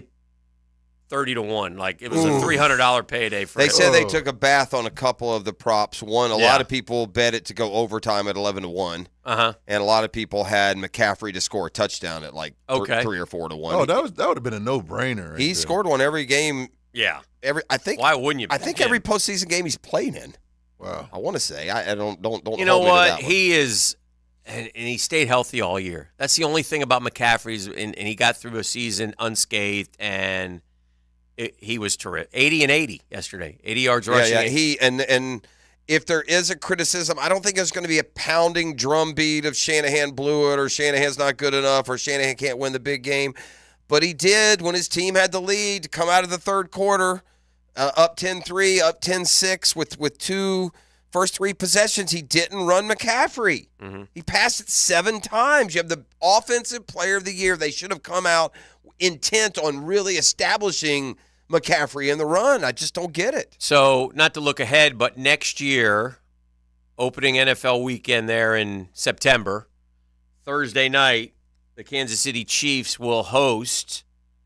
thirty to one. Like, it was Ooh. a three hundred dollars payday for They him. said they took a bath on a couple of the props. One, a Yeah. lot of people bet it to go overtime at eleven to one. Uh-huh. And a lot of people had McCaffrey to score a touchdown at like th- Okay. three or four to one. Oh, that was that would have been a no-brainer. Right he there. scored one every game. Yeah. Every I think. Why wouldn't you? I think Again. every postseason game he's played in. Wow. I want to say. I, I don't don't don't. You know hold me to what? that one. He is, and, and he stayed healthy all year. That's the only thing about McCaffrey's, and, and he got through a season unscathed, and it, he was terrific. eighty and eighty yesterday. eighty yards rushing. Yeah, yeah. He and and if there is a criticism, I don't think there's going to be a pounding drumbeat of Shanahan blew it or Shanahan's not good enough or Shanahan can't win the big game. But he did when his team had the lead come out of the third quarter, uh, up ten three, up ten six with with two first three possessions. He didn't run McCaffrey. Mm-hmm. He passed it seven times. You have the offensive player of the year. They should have come out intent on really establishing McCaffrey in the run. I just don't get it. So, not to look ahead, but next year, opening N F L weekend there in September, Thursday night, the Kansas City Chiefs will host,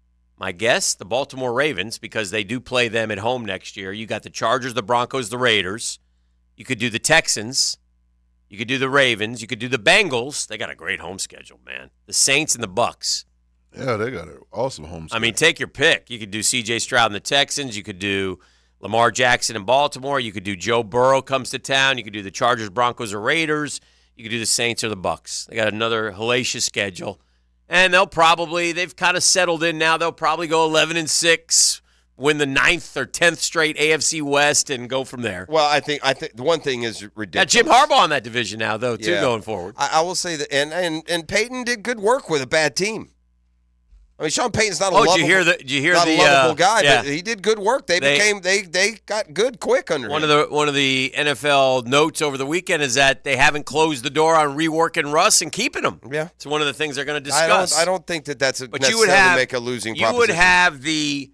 my guess, the Baltimore Ravens, because they do play them at home next year. You got the Chargers, the Broncos, the Raiders. You could do the Texans. You could do the Ravens. You could do the Bengals. They got a great home schedule, man. The Saints and the Bucks. Yeah, they got an awesome home schedule. I mean, take your pick. You could do C J Stroud and the Texans. You could do Lamar Jackson in Baltimore. You could do Joe Burrow comes to town. You could do the Chargers, Broncos, or Raiders. You could do the Saints or the Bucks. They got another hellacious schedule. And they'll probably, they've kind of settled in now. They'll probably go eleven and six, win the ninth or tenth straight A F C West, and go from there. Well, I think I think the one thing is ridiculous. Got Jim Harbaugh in that division now, though, too, Yeah. going forward. I, I will say that, and, and and Peyton did good work with a bad team. I mean, Sean Payton's not a Oh, did lovable, you hear the- did you hear not the, a lovable uh, guy, yeah. but he did good work. They, They- became they they got good quick under One him. of the one of the N F L notes over the weekend is that they haven't closed the door on reworking Russ and keeping him. Yeah, it's one of the things they're going to I don't discuss. I don't think that that's a, But you necessarily would have make a losing you would proposition. have the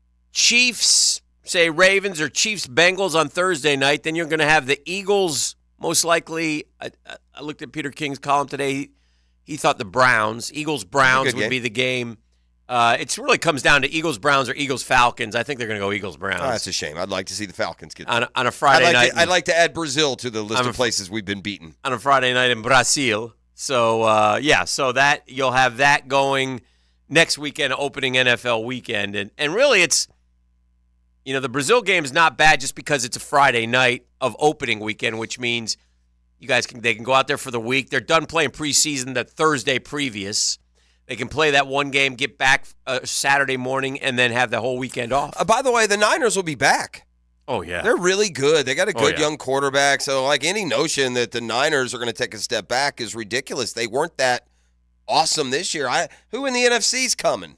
Chiefs, say Ravens or Chiefs Bengals on Thursday night. Then you're going to have the Eagles most likely. I, I looked at Peter King's column today. He, he thought the Browns, Eagles Browns Good would game. be the game. Uh, it really comes down to Eagles Browns or Eagles Falcons. I think they're going to go Eagles Browns. Oh, that's a shame. I'd like to see the Falcons get on a, on a Friday I'd like night. To, I'd like to add Brazil to the list I'm of a- places we've been beaten. on a Friday night in Brazil. So uh, yeah, so that you'll have that going next weekend, opening N F L weekend, and and really it's, you know, the Brazil game is not bad just because it's a Friday night of opening weekend, which means you guys can they can go out there for the week. They're done playing preseason the Thursday previous. They can play that one game, get back uh, Saturday morning, and then have the whole weekend off. Uh, by the way, the Niners will be back. Oh yeah, They're really good. They got a Oh, good yeah. young quarterback. So, like, any notion that the Niners are going to take a step back is ridiculous. They weren't that awesome this year. I who in the N F C's coming?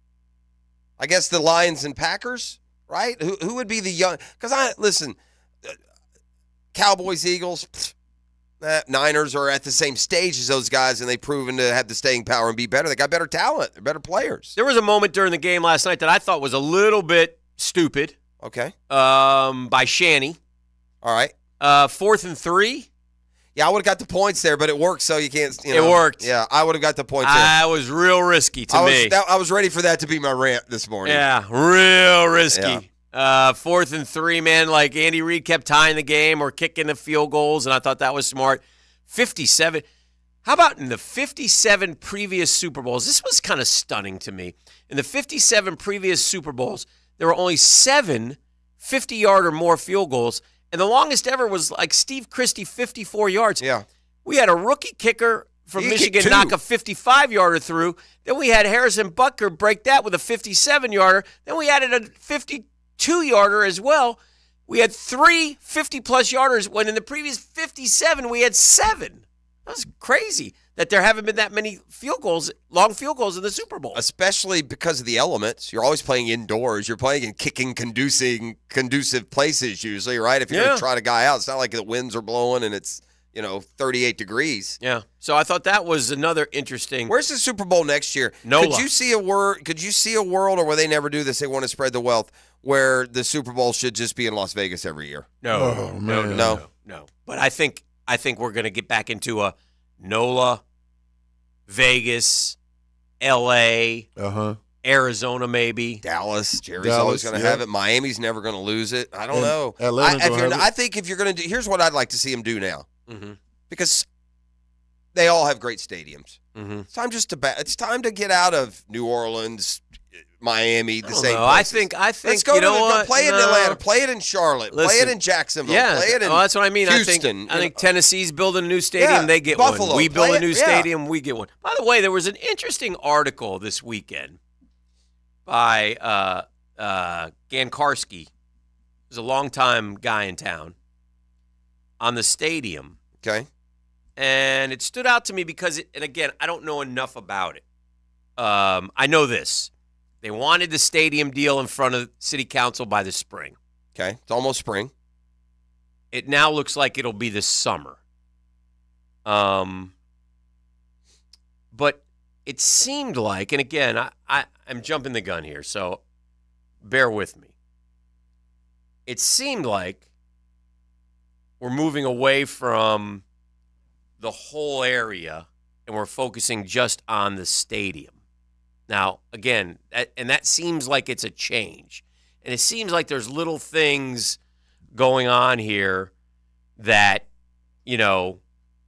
I guess the Lions and Packers, right? Who who would be the young? Because I listen, uh, Cowboys, Eagles, pfft, eh, Niners are at the same stage as those guys, and they've proven to have the staying power and be better. They got better talent. They're better players. There was a moment during the game last night that I thought was a little bit stupid. Okay. Um, by Shanny. All right. Uh, fourth and three. Yeah, I would have got the points there, but it worked, so you can't. You It know, worked. Yeah, I would have got the points there. I was real risky to I was, me. that, I was ready for that to be my rant this morning. Yeah, real risky. Yeah. Uh, fourth and three, man. Like Andy Reid kept tying the game or kicking the field goals, and I thought that was smart. fifty-seven. How about in the fifty-seven previous Super Bowls? This was kind of stunning to me. In the fifty-seven previous Super Bowls, there were only seven fifty-yard or more field goals, and the longest ever was like Steve Christie, fifty-four yards. Yeah. We had a rookie kicker from He kicked Michigan two. knock a fifty-five-yarder through. Then we had Harrison Butker break that with a fifty-seven-yarder. Then we added a fifty-two-yarder as well. We had three fifty-plus yarders when in the previous fifty-seven we had seven. That was crazy that there haven't been that many field goals, long field goals in the Super Bowl. Especially because of the elements. You're always playing indoors. You're playing in kicking, conducing, conducive places usually, right? If you're Yeah. going to try a guy out, it's not like the winds are blowing and it's you know, thirty-eight degrees. Yeah. So I thought that was another interesting. Where's the Super Bowl next year? NOLA. Could you see a word? Could you see a world, or where they never do this? They want to spread the wealth, where the Super Bowl should just be in Las Vegas every year. No, Oh, no, no, man. no, no, no. But I think I think we're going to get back into a NOLA, Vegas, L A, Uh-huh. Arizona, maybe Dallas. Jerry's Dallas, always going to yeah. have it. Miami's never going to lose it. I don't And know. Atlanta's I, if gonna you're, have it. I think if you're going to do, here's what I'd like to see them do now, Mm-hmm. because they all have great stadiums. Mm-hmm. It's time just to ba- it's time to get out of New Orleans, Miami, the I don't same. know. I places. think I think Let's go you to know the, what? play it No. in Atlanta, play it in Charlotte, play it Listen, in Jacksonville, Yeah, play it in well, that's what I mean. Houston. I think I you think know. Tennessee's building a new stadium. Yeah, they get Buffalo, one. We build play a new it- yeah. stadium. We get one. By the way, there was an interesting article this weekend by uh, uh, Gankarski, who's a longtime guy in town, on the stadium. Okay. And it stood out to me because, it, and again, I don't know enough about it. Um, I know this. They wanted the stadium deal in front of city council by the spring. Okay. It's almost spring. It now looks like it'll be this summer. Um, but it seemed like, and again, I, I, I'm jumping the gun here, so bear with me. It seemed like we're moving away from the whole area and we're focusing just on the stadium. Now, again, that, and that seems like it's a change. And it seems like there's little things going on here that, you know,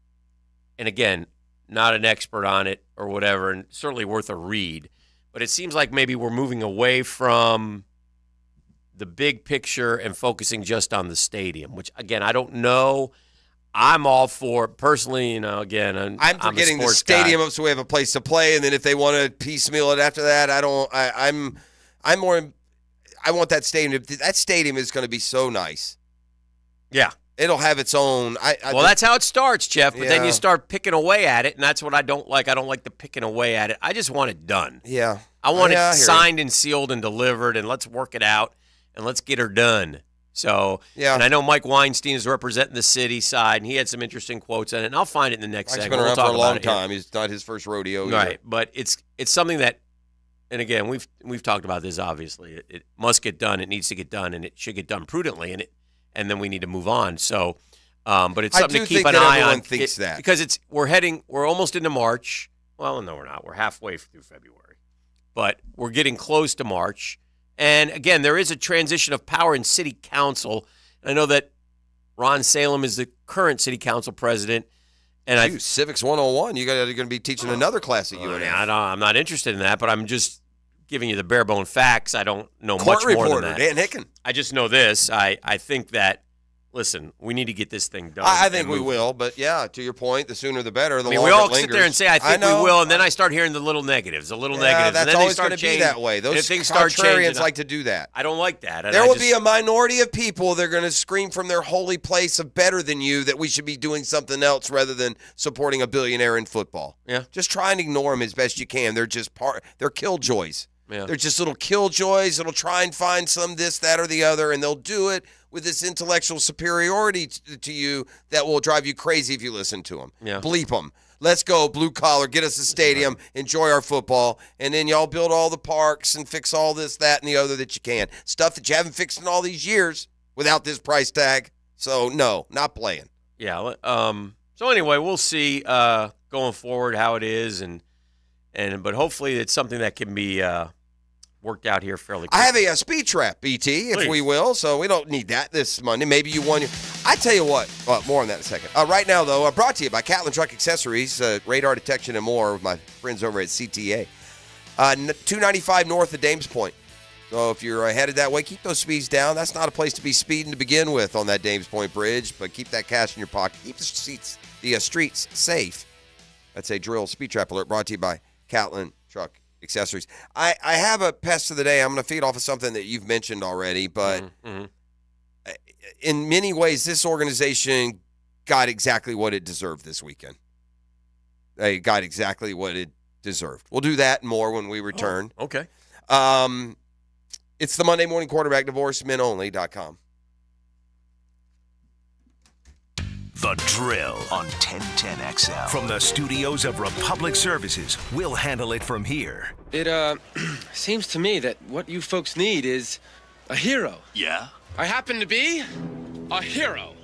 and again, not an expert on it or whatever, and certainly worth a read, but it seems like maybe we're moving away from the big picture and focusing just on the stadium, which, again, I don't know. I'm all for it. Personally, you know, again, I'm, I'm for I'm a getting the sports stadium guy. up so we have a place to play, and then if they want to piecemeal it after that, I don't. I, I'm, I'm more. I want that stadium. To, that stadium is going to be so nice. Yeah, it'll have its own. I, I well, that's how it starts, Jeff. But then Yeah. you start picking away at it, and that's what I don't like. I don't like the picking away at it. I just want it done. Yeah, I want Yeah, I it hear signed and sealed and delivered, and let's work it out, and let's get her done. So, Yeah. and I know Mike Weinstein is representing the city side, and he had some interesting quotes in it, and I'll find it in the next Mike's segment. been around We'll for talk a long about it here. time. It's not his first rodeo. either. Right, but it's it's something that, and again, we've we've talked about this. Obviously, it, it must get done. It needs to get done, and it should get done prudently, and it and then we need to move on. So, um, but it's I something do to keep think an that eye everyone on. thinks It- that. because it's we're heading, we're almost into March. Well, no, we're not. We're halfway through February, but we're getting close to March. And again, there is a transition of power in city council. I know that Ron Salem is the current city council president, and I Dude, Civics one oh one. You got you're going to be teaching another class at U N F. I don't, I'm not interested in that, but I'm just giving you the bare bone facts. I don't know Court much more reporter, than that. Dan Hicken. I just know this. I, I think that, listen, we need to get this thing done. I, I think and we move. will, but yeah, to your point, the sooner the better. The I mean, we longer all it sit there and lingers. say, I think know. we will, and then I start hearing the little negatives, the little Yeah, negatives. that's and then always they start going to be changing. that way. And Those if things start changing, contrarians like to do that. I don't like that. and There I will just- be a minority of people that are going to scream from their holy place of better than you that we should be doing something else rather than supporting a billionaire in football. Yeah. Just try and ignore them as best you can. They're just part. They're killjoys. Yeah. They're just little killjoys that'll try and find some this, that, or the other, and they'll do it with this intellectual superiority t- to you that will drive you crazy if you listen to them. Yeah. Bleep them. Let's go, blue collar. Get us a stadium. Enjoy our football. And then y'all build all the parks and fix all this, that, and the other that you can. Stuff that you haven't fixed in all these years without this price tag. So, no, not playing. Yeah. Um. So anyway, we'll see uh, going forward how it is, and and but hopefully it's something that can be uh, worked out here fairly quickly. I have a, a speed trap, B T, if Please. we will. So we don't need that this Monday. Maybe you won. Your, I tell you what. Well, more on that in a second. Uh, right now, though, uh, brought to you by Catlin Truck Accessories, uh, radar detection and more with my friends over at C T A. Uh, two ninety-five north of Dames Point. So if you're uh, headed that way, keep those speeds down. That's not a place to be speeding to begin with on that Dames Point Bridge, but keep that cash in your pocket. Keep the streets, the uh, streets safe. That's a drill speed trap alert brought to you by Catlin Truck Accessories. I, I have a pest of the day. I'm going to feed off of something that you've mentioned already, but Mm-hmm. in many ways, this organization got exactly what it deserved this weekend. They got exactly what it deserved. We'll do that and more when we return. Oh, okay. Um, it's the Monday Morning Quarterback Divorce, men only dot com. The Drill on ten ten X L. From the studios of Republic Services, we'll handle it from here. It, uh, seems to me that what you folks need is a hero. Yeah? I happen to be a hero.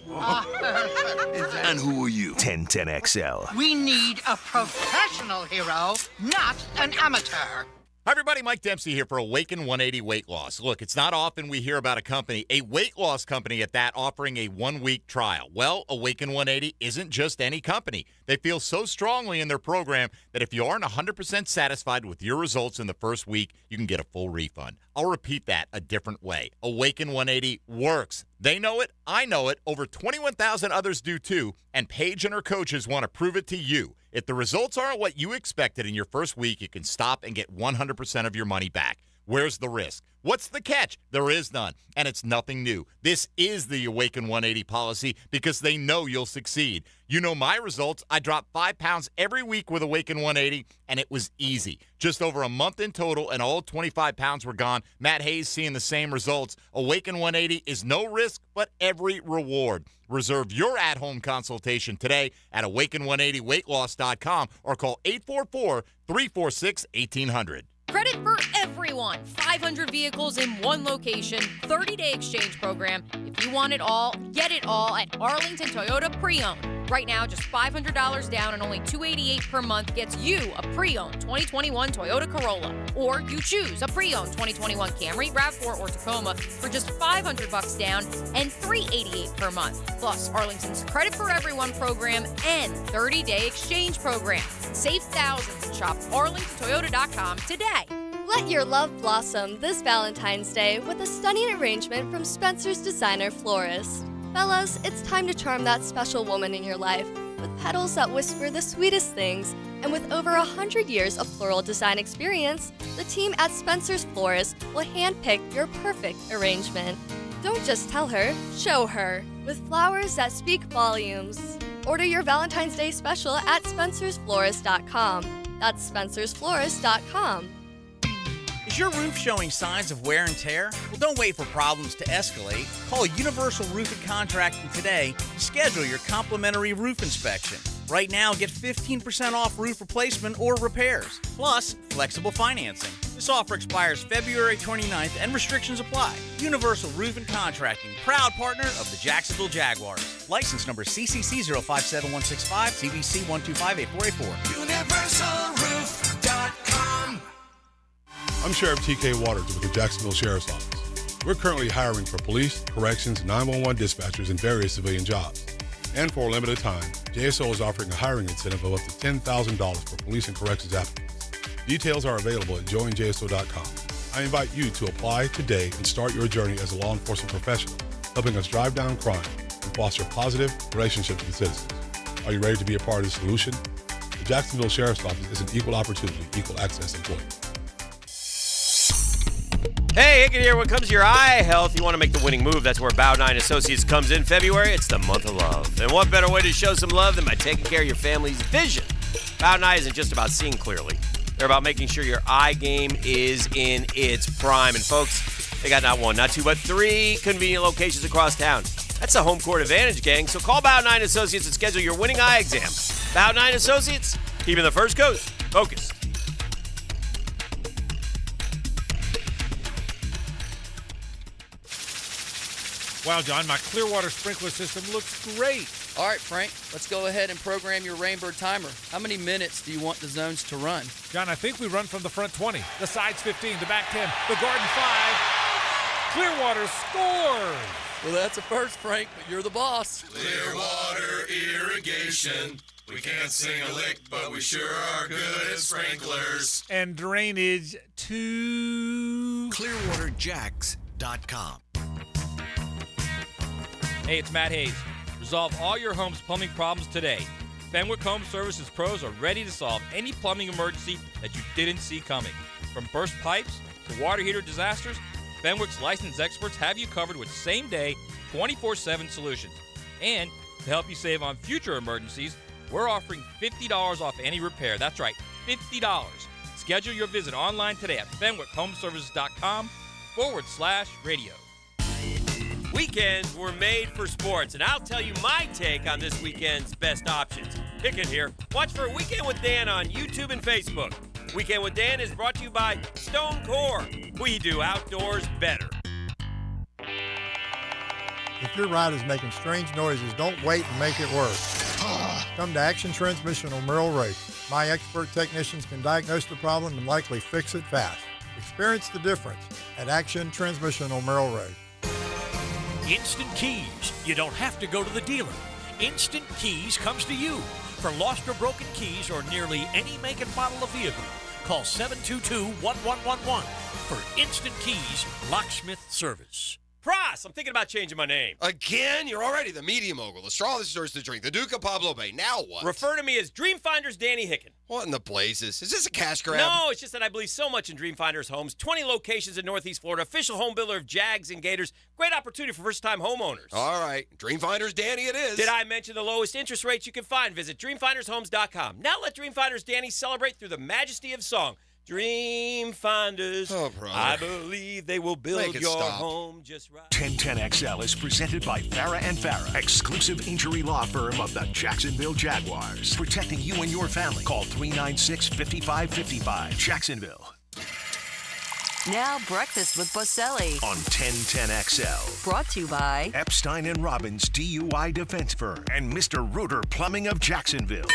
And who are you? ten ten X L. We need a professional hero, not an amateur. Hi, everybody. Mike Dempsey here for Awaken one eighty Weight Loss. Look, it's not often we hear about a company, a weight loss company at that, offering a one-week trial. Well, Awaken one eighty isn't just any company. They feel so strongly in their program that if you aren't one hundred percent satisfied with your results in the first week, you can get a full refund. I'll repeat that a different way. Awaken one eighty works. They know it. I know it. Over twenty-one thousand others do too. And Paige and her coaches want to prove it to you. If the results aren't what you expected in your first week, you can stop and get one hundred percent of your money back. Where's the risk? What's the catch? There is none, and it's nothing new. This is the Awaken one eighty policy because they know you'll succeed. You know my results. I dropped five pounds every week with Awaken one eighty, and it was easy. Just over a month in total, and all twenty-five pounds were gone. Matt Hayes seeing the same results. Awaken one eighty is no risk, but every reward. Reserve your at-home consultation today at awaken one eighty weight loss dot com or call eight four four, three four six, one eight hundred. Credit for everyone. five hundred vehicles in one location. thirty-day exchange program. If you want it all, get it all at Arlington Toyota Pre-Owned. Right now, just five hundred dollars down and only two hundred eighty-eight dollars per month gets you a pre-owned twenty twenty-one Toyota Corolla. Or you choose a pre-owned twenty twenty-one Camry, RAV four, or Tacoma for just five hundred bucks down and three hundred eighty-eight dollars per month. Plus, Arlington's Credit for Everyone program and thirty-day exchange program. Save thousands and shop arlington toyota dot com today. Let your love blossom this Valentine's Day with a stunning arrangement from Spencer's Designer Florist. Fellas, it's time to charm that special woman in your life with petals that whisper the sweetest things. And with over one hundred years of floral design experience, the team at Spencer's Florist will handpick your perfect arrangement. Don't just tell her, show her, with flowers that speak volumes. Order your Valentine's Day special at spencers florist dot com. That's spencers florist dot com. Is your roof showing signs of wear and tear? Well, don't wait for problems to escalate. Call Universal Roofing Contracting today to schedule your complimentary roof inspection. Right now, get fifteen percent off roof replacement or repairs, plus flexible financing. This offer expires February twenty-ninth and restrictions apply. Universal Roofing Contracting, proud partner of the Jacksonville Jaguars. License number C C C zero five seven one six five, C V C one two five eight four eight four. universal roof dot com. I'm Sheriff T K Waters with the Jacksonville Sheriff's Office. We're currently hiring for police, corrections, nine one one dispatchers, and various civilian jobs. And for a limited time, J S O is offering a hiring incentive of up to ten thousand dollars for police and corrections applicants. Details are available at join j s o dot com. I invite you to apply today and start your journey as a law enforcement professional, helping us drive down crime and foster positive relationships with citizens. Are you ready to be a part of the solution? The Jacksonville Sheriff's Office is an equal opportunity, equal access employer. Hey, Hickett here. When it comes to your eye health, you want to make the winning move. That's where Bow nine Associates comes in February. It's the month of love. And what better way to show some love than by taking care of your family's vision? Bow nine isn't just about seeing clearly. They're about making sure your eye game is in its prime. And folks, they got not one, not two, but three convenient locations across town. That's a home court advantage, gang. So call Bow nine Associates and schedule your winning eye exam. Bow nine Associates, keeping the first coast focused. Wow, John, my Clearwater sprinkler system looks great. All right, Frank, let's go ahead and program your Rainbird timer. How many minutes do you want the zones to run? John, I think we run from the front twenty, the sides fifteen, the back ten, the garden five. Clearwater scores! Well, that's a first, Frank, but you're the boss. Clearwater Irrigation. We can't sing a lick, but we sure are good at sprinklers. And drainage to clearwater jacks dot com. Hey, it's Matt Hayes. Resolve all your home's plumbing problems today. Fenwick Home Services pros are ready to solve any plumbing emergency that you didn't see coming. From burst pipes to water heater disasters, Fenwick's licensed experts have you covered with same-day, twenty-four seven solutions. And to help you save on future emergencies, we're offering fifty dollars off any repair. That's right, fifty dollars. Schedule your visit online today at fenwick home services dot com forward slash radio. Weekends were made for sports, and I'll tell you my take on this weekend's best options. Pick it here. Watch for Weekend with Dan on YouTube and Facebook. Weekend with Dan is brought to you by Stone Core. We do outdoors better. If your ride is making strange noises, don't wait and make it worse. Come to Action Transmission on Merrill Road. My expert technicians can diagnose the problem and likely fix it fast. Experience the difference at Action Transmission on Merrill Road. Instant Keys. You don't have to go to the dealer. Instant Keys comes to you. For lost or broken keys or nearly any make and model of vehicle, call seven two two, one one one one for Instant Keys locksmith service. Pross, I'm thinking about changing my name. Again? You're already the media mogul, the straw that stirs the drink, the Duke of Pablo Bay. Now what? Refer to me as Dreamfinders Danny Hicken. What in the blazes? Is this a cash grab? No, it's just that I believe so much in Dreamfinders Homes. twenty locations in Northeast Florida, official home builder of Jags and Gators. Great opportunity for first-time homeowners. All right. Dreamfinders Danny it is. Did I mention the lowest interest rates you can find? Visit dream finders homes dot com. Now let Dreamfinders Danny celebrate through the majesty of song. Dreamfinders, oh, brother. I believe they will build your stop. home just right. ten ten X L is presented by Farah and Farah, exclusive injury law firm of the Jacksonville Jaguars. Protecting you and your family. Call three nine six, five five five five. Jacksonville. Now breakfast with Boselli On ten ten X L. Brought to you by Epstein and Robbins D U I defense firm and Mister Reuter Plumbing of Jacksonville.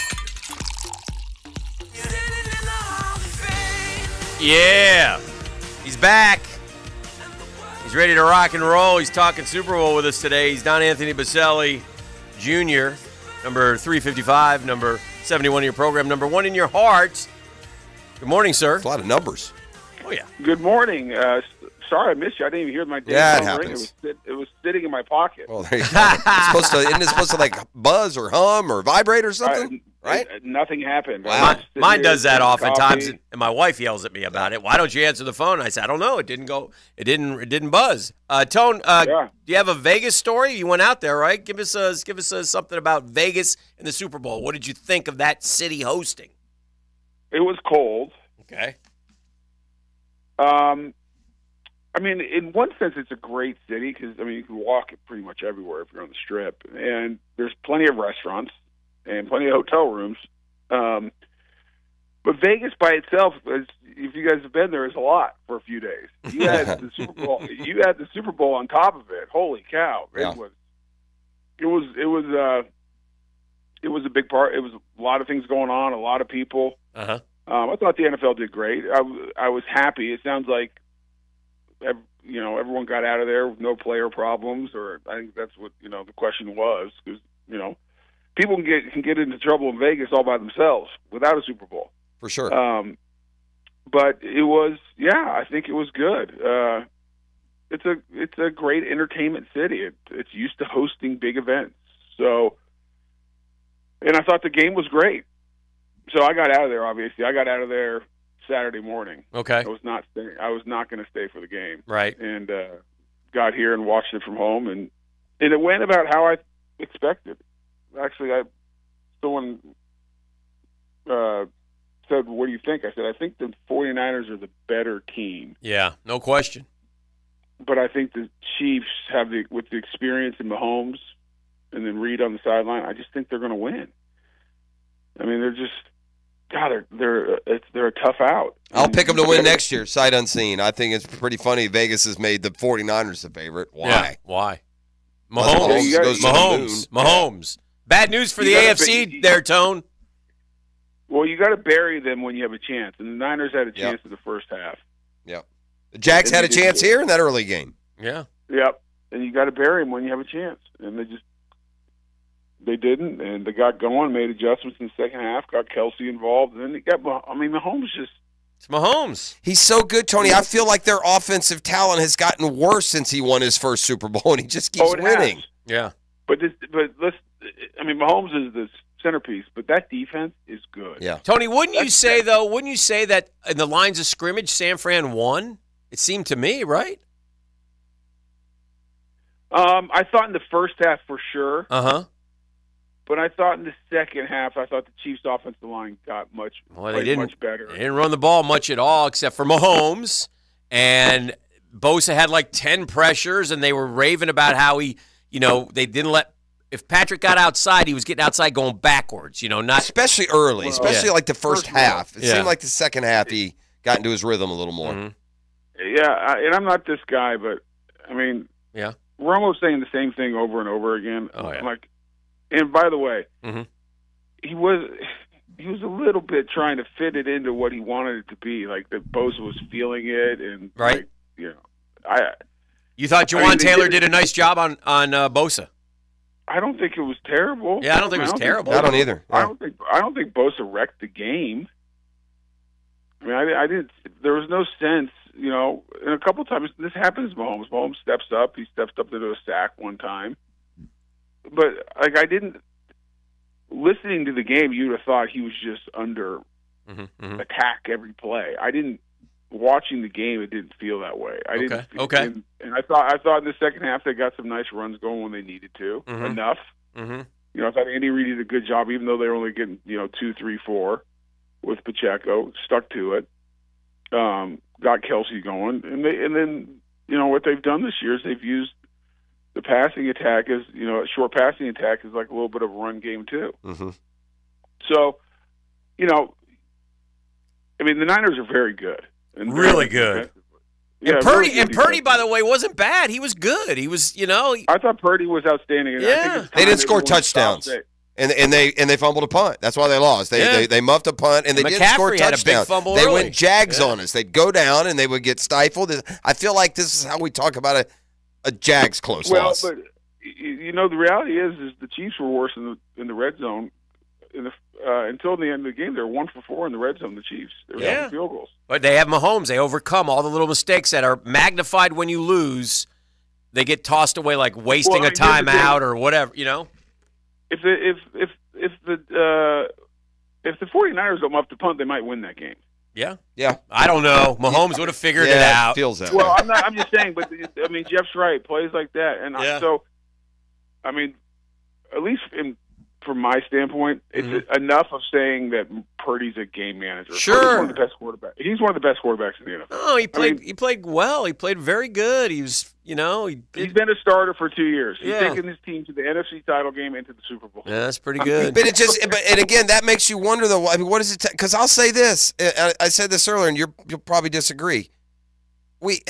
Yeah, he's back. He's ready to rock and roll. He's talking Super Bowl with us today. He's Don Anthony Boselli Junior, number three fifty-five, number seventy-one in your program, number one in your heart. Good morning, sir. That's a lot of numbers. Oh, yeah. Good morning. Uh, sorry I missed you. I didn't even hear my damn Yeah, it phone ring. It happens. was, sit, it was sitting in my pocket. Well, there you go. It's supposed to, isn't it supposed to like buzz or hum or vibrate or something? Uh, right? uh, Nothing happened. Mine, mine does that oftentimes, Coffee. and my wife yells at me about it. Why don't you answer the phone? I said, I don't know. It didn't go. It didn't. It didn't buzz. Uh, Tone, uh, Yeah. do you have a Vegas story? You went out there, right? Give us a, give us a, something about Vegas and the Super Bowl. What did you think of that city hosting? It was cold. Okay. Um, I mean, in one sense, it's a great city because, I mean, you can walk it pretty much everywhere if you're on the Strip. And there's plenty of restaurants and plenty of hotel rooms. Um, but Vegas by itself, is, if you guys have been there, is a lot for a few days. You had the Super Bowl. You had the Super Bowl on top of it. Holy cow! It Yeah. was. It was. It was. Uh, it was a big part. It was a lot of things going on. A lot of people. Uh huh. Um, I thought the N F L did great. I, w- I was happy. It sounds like, ev- you know, everyone got out of there with no player problems, or I think that's what you know the question was. Because you know, people can get can get into trouble in Vegas all by themselves without a Super Bowl. For sure. Um, but it was, yeah, I think it was good. Uh, it's a it's a great entertainment city. It, it's used to hosting big events. So, and I thought the game was great. So I got out of there. Obviously, I got out of there Saturday morning. Okay. I was not staying. I was not going to stay for the game. Right. And uh, got here and watched it from home, and and it went about how I expected. Actually, I someone uh, said, "What do you think?" I said, "I think the 49ers are the better team." Yeah, no question. But I think the Chiefs have the with the experience in Mahomes and then Reed on the sideline. I just think they're going to win. I mean, they're just God. They're they're it's, they're a tough out. I'll pick them to win next year, sight unseen. I think it's pretty funny. Vegas has made the 49ers the favorite. Why? Yeah, why? Mahomes Mahomes. goes to the Mahomes. moon. Mahomes. Bad news for You the gotta A F C be- there, Tone. Well, you got to bury them when you have a chance, and the Niners had a chance in the first half. Yep. The Jags And had a they just- chance here in that early game. Yeah. Yep. And you got to bury them when you have a chance, and they just they didn't, and they got going, made adjustments in the second half, got Kelsey involved, and then they got. Mah- I mean, Mahomes just. It's Mahomes. He's so good, Tony. I feel like their offensive talent has gotten worse since he won his first Super Bowl, and he just keeps Oh, it winning. has. Yeah. But this, but let's. I mean, Mahomes is the centerpiece, but that defense is good. Yeah. Tony, wouldn't you That's- say, though, wouldn't you say that in the lines of scrimmage, San Fran won? It seemed to me, right? Um, I thought in the first half for sure, Uh-huh. but I thought in the second half, I thought the Chiefs' offensive line got much, Well, they played didn't, much better. they didn't run the ball much at all except for Mahomes. And Bosa had like ten pressures, and they were raving about how he, you know, they didn't let. If Patrick got outside, he was getting outside going backwards. You know, not especially early, well, especially yeah. like the first, first half. It yeah. seemed like the second half he got into his rhythm a little more. Mm-hmm. Yeah, I, and I'm not this guy, but I mean, yeah, we're almost saying the same thing over and over again. Oh yeah. Like, and by the way, mm-hmm. he was. He was a little bit trying to fit it into what he wanted it to be, like that Bosa was feeling it, and right, like, you know, I. You thought Jawan I mean, Taylor did, did a nice job on on uh, Bosa? I don't think it was terrible. Yeah, I don't think it was I don't terrible. Bosa, I don't either. Yeah. I don't think I don't think Bosa wrecked the game. I mean, I, I didn't. There was no sense, you know. And a couple times this happens. Mahomes, Mahomes steps up. He steps up to do a sack one time, but like I didn't. Listening to the game, you'd have thought he was just under mm-hmm, mm-hmm. attack every play. I didn't. Watching the game, it didn't feel that way. I okay. didn't. Feel, okay. And, and I thought I thought in the second half they got some nice runs going when they needed to. Mm-hmm. Enough. Mm-hmm. You know, I thought Andy Reid did a good job, even though they were only getting you know two, three, four with Pacheco. Stuck to it. Um, got Kelsey going, and they and then you know what they've done this year is they've used the passing attack as you know a short passing attack is like a little bit of a run game too. Mm-hmm. So, you know, I mean the Niners are very good. And really good. Yeah, and Purdy, really and Purdy, by the way, wasn't bad. He was good. He was, you know. He, I thought Purdy was outstanding. And yeah, I think they didn't score touchdowns, and and they and they fumbled a punt. That's why they lost. They yeah. they, they muffed a punt, and they McCaffrey didn't score had touchdowns. A big fumble they early. went Jags yeah. on us. They'd go down, and they would get stifled. I feel like this is how we talk about a a Jags close well, loss. But you know, the reality is, is the Chiefs were worse in the in the red zone. In the, uh, until the end of the game, they were one for four in the red zone. The Chiefs, they were yeah. down field goals. But they have Mahomes. They overcome all the little mistakes that are magnified when you lose. They get tossed away like wasting well, a timeout or whatever. You know, if the, if if if the uh, if the 49ers don't muff the punt, they might win that game. Yeah, yeah. I don't know. Mahomes would have figured yeah, it out. It feels that well, way. I'm not. I'm just saying. But I mean, Jeff's right. Plays like that, and yeah. I, so I mean, at least in. From my standpoint, it's mm-hmm. enough of saying that Purdy's a game manager. Sure, Purdy's one of the best quarterbacks. He's one of the best quarterbacks in the N F L. Oh, he played. I mean, he played well. He played very good. He was, you know, he did. He's been a starter for two years. He's yeah. taken his team to the N F C title game and to the Super Bowl. Yeah, that's pretty good. But it just, but and again, that makes you wonder though. I mean, what is it? Because I'll say this. I, I said this earlier, and you're, you'll probably disagree. We,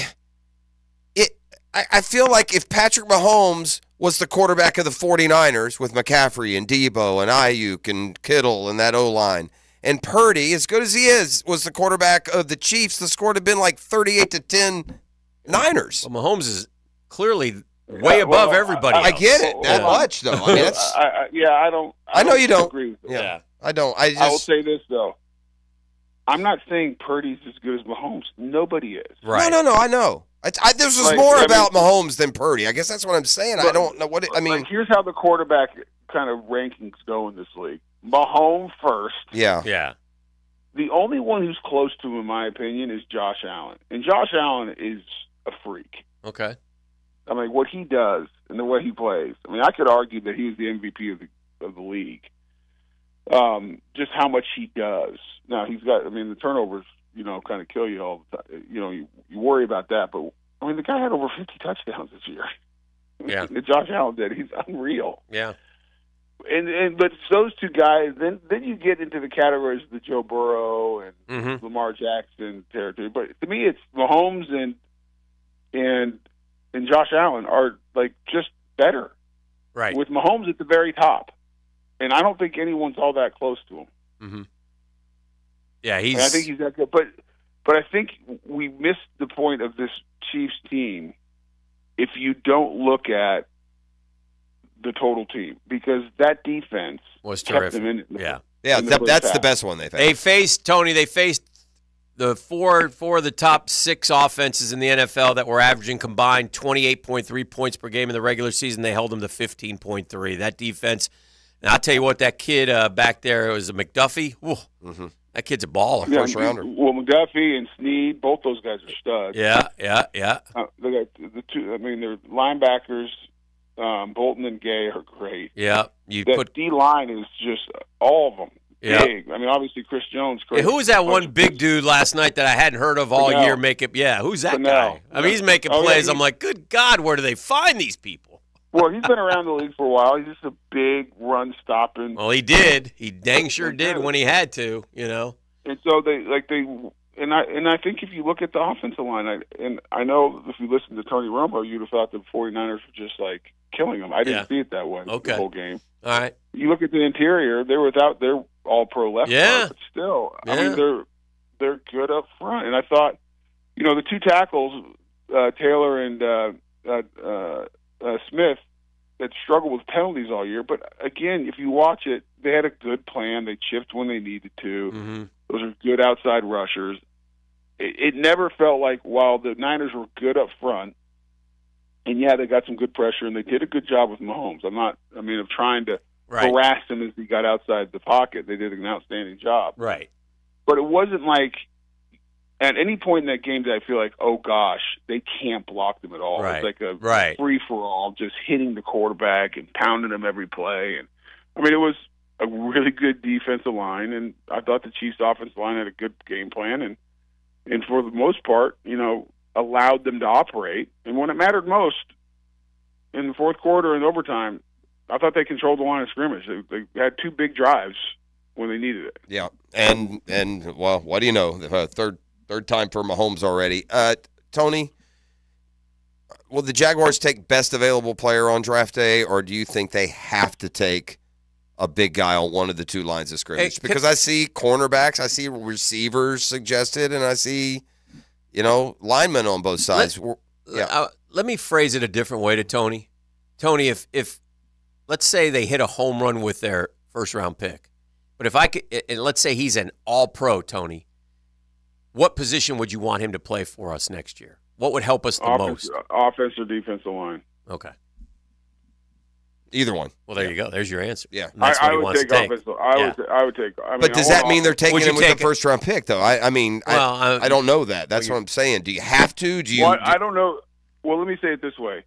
it. I, I feel like if Patrick Mahomes was the quarterback of the 49ers with McCaffrey and Debo and Ayuk and Kittle and that O-line, and Purdy, as good as he is, was the quarterback of the Chiefs, the score would have been like thirty-eight to ten Niners. Well, Mahomes is clearly way yeah, above well, everybody I, else. I get it. That yeah. much, though. I mean, that's, I, I, yeah, I don't. I, I know don't you don't. Agree with Yeah. yeah, I don't. I just. I will say this though. I'm not saying Purdy's as good as Mahomes. Nobody is. Right. No, no, no. I know. I, I, this was Like, more I mean- about Mahomes than Purdy. I guess that's what I'm saying. I But- don't know what it, I mean. Like, here's how the quarterback kind of rankings go in this league. Mahomes first. Yeah. Yeah. The only one who's close to him, in my opinion, is Josh Allen. And Josh Allen is a freak. Okay. I mean, what he does and the way he plays. I mean, I could argue that he was the M V P of the of the league. Um, just how much he does. Now he's got. I mean, the turnovers, you know, kind of kill you all the time. You know, you, you worry about that, but I mean, the guy had over fifty touchdowns this year. Yeah. Josh Allen did. He's unreal. Yeah. And and but it's those two guys. Then then you get into the categories of the Joe Burrow and Mm-hmm. Lamar Jackson territory. But to me, it's Mahomes and and and Josh Allen are like just better. Right. With Mahomes at the very top, and I don't think anyone's all that close to him. Mm-hmm. Yeah, he's. And I think he's that good. But but I think we missed the point of this Chiefs team if you don't look at the total team, because that defense was kept terrific. them in. Yeah. Yeah, in the that, first that's half. the best one they've had. They faced Tony. They faced the four four of the top six offenses in the N F L that were averaging combined twenty-eight point three points per game in the regular season. They held them to fifteen point three. That defense, and I'll tell you what, that kid uh, back there was a McDuffie. Whew, mm-hmm. That kid's a baller, Yeah, first rounder. Well, McDuffie and Snead, both those guys are studs. Yeah, yeah, yeah. Uh, they got the two. I mean, they're linebackers. Um, Bolton and Gay are great. Yeah, you That put D line is just all of them. Yeah. big. I mean, obviously Chris Jones. Yeah, who was that one big dude last night that I hadn't heard of all Fennell. year? Make it, yeah. Who's that Fennell. guy? I mean, he's making Oh, yeah, plays. he- I'm like, good God, where do they find these people? Well, he's been around the league for a while. He's just a big run stopping. Well, he did. He dang sure did when he had to. You know. And so they like they and I and I think if you look at the offensive line, I, and I know if you listen to Tony Romo, you'd have thought the 49ers were just like killing them. I didn't Yeah. see it that way Okay. the whole game. All right. You look at the interior; they're without their all-pro left Yeah. guard, but still, I Yeah. mean they're they're good up front. And I thought, you know, the two tackles, uh, Taylor and uh, uh, uh, uh, Smith, that struggled with penalties all year. But again, if you watch it, they had a good plan. They chipped when they needed to. Mm-hmm. Those are good outside rushers. It, it never felt like while the Niners were good up front, and yeah, they got some good pressure, and they did a good job with Mahomes. I'm not, I mean, of trying to Right. harass him as he got outside the pocket. They did an outstanding job. Right. But it wasn't like at any point in that game that I feel like, oh gosh, they can't block them at all. Right. It's like a Right. free for all, just hitting the quarterback and pounding him every play. And I mean, it was a really good defensive line, and I thought the Chiefs' offensive line had a good game plan, and and for the most part, you know, allowed them to operate. And when it mattered most, in the fourth quarter and overtime, I thought they controlled the line of scrimmage. They, they had two big drives when they needed it. Yeah, and and well, what do you know? Uh, third third time for Mahomes already. Uh, Tony, will the Jaguars take best available player on draft day, or do you think they have to take a big guy on one of the two lines of scrimmage? Hey, because I see cornerbacks, I see receivers suggested, and I see, you know, linemen on both sides. Let, yeah. uh, let me phrase it a different way to Tony. Tony, if if let's say they hit a home run with their first round pick, but if I could, and let's say he's an all pro, Tony, what position would you want him to play for us next year? What would help us the Offense, most? offense or defensive line. Okay. Either one. Well, there you go. There's your answer. Yeah. And that's I, what I he would wants take to take. offensive. I Yeah. would. I would take. I mean, But does I that want mean they're taking Would you him with take the it? first round pick, though? I, I mean, Well, I, uh, I don't know that. That's well, what I'm saying. Do you have to? Do you? Well, do- I don't know. Well, let me say it this way.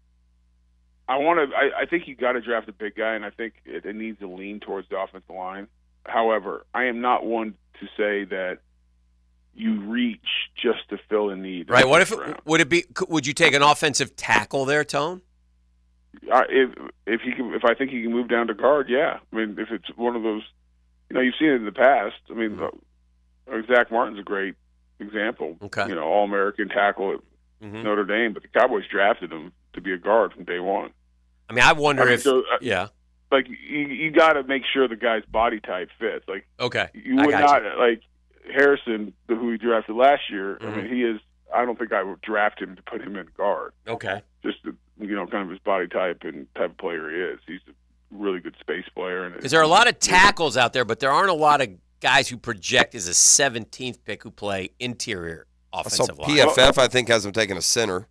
I want to. I, I think you got to draft a big guy, and I think it, it needs to lean towards the offensive line. However, I am not one to say that you reach just to fill a need. Right. What if Round. it, would it be? could- Would you take an offensive tackle there, Tone? I, if if he can, if I think he can move down to guard, yeah. I mean, if it's one of those, you know, you've seen it in the past. I mean, uh, Zach Martin's a great example. Okay. You know, All American tackle at Mhm. Notre Dame, but the Cowboys drafted him to be a guard from day one. I mean, I wonder I mean, if. so, uh, yeah. Like you, you got to make sure the guy's body type fits. Like Okay. you I would got not like Harrison, the, who we drafted last year. Mhm. I mean, he is. I don't think I would draft him to put him in guard. Okay. Just to, you know, kind of his body type and type of player he is. He's a really good space player. And Because there are a lot of tackles out there, but there aren't a lot of guys who project as a seventeenth pick who play interior I saw offensive line. P F F, I think, has him taking a center.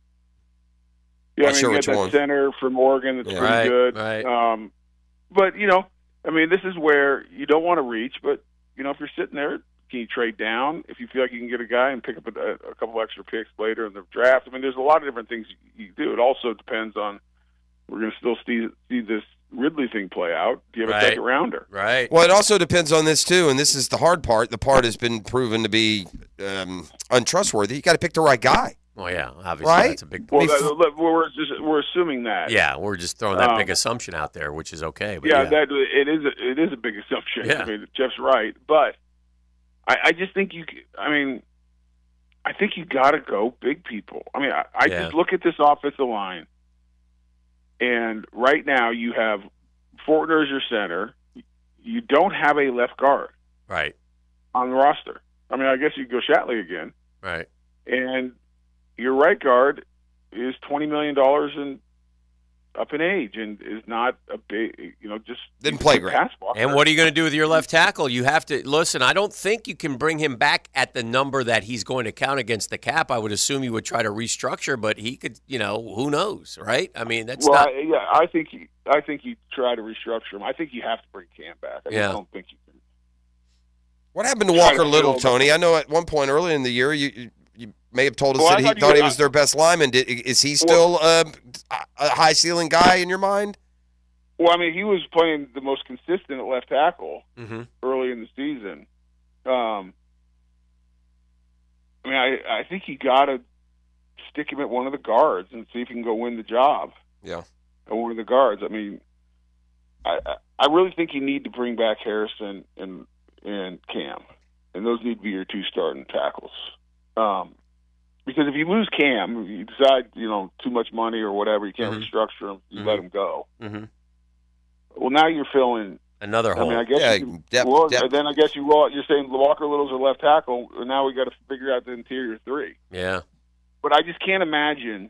Yeah, Not I mean, sure you which got that one. center from Oregon that's Yeah. pretty Right, good. right. Um, but you know, I mean, this is where you don't want to reach. But you know, if you're sitting there, can you trade down if you feel like you can get a guy and pick up a, a couple extra picks later in the draft? I mean, there's a lot of different things you do. It also depends on. We're going to still see see this Ridley thing play out. Do you have Right. a second rounder? Right. Well, it also depends on this, too, and this is the hard part. The part has been proven to be um, untrustworthy. You got to pick the right guy. Well, yeah, obviously Right? that's a big Well, point. that, look, we're just we're assuming that. Yeah, we're just throwing that Um, big assumption out there, which is okay. But yeah, yeah, that it is. A, it is a big assumption. Yeah. I mean, Jeff's right, but I, I just think you. c- I mean, I think you got to go big people. I mean, I, I Yeah. just look at this offensive line, and right now you have Fortner as your center. You don't have a left guard right, on the roster. I mean, I guess you could go Shatley again, right. and your right guard is twenty million dollars in up in age and is not a big, you know, just Didn't play a great. pass blocker. And what are you going to do with your left tackle? You have to listen. I don't think you can bring him back at the number that he's going to count against the cap. I would assume you would try to restructure, but he could, you know, who knows, right? I mean, that's well, not. I, yeah, I think you, I think you try to restructure him. I think you have to bring Cam back. I Yeah. just don't think you can. What happened to Try Walker to Little, build- Tony? I know at one point early in the year you you, you may have told us Well, I that he thought you thought he were- was their best lineman. Did, is he still um, a high ceiling guy in your mind? Well, I mean, he was playing the most consistent at left tackle Mm-hmm. early in the season. Um, I mean, I, I think you got to stick him at one of the guards and see if he can go win the job. Yeah. At one of the guards. I mean, I I I really think you need to bring back Harrison and and Cam, and those need to be your two starting tackles. Um, because if you lose Cam, you decide you know too much money or whatever, you can't Mhm. restructure him, you Mhm. let him go. Mm-hmm. Well, now you're filling Another I hole. mean, I guess Yeah, you can, depth- well, depth. then I guess you roll, you're saying Walker Little's a left tackle, and now we got to figure out the interior three. Yeah. But I just can't imagine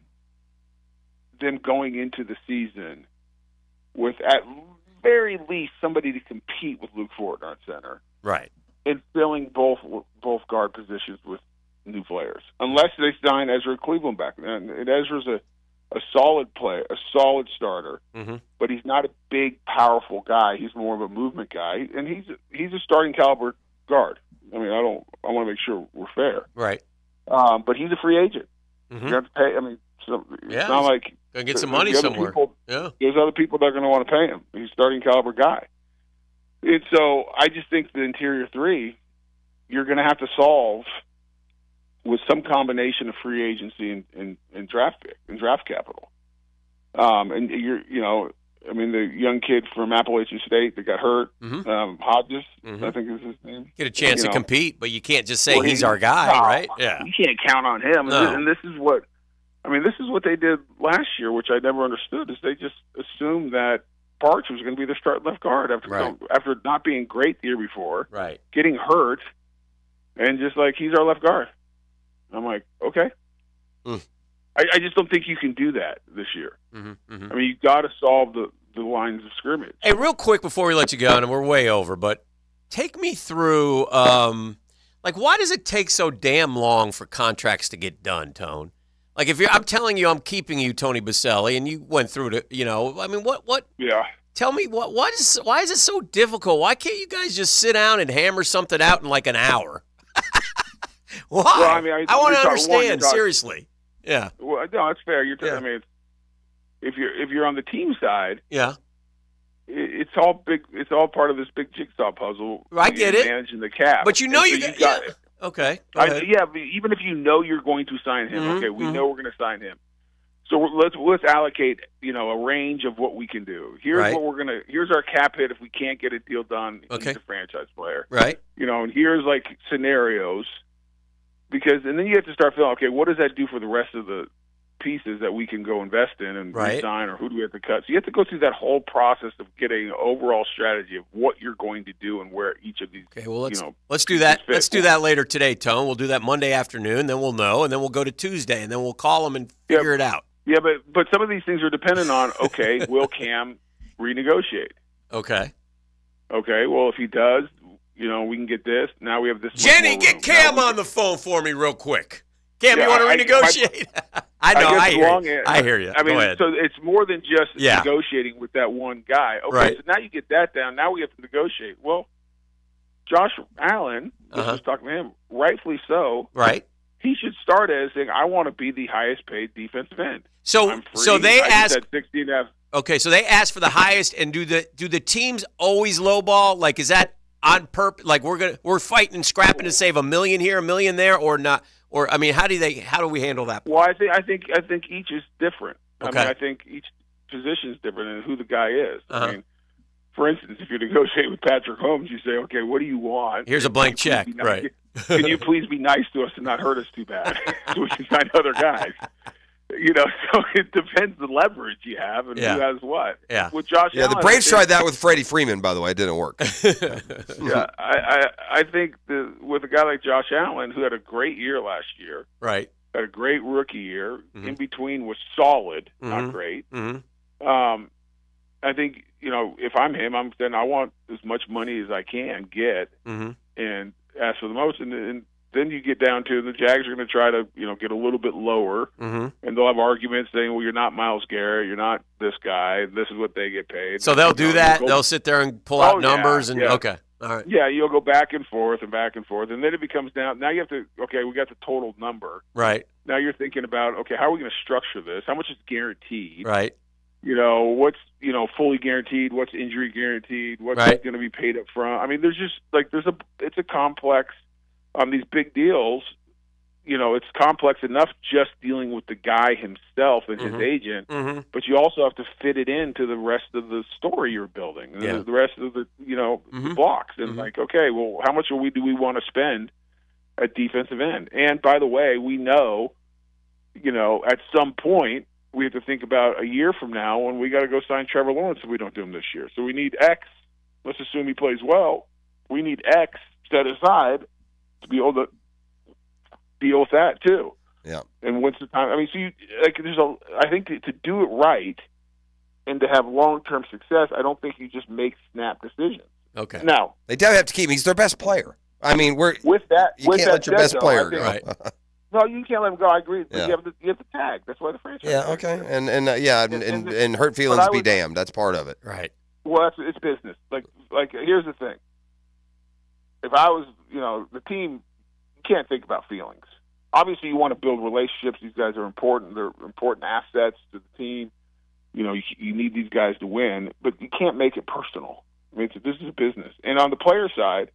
them going into the season with at very least somebody to compete with Luke Fortner at center Right. and filling both both guard positions with new players, unless they sign Ezra Cleveland back. And, and Ezra's a a solid player, a solid starter. Mm-hmm. But he's not a big, powerful guy. He's more of a movement guy, and he's he's a starting caliber guard. I mean, I don't. I want to make sure we're fair. Right. Um, but he's a free agent. Mm-hmm. You have to pay. I mean, so it's Yeah, not he's like gonna get some the- money the other somewhere. people- Yeah. There's other people that are going to want to pay him. He's a starting caliber guy. And so I just think the interior three, you're going to have to solve with some combination of free agency and, and, and draft pick and draft capital. Um, and you're, you know, I mean, the young kid from Appalachian State that got hurt, Mhm. um, Hodges, Mhm. I think is his name. Get a chance You to know. compete, but you can't just say Well, he's he- our guy, no, right? Yeah. You can't count on him. No. And this is what, I mean, this is what they did last year, which I never understood, is they just assumed that Parks was going to be their starting left guard after Right. after not being great the year before, Right. getting hurt, and just like, he's our left guard. I'm like, okay. Mm. I, I just don't think you can do that this year. Mm-hmm. Mm-hmm. I mean, you've got to solve the, the lines of scrimmage. Hey, real quick before we let you go, and we're way over, but take me through, um, like, why does it take so damn long for contracts to get done, Tone? Like, if you're, I'm telling you, I'm keeping you, Tony Baselli, and you went through it. You know, I mean, what, what? Yeah. Tell me what, what is, why is it so difficult? Why can't you guys just sit down and hammer something out in like an hour? Why? Well, I mean, I- I want you're to talking- one, you're understand talking- seriously. Yeah. Well, no, it's fair. You're. T- Yeah. I mean, it's, if you're if you're on the team side, Yeah. it, it's all big. It's all part of this big jigsaw puzzle. I get You're it. Managing the cap, But you know And you so got- got. yeah. Okay. Go I, ahead. yeah, but even if you know you're going to sign him, Mhm, okay, we mhm. know we're going to sign him. So we're- let's let's allocate, you know, a range of what we can do. Here's Right. what we're gonna. Here's our cap hit if we can't get a deal done. Okay. He's a franchise player, Right. you know, and here's like scenarios. Because and then you have to start feeling, okay, what does that do for the rest of the pieces that we can go invest in and Right. resign, or who do we have to cut? So you have to go through that whole process of getting an overall strategy of what you're going to do and where each of these. Okay, well let's you know, let's do that. fit. Let's do that later today, Tone. We'll do that Monday afternoon, then we'll know, and then we'll go to Tuesday, and then we'll call them and figure it out. Yeah, but but some of these things are dependent on, okay, will Cam renegotiate? Okay. Okay, well, if he does, you know, we can get this. Now we have this. much Jenny, more get room. Cam Now we- on the phone for me real quick. Cam, Yeah, you want to I- renegotiate? I, know. guess I, hear long you. end- I hear you. I mean, go ahead. so it's more than just Yeah. negotiating with that one guy. Okay, Right. so now you get that down. Now we have to negotiate. Well, Josh Allen, I was Uh-huh. just talking to him, rightfully so. Right. He should start as saying, "I want to be the highest paid defensive end." So I'm free. so they I ask. At sixteen and a half. Okay, so they ask for the highest, and do the do the teams always lowball? Like, is that on purpose? Like, we're gonna we're fighting and scrapping to save a million here, a million there, or not? Or I mean, how do they? How do we handle that? Well, I think I think I think each is different. Okay. I mean, I think each position is different and who the guy is. Uh-huh. I mean, for instance, if you negotiate with Patrick Holmes, you say, "Okay, what do you want?" Here's a blank check, Can you please be right? nice- Can you please be nice to us and not hurt us too bad, so we can find other guys? You know, so it depends the leverage you have and Yeah. who has what. Yeah. With Josh Yeah, the Allen, Braves I tried think- that with Freddie Freeman, by the way. It didn't work. Yeah, I, I I think the, with a guy like Josh Allen, who had a great year last year, Right. had a great rookie year. Mhm. In between was solid, Mhm. not great. Mm-hmm. Um, I think you know if I'm him, I'm saying I want as much money as I can get Mm-hmm. and ask for the most, and, and then you get down to the Jags are going to try to you know get a little bit lower, Mm-hmm. and they'll have arguments saying, well, you're not Myles Garrett, you're not this guy, this is what they get paid. So they'll You do know, that. you'll go- They'll sit there and pull out Oh, yeah, numbers and yeah. okay. All right. Yeah, you'll go back and forth and back and forth, and then it becomes down. Now you have to okay, we got the total number. Right. Now you're thinking about okay, how are we going to structure this? How much is guaranteed? Right. You know, what's, you know, fully guaranteed, what's injury guaranteed, what's Right. going to be paid up front. I mean, there's just, like, there's a, it's a complex, on these big deals, you know, it's complex enough just dealing with the guy himself and Mhm. his agent, Mhm. but you also have to fit it into the rest of the story you're building, Yeah. the, the rest of the, you know, the Mhm. blocks. And, Mhm. like, okay, well, how much are we, do we want to spend at defensive end? And, by the way, we know, you know, at some point, we have to think about a year from now when we got to go sign Trevor Lawrence if we don't do him this year. So we need X. Let's assume he plays well. We need X set aside to be able to deal with that too. Yeah. And when's the time? I mean, so you, like, there's a. I think to, to do it right and to have long term success, I don't think you just make snap decisions. Okay. Now They definitely have to keep him. He's their best player. I mean, we're with that, you with can't that let your said, best though, player I go. think- No, you can't let him go. I agree. But Yeah. you have to you have to tag. That's why the franchise. Yeah. Okay. And and uh, yeah, and, and, and hurt but feelings I be would- damned. That's part of it. Right. Well, that's, it's business. Like, like here's the thing. If I was, you know, the team, you can't think about feelings. Obviously, you want to build relationships. These guys are important. They're important assets to the team. You know, you, you need these guys to win, but you can't make it personal. I mean, it's, this is a business. And on the player side,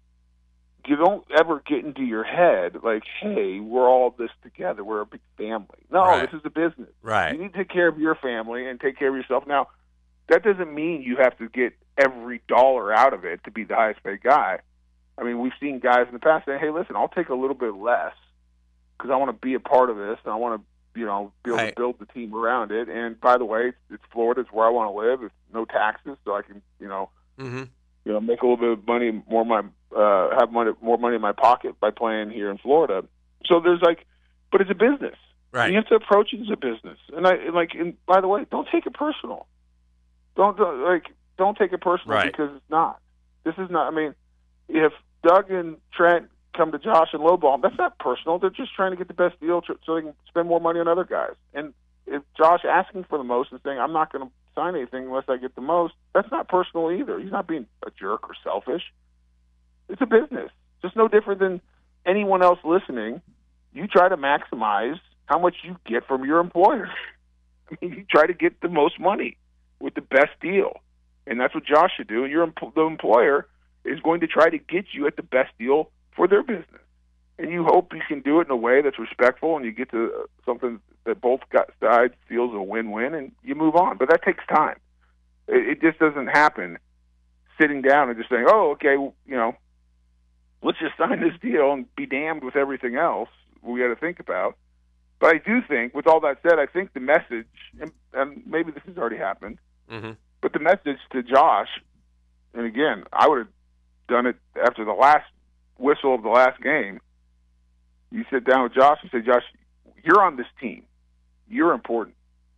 you don't ever get into your head like, hey, we're all this together. We're a big family. No, Right. this is a business. Right. You need to take care of your family and take care of yourself. Now, that doesn't mean you have to get every dollar out of it to be the highest paid guy. I mean, we've seen guys in the past say, hey, listen, I'll take a little bit less because I want to be a part of this and I want to, you know, be able Right. to build the team around it. And by the way, it's, it's Florida. It's where I want to live. It's no taxes, so I can, you know, Mm-hmm. you know, make a little bit of money, more my, uh, have money, more money in my pocket by playing here in Florida. So there's like, but it's a business. Right. You have to approach it as a business. And I and like, and by the way, don't take it personal. Don't, don't like, don't take it personal Right. because it's not. This is not. I mean, if Doug and Trent come to Josh and lowball, that's not personal. They're just trying to get the best deal tr- so they can spend more money on other guys. And if Josh asking for the most and saying, I'm not going to sign anything unless I get the most, that's not personal either. He's not being a jerk or selfish. It's a business. Just no different than anyone else listening. You try to maximize how much you get from your employer. I mean, you try to get the most money with the best deal. And that's what Josh should do. And your em- the employer is going to try to get you at the best deal for their business. And you hope you can do it in a way that's respectful and you get to uh, something that both got- sides feels a win-win and you move on. But that takes time. It, it just doesn't happen sitting down and just saying, oh, okay, well, you know, let's just sign this deal and be damned with everything else we got to think about. But I do think, with all that said, I think the message, and, and maybe this has already happened, Mm-hmm. but the message to Josh, and again, I would have done it after the last whistle of the last game. You sit down with Josh and say, Josh, you're on this team. You're important.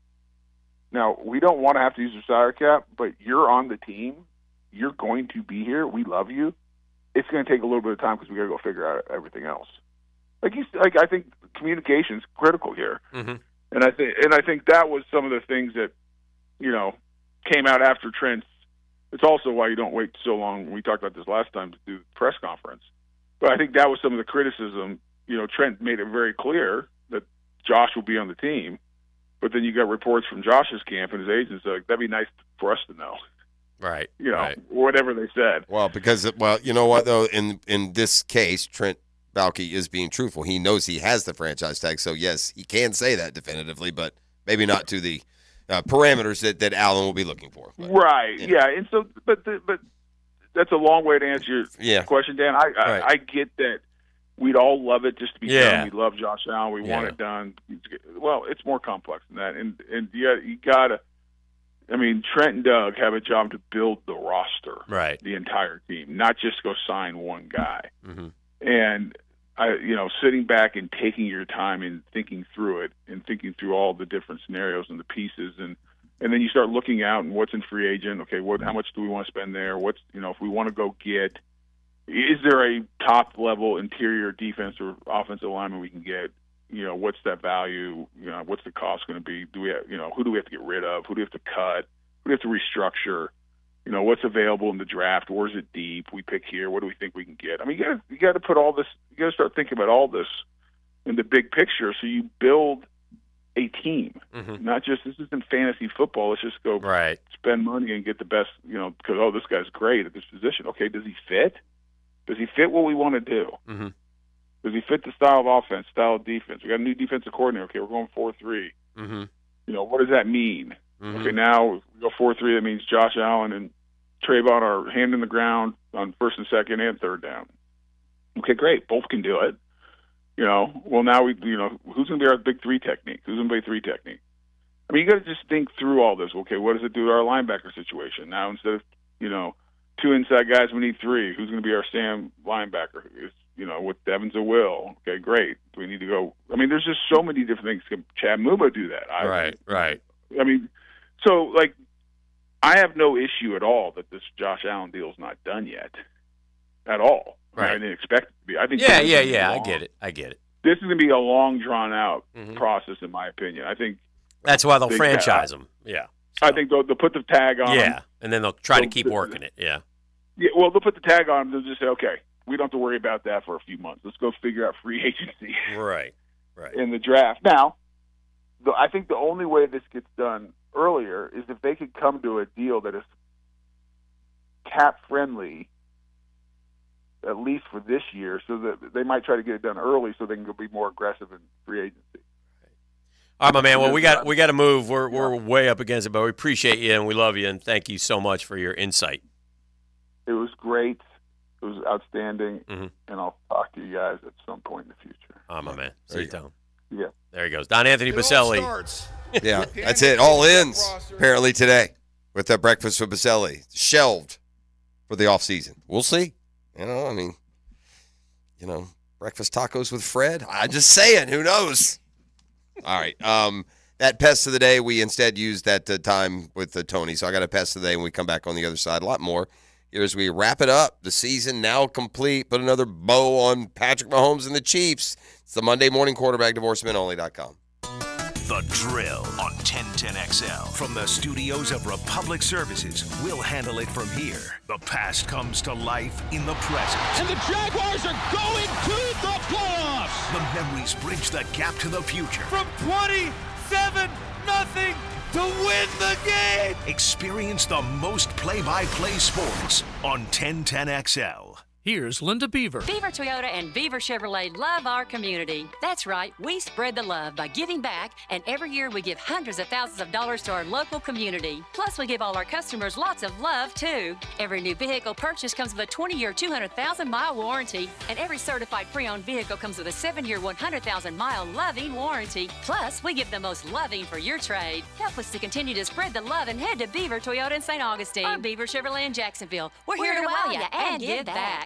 Now, we don't want to have to use your salary cap, but you're on the team. You're going to be here. We love you. It's going to take a little bit of time because we got to go figure out everything else. Like you, like I think communication is critical here, Mm-hmm. and I think and I think that was some of the things that, you know, came out after Trent's. It's also why you don't wait so long. We talked about this last time to do the press conference, but I think that was some of the criticism. You know, Trent made it very clear that Josh will be on the team, but then you got reports from Josh's camp and his agents like that'd be nice for us to know. Right. You know, Right. whatever they said. Well, because well, you know what though, in in this case, Trent Baalke is being truthful. He knows he has the franchise tag, so yes, he can say that definitively, but maybe not to the uh, parameters that, that Allen will be looking for. But, Right. you know. Yeah. And so, but the, but that's a long way to answer your Yeah. question, Dan. I I, Right. I get that we'd all love it just to be Yeah. done. We love Josh Allen. We want Yeah. it done. Well, it's more complex than that, and and yeah, you gotta. I mean, Trent and Doug have a job to build the roster, Right. the entire team, not just go sign one guy. Mm-hmm. And I, you know, sitting back and taking your time and thinking through it and thinking through all the different scenarios and the pieces, and and then you start looking out and what's in free agent. Okay, what? How much do we want to spend there? What's, you know, if we want to go get, is there a top level interior defense or offensive lineman we can get? You know, what's that value? You know, what's the cost going to be? Do we have, you know, who do we have to get rid of? Who do we have to cut? Who do we have to restructure? You know, what's available in the draft? Where's it deep? We pick here. What do we think we can get? I mean, you got you got to put all this. You got to start thinking about all this in the big picture. So you build a team, Mm-hmm. not just this isn't fantasy football. Let's just go right. spend money and get the best, you know, because oh, this guy's great at this position. Okay, does he fit? Does he fit what we want to do? Mm-hmm. Does he fit the style of offense, style of defense? We got a new defensive coordinator. Okay, we're going four three. Mm-hmm. You know, what does that mean? Mm-hmm. Okay, now we go four three. That means Josh Allen and Trayvon are hand in the ground on first and second and third down. Okay, great. Both can do it. You know, well, now we, you know, who's going to be our big three technique? Who's going to be three technique? I mean, you got to just think through all this. Okay, what does it do to our linebacker situation? Now, instead of, you know, two inside guys, we need three. Who's going to be our Sam linebacker? Is, you know, with Devon's a will. Okay, great. Do we need to go? I mean, there's just so many different things. Can Chad Muma do that? I, Right, right. I mean, so, like, I have no issue at all that this Josh Allen deal is not done yet, at all. Right. I didn't expect it to be. I think. Yeah, this is yeah, gonna be yeah. I long. get it. I get it. This is going to be a long, drawn out Mhm. process, in my opinion. I think That's why they'll Big franchise tag. them. Yeah. I think they'll, they'll put the tag on. Yeah, him. and then they'll try to They'll- keep working it. Yeah. Yeah, well, they'll put the tag on him. They'll just say, okay, we don't have to worry about that for a few months. Let's go figure out free agency Right. Right. in the draft. Now, the, I think the only way this gets done earlier is if they could come to a deal that is cap friendly, at least for this year, so that they might try to get it done early so they can go be more aggressive in free agency. All right, my man. Well, we got we got to move. We're we're way up against it, but we appreciate you and we love you and thank you so much for your insight. It was great. It was outstanding, Mm-hmm. and I'll talk to you guys at some point in the future. Oh, my man. See There you, you go. Tom. Yeah. There he goes. Don Anthony It all Baselli. starts. Yeah, that's it. All ends apparently today with that breakfast with Baselli shelved for the off season. We'll see. You know, I mean, you know, breakfast tacos with Fred. I'm just saying. Who knows? All right. Um, that pest of the day, we instead used that uh, time with uh, Tony. So I got a pest of the day when we come back on the other side. A lot more. Here as we wrap it up. The season now complete. Put another bow on Patrick Mahomes and the Chiefs. It's the Monday Morning Quarterback, divorce men only dot com. The Drill on ten ten X L. From the studios of Republic Services, we'll handle it from here. The past comes to life in the present. And the Jaguars are going to the playoffs. The memories bridge the gap to the future. From twenty-seven nothing to win the game. Experience the most play-by-play sports on ten ten X L. Here's Linda Beaver. Beaver Toyota and Beaver Chevrolet love our community. That's right, we spread the love by giving back, and every year we give hundreds of thousands of dollars to our local community. Plus, we give all our customers lots of love, too. Every new vehicle purchase comes with a twenty-year, two hundred thousand mile warranty, and every certified pre-owned vehicle comes with a seven year, one hundred thousand mile loving warranty. Plus, we give the most loving for your trade. Help us to continue to spread the love and head to Beaver Toyota in Saint Augustine or Beaver Chevrolet in Jacksonville. We're, We're here to wow you and give back.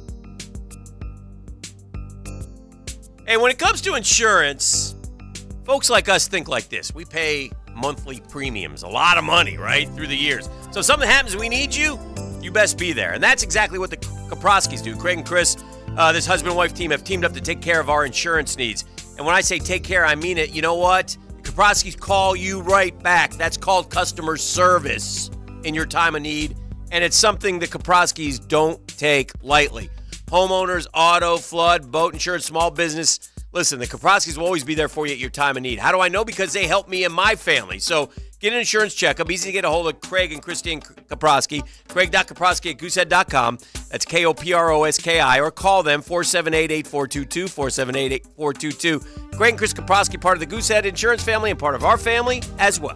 Hey, when it comes to insurance, folks like us think like this. We pay monthly premiums, a lot of money, right, through the years. So if something happens and we need you, you best be there. And that's exactly what the Kaproskis do. Craig and Chris, uh, this husband-wife team, have teamed up to take care of our insurance needs. And when I say take care, I mean it. You know what? The Kaproskis call you right back. That's called customer service in your time of need. And it's something the Kaproskis don't take lightly. Homeowners, auto, flood, boat insurance, small business. Listen, the Kaproskis will always be there for you at your time of need. How do I know? Because they help me and my family. So get an insurance checkup. Easy to get a hold of Craig and Christine Kaproski. Craig dot Kaproski at goosehead dot com. That's K O P R O S K I. Or call them, four seven eight, eight four two two, four seven eight, eight four two two. Craig and Chris Kaproski, part of the Goosehead Insurance family and part of our family as well.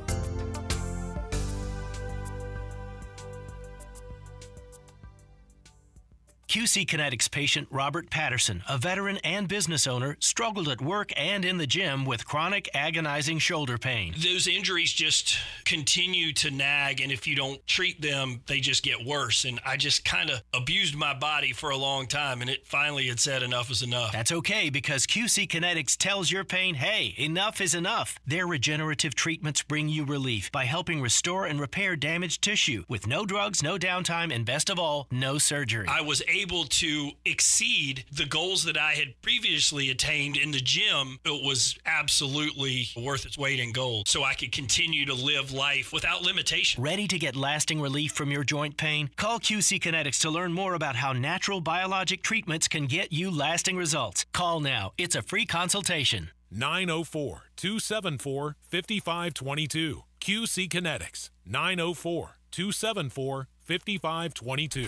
Q C Kinetics patient Robert Patterson, a veteran and business owner, struggled at work and in the gym with chronic agonizing shoulder pain. Those injuries just continue to nag, and if you don't treat them, they just get worse. And I just kind of abused my body for a long time, and it finally had said enough is enough. That's okay, because Q C Kinetics tells your pain, hey, enough is enough. Their regenerative treatments bring you relief by helping restore and repair damaged tissue with no drugs, no downtime, and best of all, no surgery. I was able to exceed the goals that I had previously attained in the gym. It was absolutely worth its weight in gold, so I could continue to live life without limitation. Ready to get lasting relief from your joint pain? Call Q C Kinetics to learn more about how natural biologic treatments can get you lasting results. Call now. It's a free consultation. nine oh four, two seven four, five five two two. Q C Kinetics, nine oh four, two seven four, five five two two.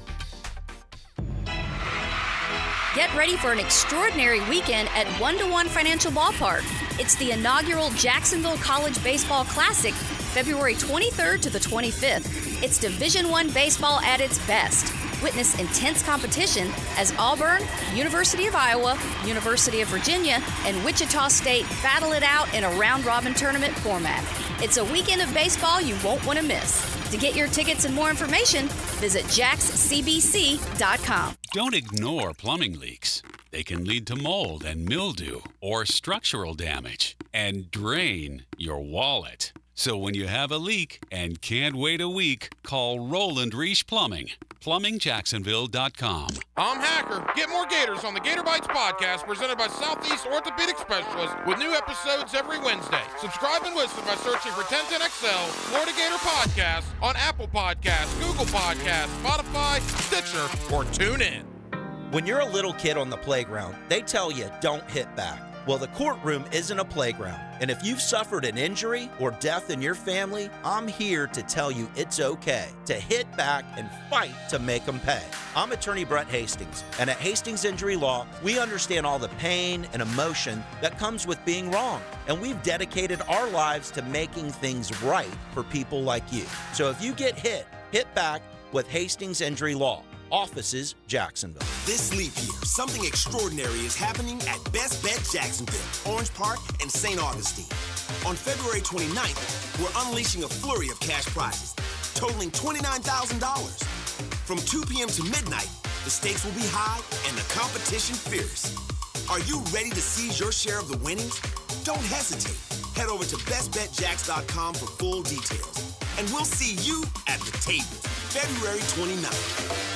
Get ready for an extraordinary weekend at one to one Financial Ballpark. It's the inaugural Jacksonville College Baseball Classic, February twenty-third to the twenty-fifth. It's Division One baseball at its best. Witness intense competition as Auburn, University of Iowa, University of Virginia, and Wichita State battle it out in a round-robin tournament format. It's a weekend of baseball you won't want to miss. To get your tickets and more information, visit jax c b c dot com. Don't ignore plumbing leaks. They can lead to mold and mildew or structural damage and drain your wallet. So when you have a leak and can't wait a week, call Roland Reich Plumbing. plumbing jacksonville dot com. I'm Hacker. Get more Gators on the Gator Bites podcast presented by Southeast Orthopedic Specialists with new episodes every Wednesday. Subscribe and listen by searching for ten ten X L Florida Gator Podcast on Apple Podcasts, Google Podcasts, Spotify, Stitcher, or TuneIn. When you're a little kid on the playground, they tell you don't hit back. Well, the courtroom isn't a playground. And if you've suffered an injury or death in your family, I'm here to tell you it's okay to hit back and fight to make them pay. I'm attorney Brett Hastings, and at Hastings Injury Law, we understand all the pain and emotion that comes with being wrong. And we've dedicated our lives to making things right for people like you. So if you get hit, hit back with Hastings Injury Law. Offices, Jacksonville. This leap year, something extraordinary is happening at Best Bet Jacksonville, Orange Park, and Saint Augustine. On February twenty-ninth, we're unleashing a flurry of cash prizes, totaling twenty-nine thousand dollars. From two p.m. to midnight, the stakes will be high and the competition fierce. Are you ready to seize your share of the winnings? Don't hesitate. Head over to best bet jacks dot com for full details. And we'll see you at the table, February twenty-ninth.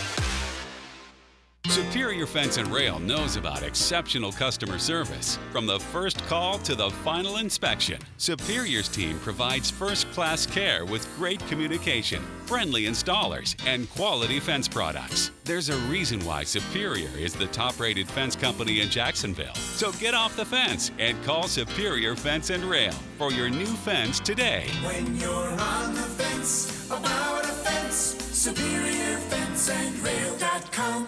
Superior Fence and Rail knows about exceptional customer service. From the first call to the final inspection, Superior's team provides first-class care with great communication, friendly installers, and quality fence products. There's a reason why Superior is the top-rated fence company in Jacksonville. So get off the fence and call Superior Fence and Rail for your new fence today. When you're on the fence, about a fence, superior fence and rail dot com.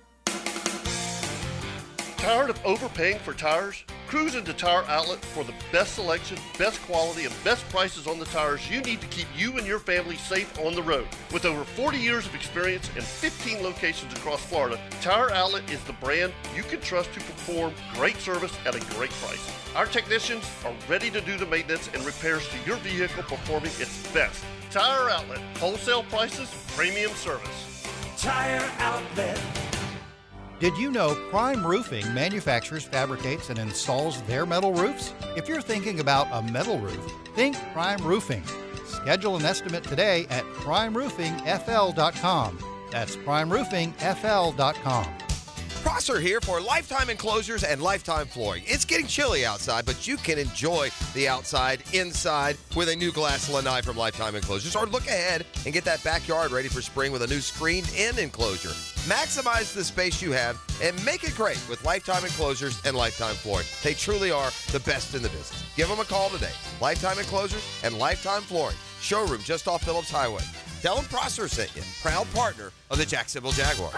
Tired of overpaying for tires? Cruise into Tire Outlet for the best selection, best quality, and best prices on the tires you need to keep you and your family safe on the road. With over forty years of experience and fifteen locations across Florida, Tire Outlet is the brand you can trust to perform great service at a great price. Our technicians are ready to do the maintenance and repairs to your vehicle performing its best. Tire Outlet, wholesale prices, premium service. Tire Outlet. Did you know Prime Roofing manufactures, fabricates, and installs their metal roofs? If you're thinking about a metal roof, think Prime Roofing. Schedule an estimate today at prime roofing f l dot com. That's prime roofing f l dot com. Prosser here for Lifetime Enclosures and Lifetime Flooring. It's getting chilly outside, but you can enjoy the outside inside with a new glass lanai from Lifetime Enclosures. Or look ahead and get that backyard ready for spring with a new screened-in enclosure. Maximize the space you have and make it great with Lifetime Enclosures and Lifetime Flooring. They truly are the best in the business. Give them a call today. Lifetime Enclosures and Lifetime Flooring. Showroom just off Phillips Highway. Tell them Prosser sent you. Proud partner of the Jacksonville Jaguars.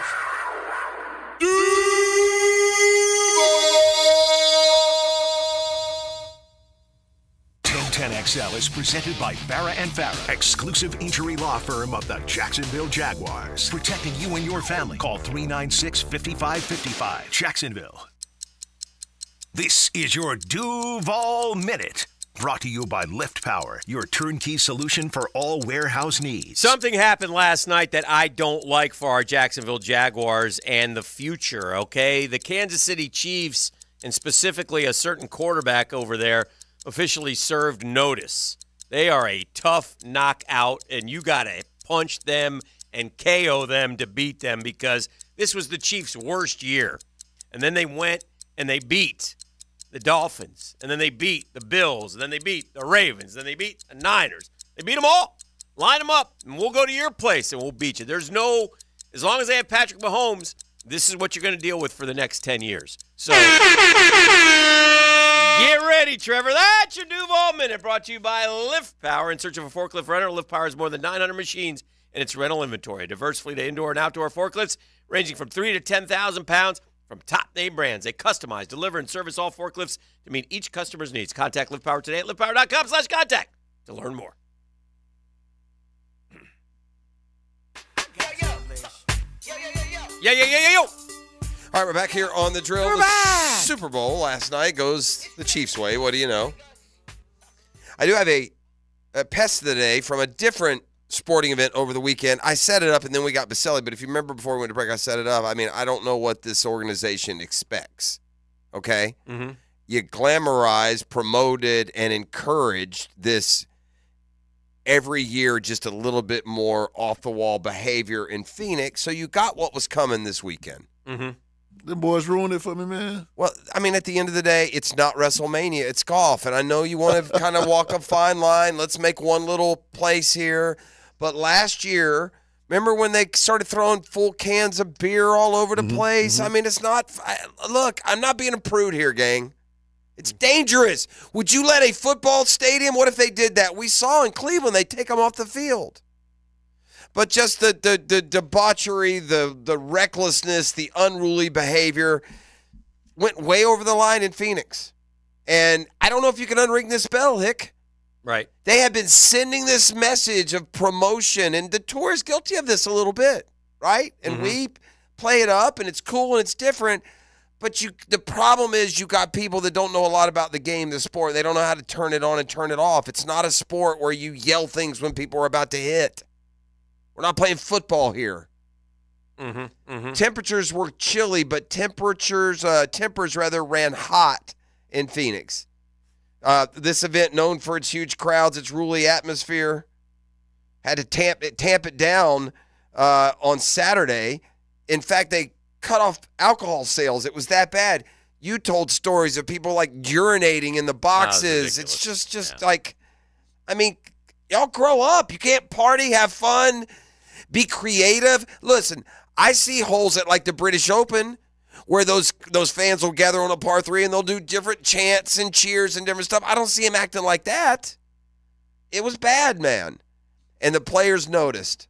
ten ten X L is presented by Farah and Farah, exclusive injury law firm of the Jacksonville Jaguars. Protecting you and your family. Call three nine six, five five five five. Jacksonville. This is your Duval Minute. Brought to you by Lift Power, your turnkey solution for all warehouse needs. Something happened last night that I don't like for our Jacksonville Jaguars and the future, okay? The Kansas City Chiefs, and specifically a certain quarterback over there, officially served notice. They are a tough knockout, and you got to punch them and K O them to beat them because this was the Chiefs' worst year. And then they went and they beat the Dolphins, and then they beat the Bills, and then they beat the Ravens, and then they beat the Niners. They beat them all. Line them up, and we'll go to your place, and we'll beat you. There's no, as long as they have Patrick Mahomes, this is what you're going to deal with for the next ten years. So Get ready, Trevor. That's your Duval Minute, brought to you by Lift Power. In search of a forklift rental, Lift Power has more than nine hundred machines in its rental inventory. A diverse fleet of indoor and outdoor forklifts ranging from three to ten thousand pounds from top-name brands. They customize, deliver, and service all forklifts to meet each customer's needs. Contact Lift Power today at lift power dot com slash contact to learn more. Yeah, yeah, yeah, yeah, yo. All right, we're back here on the drill. We're the back. Super Bowl last night goes the Chiefs' way. What do you know? I do have a, a pest of the day from a different sporting event over the weekend. I set it up, and then we got Baselli. But if you remember before we went to break, I set it up. I mean, I don't know what this organization expects, okay? Mm-hmm. You glamorized, promoted, and encouraged this every year just a little bit more off-the-wall behavior in Phoenix, so you got what was coming this weekend. Mm-hmm. Them boys ruined it for me, man. Well, I mean, at the end of the day, it's not WrestleMania. It's golf, and I know you want to kind of walk a fine line. Let's make one little place here. But last year, remember when they started throwing full cans of beer all over the Mm-hmm, place? mm-hmm. I mean, it's not I, – look, I'm not being a prude here, gang. It's dangerous. Would you let a football stadium – what if they did that? We saw in Cleveland, they take them off the field. But just the the, the debauchery, the, the recklessness, the unruly behavior went way over the line in Phoenix. And I don't know if you can unring this bell, Hick. Right. They have been sending this message of promotion, and the tour is guilty of this a little bit, right? And Mm-hmm. we play it up, and it's cool and it's different. But you, the problem is you got people that don't know a lot about the game, the sport. They don't know how to turn it on and turn it off. It's not a sport where you yell things when people are about to hit. We're not playing football here. Mm-hmm. Mm-hmm. Temperatures were chilly, but temperatures, uh, tempers rather, ran hot in Phoenix. Uh, this event, known for its huge crowds, its ruly atmosphere, had to tamp it, tamp it down uh, on Saturday. In fact, they cut off alcohol sales. It was that bad. You told stories of people like urinating in the boxes. ridiculous. It's just, just like, I mean, y'all grow up. You can't party, have fun, be creative. Listen, I see holes at like the British Open where those those fans will gather on a par three and they'll do different chants and cheers and different stuff. I don't see them acting like that. It was bad, man. And the players noticed.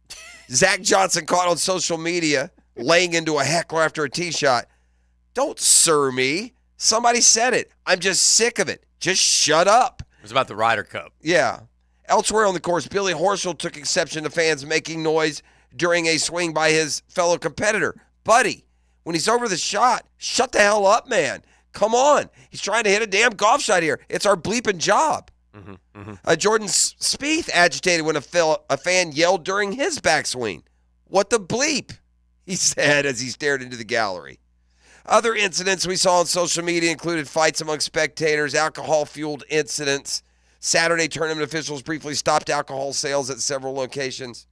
Zach Johnson caught on social media laying into a heckler after a tee shot. Don't sir me. Somebody said it. I'm just sick of it. Just shut up. It was about the Ryder Cup. Yeah. Elsewhere on the course, Billy Horschel took exception to fans making noise during a swing by his fellow competitor. Buddy, when he's over the shot, shut the hell up, man. Come on. He's trying to hit a damn golf shot here. It's our bleeping job. Mm-hmm. Mm-hmm. Uh, Jordan Spieth agitated when a, fel- a fan yelled during his backswing. What the bleep? He said as he stared into the gallery. Other incidents we saw on social media included fights among spectators, alcohol-fueled incidents. Saturday, tournament officials briefly stopped alcohol sales at several locations.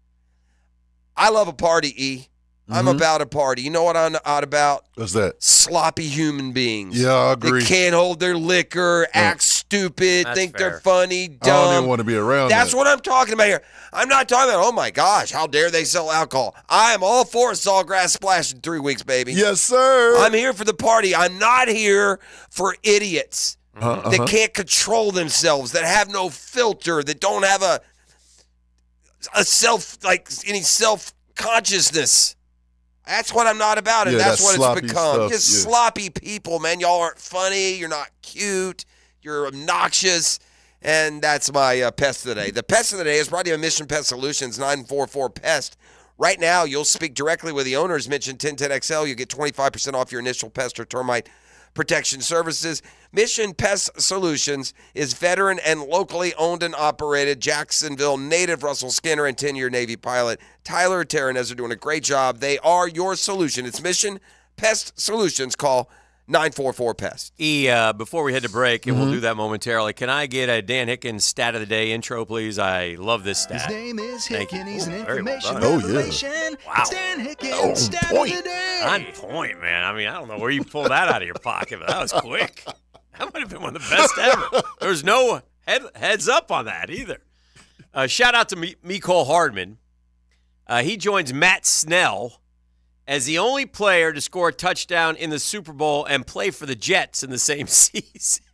I love a party, E. I'm Mhm. about a party. You know what I'm not about? What's that? Sloppy human beings. Yeah, I agree. They can't hold their liquor, act stupid, That's think fair. they're funny, I don't dumb. even want to be around That's that. what I'm talking about here. I'm not talking about, oh my gosh, how dare they sell alcohol. I am all for a Sawgrass Splash in three weeks, baby. Yes, sir. I'm here for the party. I'm not here for idiots Uh-huh, that uh-huh. can't control themselves, that have no filter, that don't have a a self, like any self-consciousness. That's what I'm not about, and Yeah, that's that what it's sloppy become. stuff, Just yeah. sloppy people, man. Y'all aren't funny. You're not cute. You're obnoxious. And that's my uh, pest of the day. The pest of the day is brought to you by Mission Pest Solutions, nine four four PEST. Right now, you'll speak directly with the owners. Mention ten ten X L. You get twenty-five percent off your initial pest or termite protection services. Mission Pest Solutions is veteran and locally owned and operated. Jacksonville native Russell Skinner and ten-year Navy pilot Tyler Terranez are doing a great job. They are your solution. It's Mission Pest Solutions. Call nine four four PEST. E, uh, before we head to break, and Mm-hmm. we'll do that momentarily, can I get a Dan Hickens stat of the day intro, please? I love this stat. His name is Thank Hick, and you. he's Ooh, an very well information done. Oh, yeah. revelation. Wow. It's Dan Hickens, On stat point. of the day. On point, man. I mean, I don't know where you pulled that out of your pocket, but that was quick. That might have been one of the best ever. There's no head, heads up on that either. Uh, shout out to Me- Mecole Hardman. Uh, he joins Matt Snell as the only player to score a touchdown in the Super Bowl and play for the Jets in the same season.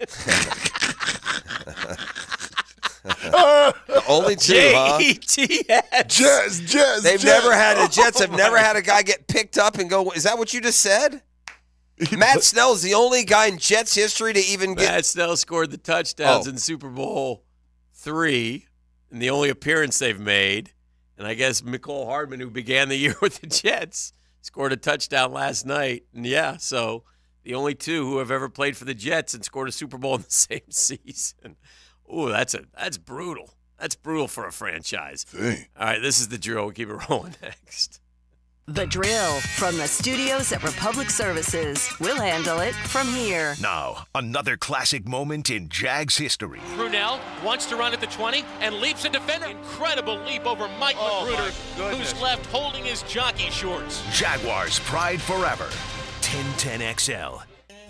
The only two, huh? J E T S. Jets, Jets, They've Jets. never had a Jets have Oh, never my. had a guy get picked up and go. Is that what you just said? Matt Snell is the only guy in Jets history to even get. Matt Snell scored the touchdowns Oh. in Super Bowl three, and the only appearance they've made. And I guess Mecole Hardman, who began the year with the Jets, scored a touchdown last night. And yeah, so the only two who have ever played for the Jets and scored a Super Bowl in the same season. Ooh, that's a that's brutal. That's brutal for a franchise. Dang. All right, this is the drill. We'll keep it rolling next. The Drill from the studios at Republic Services. We'll handle it from here. Now, another classic moment in Jags history. Brunell wants to run at the twenty and leaps a defender. Incredible leap over Mike Oh, Magruder, my goodness. who's left holding his jockey shorts. Jaguars pride forever. ten ten X L.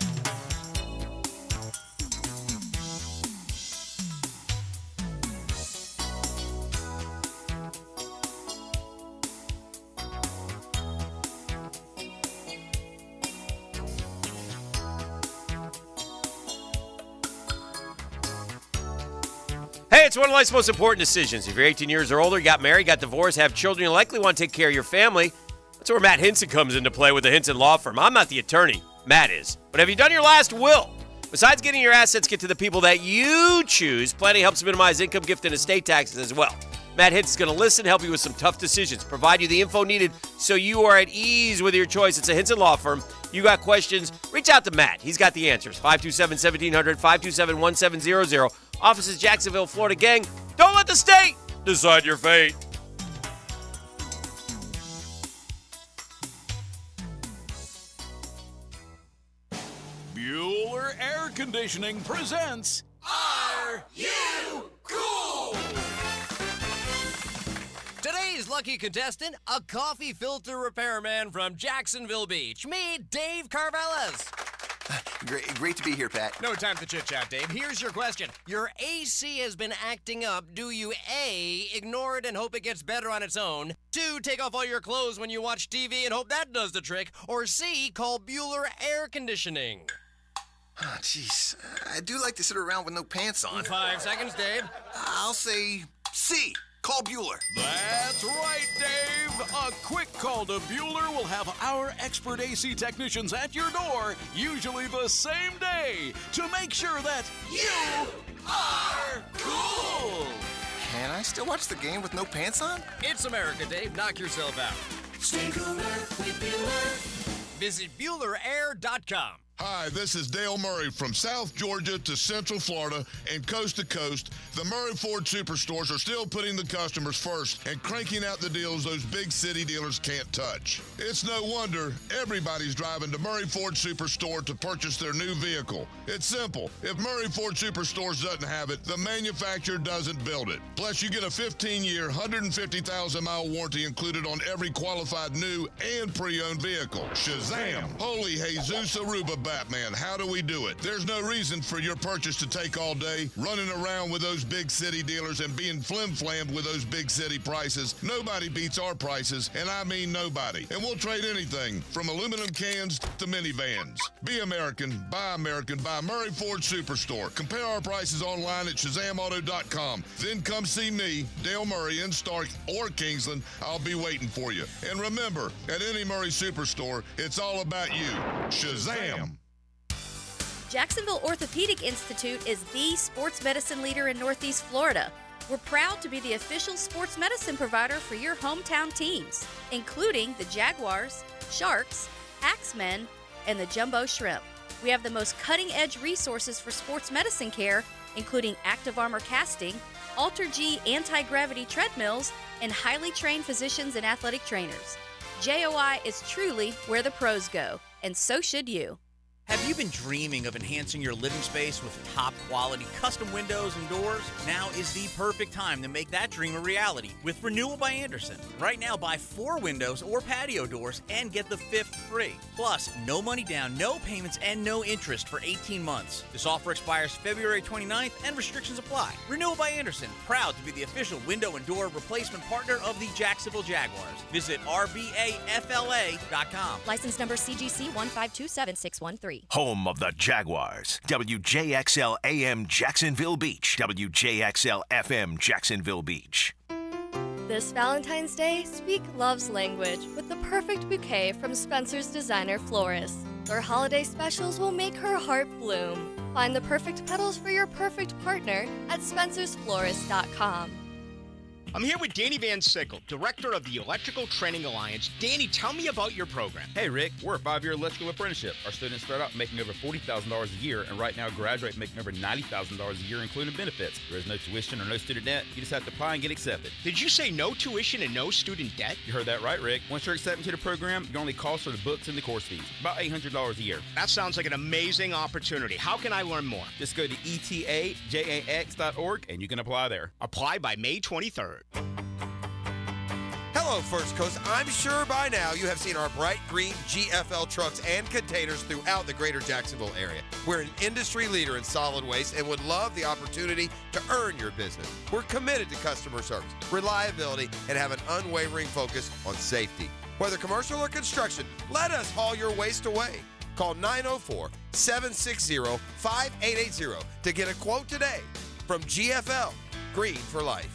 Hey, it's one of life's most important decisions. If you're eighteen years or older, you got married, got divorced, have children, you likely want to take care of your family. That's where Matt Hinson comes into play with the Hinson Law Firm. I'm not the attorney. Matt is. But have you done your last will? Besides getting your assets get to the people that you choose, planning helps minimize income, gift, and estate taxes as well. Matt Hinson's going to listen, help you with some tough decisions, provide you the info needed so you are at ease with your choice. It's a Hinson Law Firm. You got questions, reach out to Matt. He's got the answers. five two seven, seventeen hundred, five two seven, one seven zero zero. Office is Jacksonville, Florida. Gang, don't let the state decide your fate. Bueller Air Conditioning presents Are You Cool? Today's lucky contestant, a coffee filter repairman from Jacksonville Beach. Me, Dave Carvelas. Great, great to be here, Pat. No time to chit-chat, Dave. Here's your question. Your A C has been acting up. Do you A, ignore it and hope it gets better on its own? Two, take off all your clothes when you watch T V and hope that does the trick? Or C, call Bueller Air Conditioning? Oh, jeez. I do like to sit around with no pants on. Five seconds, Dave. I'll say C. Call Bueller. That's right, Dave. A quick call to Bueller will have our expert A C technicians at your door, usually the same day, to make sure that you are cool. Can I still watch the game with no pants on? It's America, Dave. Knock yourself out. Stay cooler with Bueller. Visit Bueller Air dot com. Hi, this is Dale Murray from South Georgia to Central Florida and coast to coast. The Murray Ford Superstores are still putting the customers first and cranking out the deals those big city dealers can't touch. It's no wonder everybody's driving to Murray Ford Superstore to purchase their new vehicle. It's simple. If Murray Ford Superstores doesn't have it, the manufacturer doesn't build it. Plus, you get a fifteen-year, one hundred fifty thousand mile warranty included on every qualified new and pre-owned vehicle. Shazam! Holy Jesus Aruba, Batman, how do we do it? There's no reason for your purchase to take all day, running around with those big city dealers and being flim-flammed with those big city prices. Nobody beats our prices, and I mean nobody. And we'll trade anything from aluminum cans to minivans. Be American, buy American, buy Murray Ford Superstore. Compare our prices online at Shazam Auto dot com. Then come see me, Dale Murray, in Stark or Kingsland. I'll be waiting for you. And remember, at any Murray Superstore, it's all about you. Shazam! Jacksonville Orthopedic Institute is the sports medicine leader in Northeast Florida. We're proud to be the official sports medicine provider for your hometown teams, including the Jaguars, Sharks, Axemen, and the Jumbo Shrimp. We have the most cutting-edge resources for sports medicine care, including Active Armor casting, Alter-G anti-gravity treadmills, and highly trained physicians and athletic trainers. J O I is truly where the pros go, and so should you. Have you been dreaming of enhancing your living space with top-quality custom windows and doors? Now is the perfect time to make that dream a reality with Renewal by Andersen. Right now, buy four windows or patio doors and get the fifth free. Plus, no money down, no payments, and no interest for eighteen months. This offer expires February twenty-ninth and restrictions apply. Renewal by Andersen, proud to be the official window and door replacement partner of the Jacksonville Jaguars. Visit R B A F L A dot com. License number C G C one five two seven six one three. Home of the Jaguars. W J X L A M Jacksonville Beach. W J X L F M Jacksonville Beach. This Valentine's Day, speak love's language with the perfect bouquet from Spencer's Designer Florist. Their holiday specials will make her heart bloom. Find the perfect petals for your perfect partner at spencers florist dot com. I'm here with Danny Van Sickle, Director of the Electrical Training Alliance. Danny, tell me about your program. Hey, Rick, we're a five-year electrical apprenticeship. Our students start out making over forty thousand dollars a year, and right now graduate making over ninety thousand dollars a year, including benefits. There is no tuition or no student debt. You just have to apply and get accepted. Did you say no tuition and no student debt? You heard that right, Rick. Once you're accepted to the program, your only costs are the books and the course fees, about eight hundred dollars a year. That sounds like an amazing opportunity. How can I learn more? Just go to E T A J A X dot org, and you can apply there. Apply by May twenty-third. Hello, First Coast. I'm sure by now you have seen our bright green G F L trucks and containers throughout the greater Jacksonville area. We're an industry leader in solid waste and would love the opportunity to earn your business. We're committed to customer service, reliability, and have an unwavering focus on safety. Whether commercial or construction, let us haul your waste away. Call nine oh four, seven six zero, five eight eight zero to get a quote today from G F L, Green for Life.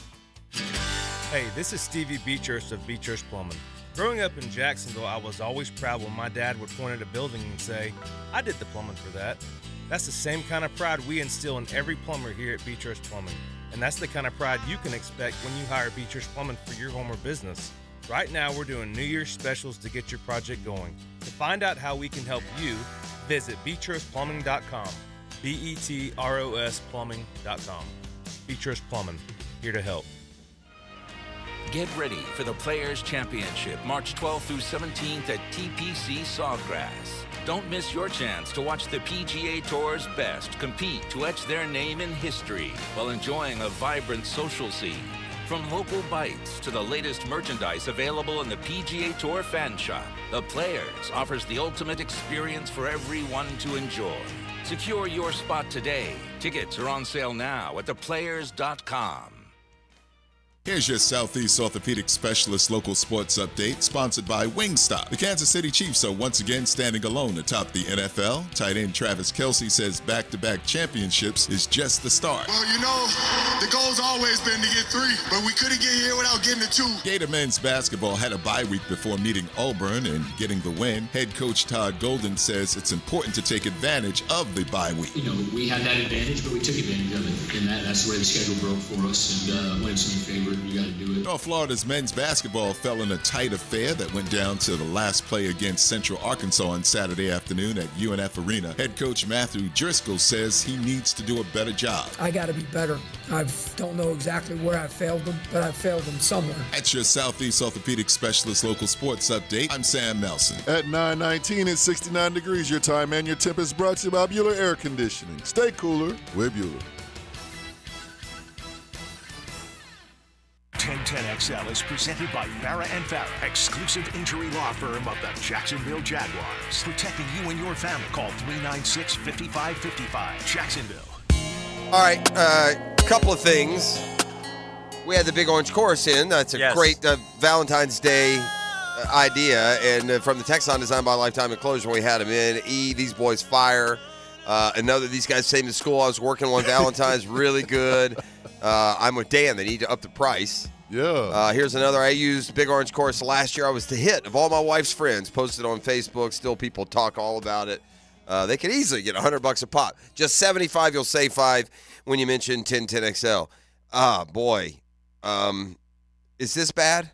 Hey, this is Stevie Beechurst of Beechurst Plumbing. Growing up in Jacksonville, I was always proud when my dad would point at a building and say, I did the plumbing for that. That's the same kind of pride we instill in every plumber here at Beechurst Plumbing. And that's the kind of pride you can expect when you hire Beechurst Plumbing for your home or business. Right now, we're doing New Year's specials to get your project going. To find out how we can help you, visit beechurst plumbing dot com. B E T R O S plumbing dot com. Beechurst Plumbing, here to help. Get ready for the Players' Championship, March twelfth through seventeenth at T P C Sawgrass. Don't miss your chance to watch the P G A Tour's best compete to etch their name in history while enjoying a vibrant social scene. From local bites to the latest merchandise available in the P G A Tour fan shop, the Players offers the ultimate experience for everyone to enjoy. Secure your spot today. Tickets are on sale now at the players dot com. Here's your Southeast Orthopedic Specialist local sports update, sponsored by Wingstop. The Kansas City Chiefs are once again standing alone atop the N F L. Tight end Travis Kelce says back-to-back championships is just the start. Well, you know, the goal's always been to get three, but we couldn't get here without getting the two. Gator men's basketball had a bye week before meeting Auburn and getting the win. Head coach Todd Golden says it's important to take advantage of the bye week. You know, we had that advantage, but we took advantage of it, and that, that's the way the schedule broke for us, and uh, when it's in your favor, you got to do it. North Florida's men's basketball fell in a tight affair that went down to the last play against Central Arkansas on Saturday afternoon at U N F Arena. Head coach Matthew Driscoll says he needs to do a better job. I got to be better. I don't know exactly where I failed them, but I failed them somewhere. At your Southeast Orthopedic Specialist local sports update, I'm Sam Nelson. At nine nineteen and sixty-nine degrees your time and your temp is brought to you by Bueller Air Conditioning. Stay cooler with Bueller. ten ten X L is presented by Farah and Farah, exclusive injury law firm of the Jacksonville Jaguars. Protecting you and your family. Call three nine six, five five five five. Jacksonville. All right, a uh, couple of things. We had the Big Orange Chorus in. That's a Yes. great uh, Valentine's Day uh, idea. And uh, from the Texan designed by Lifetime Enclosure, we had them in. E, these boys fire. Uh, I know that these guys same to school. I was working on Valentine's, really good. Uh, I'm with Dan. They need to up the price. Yeah. Uh, here's another. I used Big Orange Chorus last year. I was the hit of all my wife's friends. Posted on Facebook. Still, people talk all about it. Uh, they could easily get one hundred bucks a pop. Just seventy-five. You'll save five when you mention ten ten X L. Ah, boy. Um, is this bad?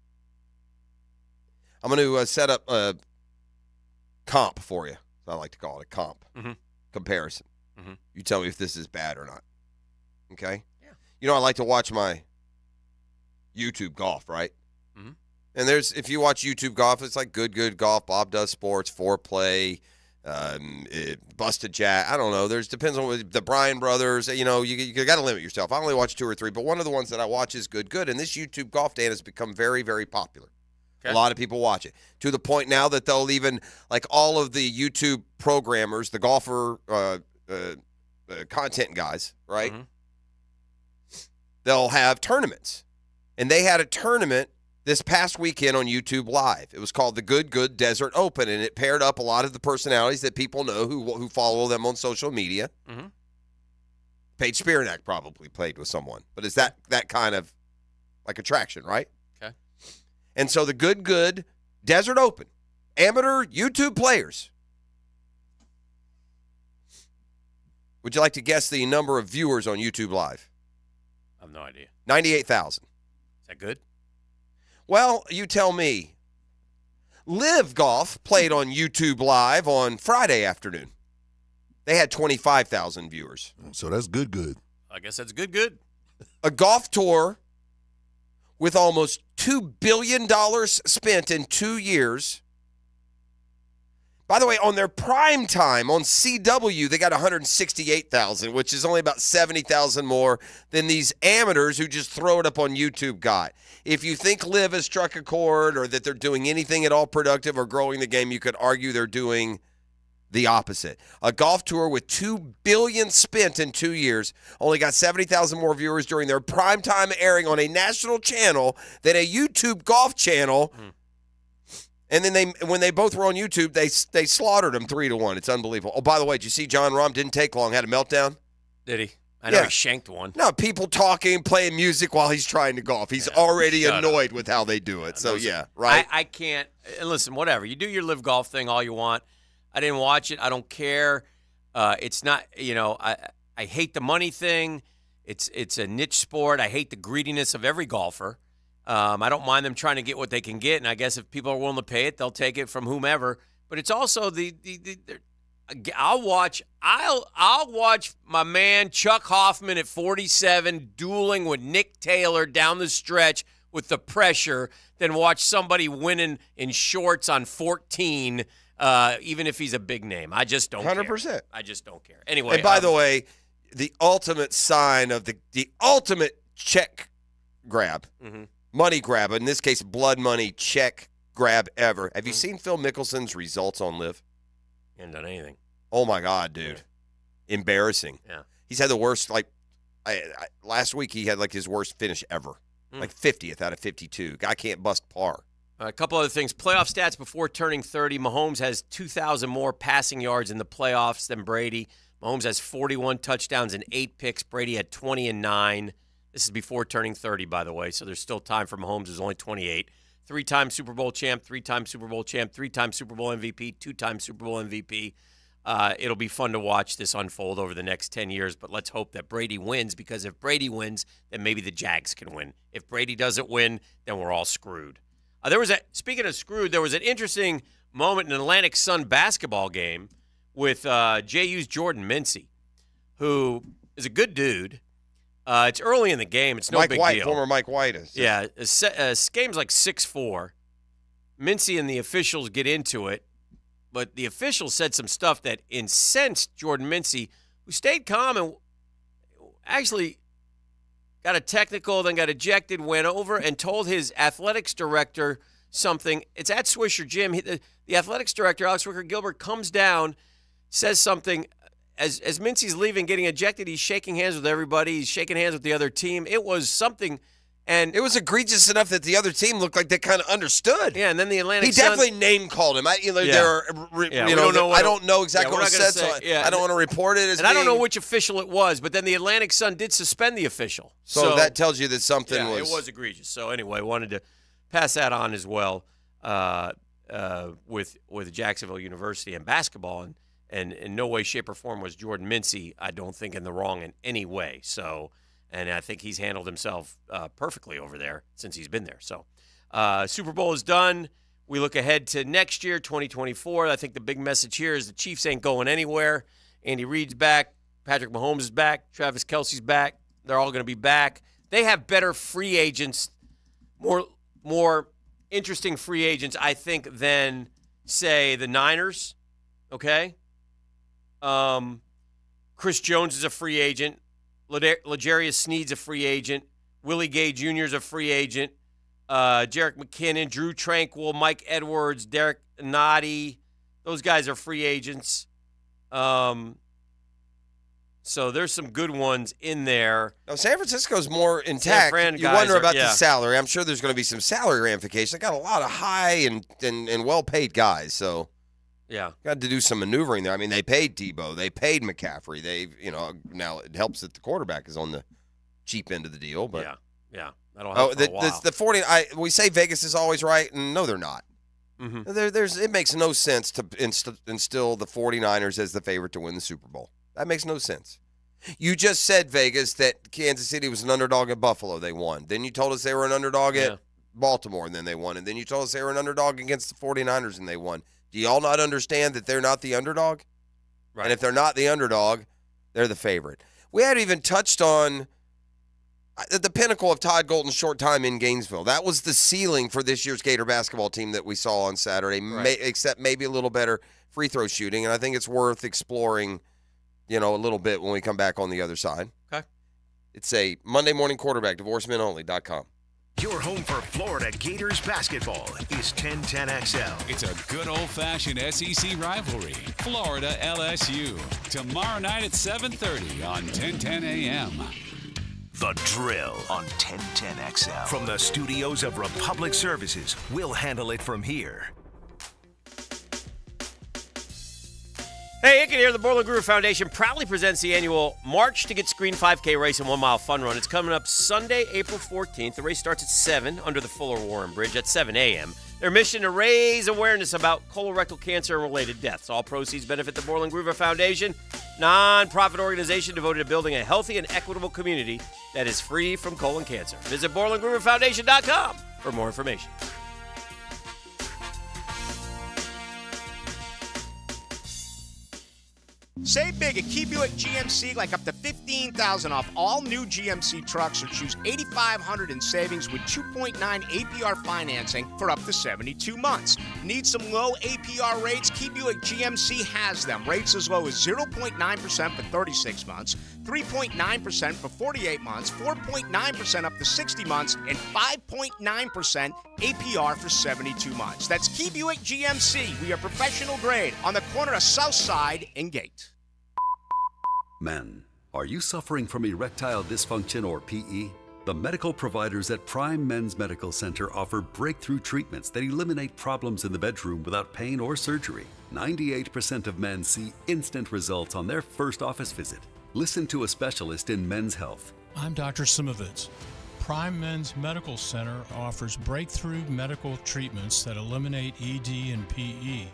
I'm going to uh, set up a comp for you. I like to call it a comp. Mm-hmm. Comparison. Mm-hmm. You tell me if this is bad or not. Okay? Yeah. You know, I like to watch my YouTube golf, right? Mm-hmm. And there's, if you watch YouTube golf, it's like Good Good Golf, Bob Does Sports, Foreplay, um, it, Busted Jack. I don't know. There's depends on what, the Bryan brothers. You know, you, you got to limit yourself. I only watch two or three, but one of the ones that I watch is Good Good, and this YouTube golf, Dan, has become very, very popular. Okay. A lot of people watch it to the point now that they'll even, like all of the YouTube programmers, the golfer uh, uh, uh, content guys, right? Mm-hmm. They'll have tournaments. And they had a tournament this past weekend on YouTube Live. It was called the Good Good Desert Open, and it paired up a lot of the personalities that people know who who follow them on social media. Mm-hmm. Paige Spiranak probably played with someone, but it's that that kind of like attraction, right? Okay. And so the Good Good Desert Open, amateur YouTube players. Would you like to guess the number of viewers on YouTube Live? I have no idea. ninety-eight thousand. Is that good? Well, you tell me. Live Golf played on YouTube Live on Friday afternoon. They had twenty-five thousand viewers. So that's good, good. I guess that's good, good. A golf tour with almost two billion dollars spent in two years. By the way, on their prime time on C W, they got one hundred sixty-eight thousand, which is only about seventy thousand more than these amateurs who just throw it up on YouTube got. If you think Live has struck a chord or that they're doing anything at all productive or growing the game, you could argue they're doing the opposite. A golf tour with two billion dollars spent in two years only got seventy thousand more viewers during their prime time airing on a national channel than a YouTube golf channel. Mm. And then they, when they both were on YouTube, they they slaughtered them three to one. It's unbelievable. Oh, by the way, did you see John Rahm didn't take long, had a meltdown? Did he? I know Yeah. he shanked one. No, people talking, playing music while he's trying to golf. He's Yeah, already shut annoyed with how they do it. So yeah, right. I, I can't. And listen, whatever you do, your live golf thing all you want. I didn't watch it. I don't care. Uh, it's not. You know, I I hate the money thing. It's it's a niche sport. I hate the greediness of every golfer. Um, I don't mind them trying to get what they can get, and I guess if people are willing to pay it, they'll take it from whomever. But it's also the the, the, the I'll watch I'll I'll watch my man Chuck Hoffman at forty-seven dueling with Nick Taylor down the stretch with the pressure than watch somebody winning in shorts on fourteen, uh, even if he's a big name. I just don't one hundred percent. care. I just don't care. Anyway. And by um, the way, the ultimate sign of the the ultimate check grab. Mm-hmm. Money grab, in this case, blood money check grab ever. Have you seen Phil Mickelson's results on Live? He hasn't done anything. Oh, my God, dude. Yeah. Embarrassing. Yeah. He's had the worst, like, I, I, last week he had, like, his worst finish ever. Mm. Like, fiftieth out of fifty-two. Guy can't bust par. A couple other things. Playoff stats before turning thirty. Mahomes has two thousand more passing yards in the playoffs than Brady. Mahomes has forty-one touchdowns and eight picks. Brady had twenty and nine. This is before turning thirty, by the way, so there's still time for Mahomes, who's only twenty-eight. Three-time Super Bowl champ, three-time Super Bowl champ, three-time Super Bowl M V P, two-time Super Bowl M V P. Uh, it'll be fun to watch this unfold over the next ten years, but let's hope that Brady wins, because if Brady wins, then maybe the Jags can win. If Brady doesn't win, then we're all screwed. Uh, there was a Speaking of screwed, there was an interesting moment in an Atlantic Sun basketball game with uh, J U's Jordan Mincy, who is a good dude. Uh, it's early in the game. It's no Mike big White, deal. former Mike White is. Yeah, this uh, game's like six four. Mincy and the officials get into it, but the officials said some stuff that incensed Jordan Mincy, who stayed calm and actually got a technical, then got ejected, went over and told his athletics director something. It's at Swisher Gym. He, the, the athletics director, Alex Wicker-Gilbert, comes down, says something. As as Mincy's leaving, getting ejected, he's shaking hands with everybody. He's shaking hands with the other team. It was something, and it was egregious enough that the other team looked like they kind of understood. Yeah, and then the Atlantic He Sun, definitely name called him. I, you know, Yeah. there are, re, Yeah, you we know, don't know what I it- don't know exactly yeah, we're what it not gonna said, so say- yeah. I don't want to report it as and I don't know being- which official it was, but then the Atlantic Sun did suspend the official. So, that tells you that something yeah, was. it was egregious. So anyway, wanted to pass that on as well uh, uh, with with Jacksonville University and basketball, and and in no way, shape, or form was Jordan Mincy, I don't think, in the wrong in any way. So, and I think he's handled himself uh, perfectly over there since he's been there. So, uh, Super Bowl is done. We look ahead to next year, twenty twenty-four. I think the big message here is the Chiefs ain't going anywhere. Andy Reid's back. Patrick Mahomes is back. Travis Kelce's back. They're all going to be back. They have better free agents, more more interesting free agents, I think, than, say, the Niners. okay? Um, Chris Jones is a free agent. L'Jarius Sneed's a free agent. Willie Gay Junior is a free agent. Uh, Jerick McKinnon, Drew Tranquill, Mike Edwards, Derek Nottie. Those guys are free agents. Um, so there's some good ones in there. No, San Francisco's more intact. You wonder are, about yeah. the salary. I'm sure there's going to be some salary ramifications. They got a lot of high and, and, and well-paid guys, so yeah, got to do some maneuvering there. I mean, they paid Debo. They paid McCaffrey. They, you know, now it helps that the quarterback is on the cheap end of the deal, but yeah, yeah, that'll oh, help for the, a while. the the forty. I we say Vegas is always right, and no, they're not. Mm-hmm. There, there's it makes no sense to inst- instill the 49ers as the favorite to win the Super Bowl. That makes no sense. You just said, Vegas, that Kansas City was an underdog at Buffalo. They won. Then you told us they were an underdog at Yeah. Baltimore, and then they won. And then you told us they were an underdog against the 49ers, and they won. Do y'all not understand that they're not the underdog? Right. And if they're not the underdog, they're the favorite. We hadn't even touched on uh, the pinnacle of Todd Golden's short time in Gainesville. That was the ceiling for this year's Gator basketball team that we saw on Saturday, Right. may, except maybe a little better free throw shooting. And I think it's worth exploring, you know, a little bit when we come back on the other side. Okay. It's a Monday morning quarterback, divorce men only dot com. Your home for Florida Gators basketball is ten ten X L. It's a good old-fashioned S E C rivalry. Florida L S U. Tomorrow night at seven thirty on ten ten A M. The Drill on ten ten X L. From the studios of Republic Services, we'll handle it from here. Hey, Icken here. The Borland Groover Foundation proudly presents the annual March to Get Screened five K race and one mile fun run. It's coming up Sunday, April fourteenth. The race starts at seven under the Fuller Warren Bridge at seven A M. Their mission to raise awareness about colorectal cancer and related deaths. All proceeds benefit the Borland Groover Foundation, non-profit organization devoted to building a healthy and equitable community that is free from colon cancer. Visit Borland Groover Foundation dot com for more information. Save big at Key Buick G M C, like up to fifteen thousand dollars off all new G M C trucks, or choose eight thousand five hundred dollars in savings with two point nine A P R financing for up to seventy-two months. Need some low A P R rates? Key Buick G M C has them. Rates as low as zero point nine percent for thirty-six months, three point nine percent for forty-eight months, four point nine percent up to sixty months, and five point nine percent A P R for seventy-two months. That's Key Buick G M C. We are professional grade on the corner of South Side and Gate. Men, are you suffering from erectile dysfunction or P E? The medical providers at Prime Men's Medical Center offer breakthrough treatments that eliminate problems in the bedroom without pain or surgery. ninety-eight percent of men see instant results on their first office visit. Listen to a specialist in men's health. I'm Doctor Simovitz. Prime Men's Medical Center offers breakthrough medical treatments that eliminate E D and P E.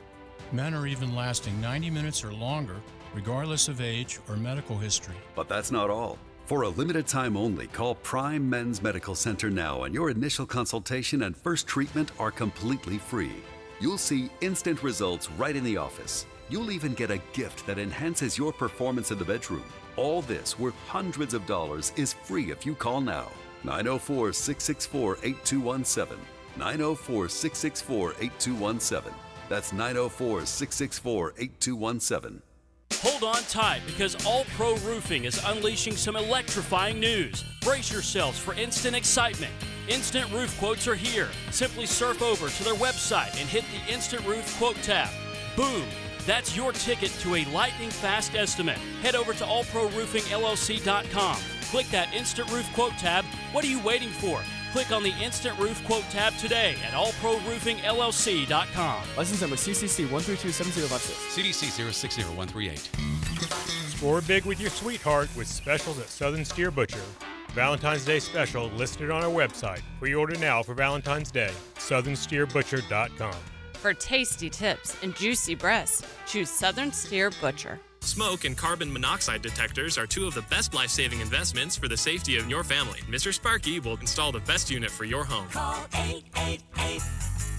Men are even lasting ninety minutes or longer, regardless of age or medical history. But that's not all. For a limited time only, call Prime Men's Medical Center now, and your initial consultation and first treatment are completely free. You'll see instant results right in the office. You'll even get a gift that enhances your performance in the bedroom. All this, worth hundreds of dollars, is free if you call now. nine oh four, six six four, eight two one seven. nine oh four, six six four, eight two one seven. That's nine oh four, six six four, eight two one seven. Hold on tight, because All Pro Roofing is unleashing some electrifying news. Brace yourselves for instant excitement. Instant Roof Quotes are here. Simply surf over to their website and hit the Instant Roof Quote tab. Boom! That's your ticket to a lightning-fast estimate. Head over to all pro roofing L L C dot com. Click that Instant Roof Quote tab. What are you waiting for? Click on the Instant Roof Quote tab today at all pro roofing L L C dot com. License number C C C one three two seven zero five six. C D C zero six zero one three eight. Score big with your sweetheart with specials at Southern Steer Butcher. Valentine's Day special listed on our website. Pre-order now for Valentine's Day. southern steer butcher dot com. For tasty tips and juicy breasts, choose Southern Steer Butcher. Smoke and carbon monoxide detectors are two of the best life-saving investments for the safety of your family. Mister Sparky will install the best unit for your home. Call eight eight eight,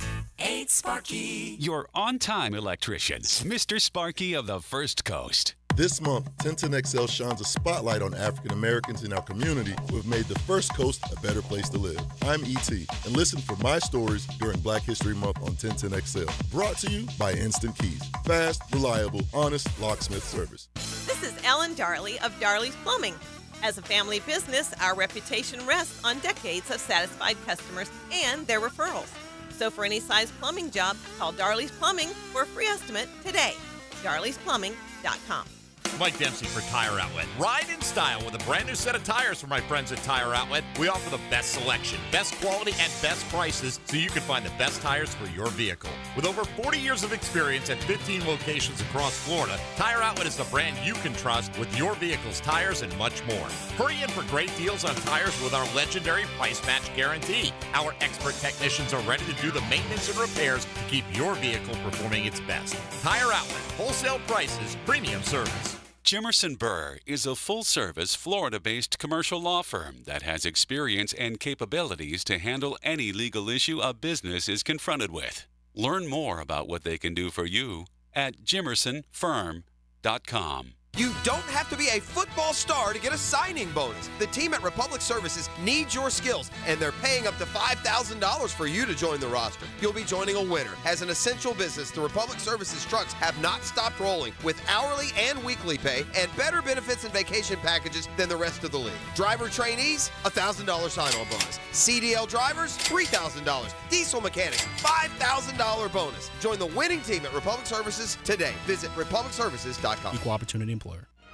eight Sparky. Your on-time electrician, Mister Sparky of the First Coast. This month, ten ten X L shines a spotlight on African Americans in our community who have made the First Coast a better place to live. I'm E T, and listen for my stories during Black History Month on ten ten X L. Brought to you by Instant Keys. Fast, reliable, honest locksmith service. This is Ellen Darley of Darley's Plumbing. As a family business, our reputation rests on decades of satisfied customers and their referrals. So for any size plumbing job, call Darley's Plumbing for a free estimate today. darleys plumbing dot com. Mike Dempsey for Tire Outlet. Ride in style with a brand new set of tires from my friends at Tire Outlet. We offer the best selection, best quality, and best prices so you can find the best tires for your vehicle. With over forty years of experience at fifteen locations across Florida, Tire Outlet is the brand you can trust with your vehicle's tires and much more. Hurry in for great deals on tires with our legendary price match guarantee. Our expert technicians are ready to do the maintenance and repairs to keep your vehicle performing its best. Tire Outlet, wholesale prices, premium service. Jimerson Burr is a full-service, Florida-based commercial law firm that has experience and capabilities to handle any legal issue a business is confronted with. Learn more about what they can do for you at jimerson firm dot com. You don't have to be a football star to get a signing bonus. The team at Republic Services needs your skills, and they're paying up to five thousand dollars for you to join the roster. You'll be joining a winner. As an essential business, the Republic Services trucks have not stopped rolling with hourly and weekly pay and better benefits and vacation packages than the rest of the league. Driver trainees, one thousand dollars sign-on bonus. C D L drivers, three thousand dollars. Diesel mechanics, five thousand dollars bonus. Join the winning team at Republic Services today. Visit republic services dot com. Equal opportunity employer.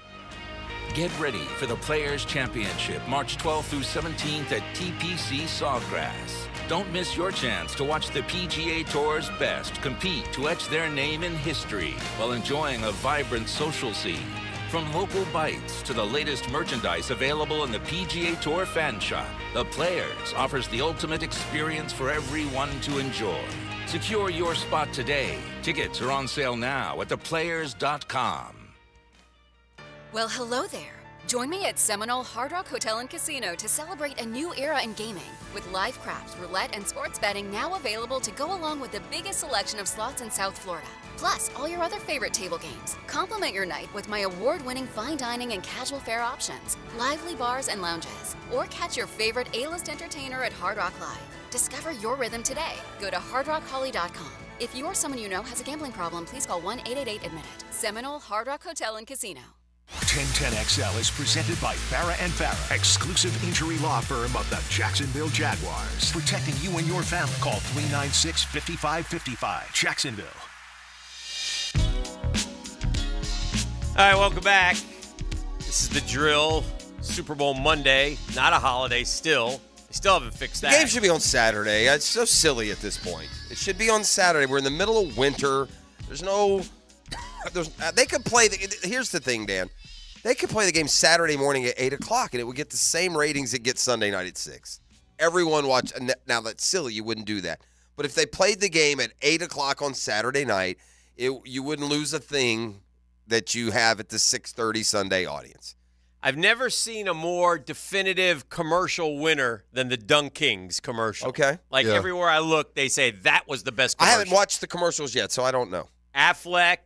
Get ready for the Players' Championship, March twelfth through seventeenth at T P C Sawgrass. Don't miss your chance to watch the P G A Tour's best compete to etch their name in history while enjoying a vibrant social scene. From local bites to the latest merchandise available in the P G A Tour fan shop, the Players offers the ultimate experience for everyone to enjoy. Secure your spot today. Tickets are on sale now at the players dot com. Well, hello there. Join me at Seminole Hard Rock Hotel and Casino to celebrate a new era in gaming with live craps, roulette, and sports betting now available to go along with the biggest selection of slots in South Florida. Plus, all your other favorite table games. Complement your night with my award-winning fine dining and casual fare options, lively bars and lounges, or catch your favorite A-list entertainer at Hard Rock Live. Discover your rhythm today. Go to hard rock holly dot com. If you or someone you know has a gambling problem, please call one eight eight eight admit it. Seminole Hard Rock Hotel and Casino. ten ten X L is presented by Farah and Farah, exclusive injury law firm of the Jacksonville Jaguars. Protecting you and your family. Call three nine six, five five five five. Jacksonville. All right, welcome back. This is the drill. Super Bowl Monday, not a holiday still. They still haven't fixed that. The game should be on Saturday. It's so silly at this point. It should be on Saturday. We're in the middle of winter. There's no... There's, uh, they could play... The, here's the thing, Dan. They could play the game Saturday morning at eight o'clock, and it would get the same ratings it gets Sunday night at six. Everyone watch... Now, that's silly. You wouldn't do that. But if they played the game at eight o'clock on Saturday night, it, you wouldn't lose a thing that you have at the six thirty Sunday audience. I've never seen a more definitive commercial winner than the Dunk Kings commercial. Okay. Like Yeah. everywhere I look, they say that was the best I commercial. haven't watched the commercials yet, so I don't know. Affleck,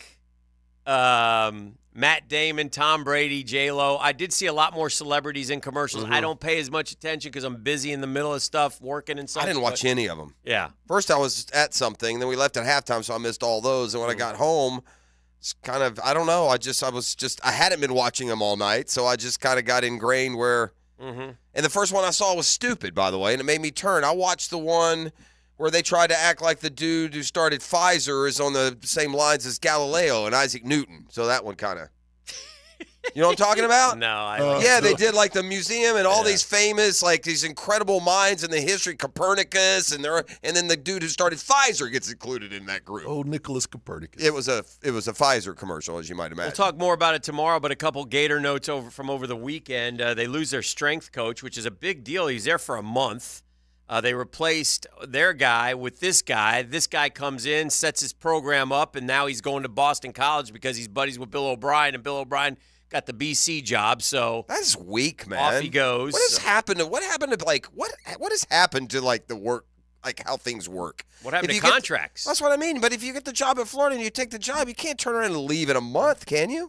um, Matt Damon, Tom Brady, J-Lo. I did see a lot more celebrities in commercials. Mhm. I don't pay as much attention because I'm busy in the middle of stuff, working and stuff. I didn't watch but- any of them. Yeah. First, I was at something, then we left at halftime, so I missed all those. And when I got home, it's kind of, I don't know. I just, I was just, I hadn't been watching them all night, so I just kind of got ingrained where, Mm-hmm. and the first one I saw was stupid, by the way, and it made me turn. I watched the one where they tried to act like the dude who started Pfizer is on the same lines as Galileo and Isaac Newton. So that one kind of, you know what I'm talking about? No, I Uh, yeah, they did like the museum and all these famous, like these incredible minds in the history, Copernicus, and there, and then the dude who started Pfizer gets included in that group. Oh, Nicholas Copernicus. It was a it was a Pfizer commercial, as you might imagine. We'll talk more about it tomorrow, but a couple Gator notes over from over the weekend. Uh, they lose their strength coach, which is a big deal. He's there for a month. Uh, they replaced their guy with this guy. This guy comes in, sets his program up, and now he's going to Boston College because he's buddies with Bill O'Brien, and Bill O'Brien got the B C job. So that's weak, man. Off he goes. What has happened to what happened to like what what has happened to like the work, like how things work? What happened If to you get- contracts? that's what I mean. But if you get the job at Florida and you take the job, you can't turn around and leave in a month, can you?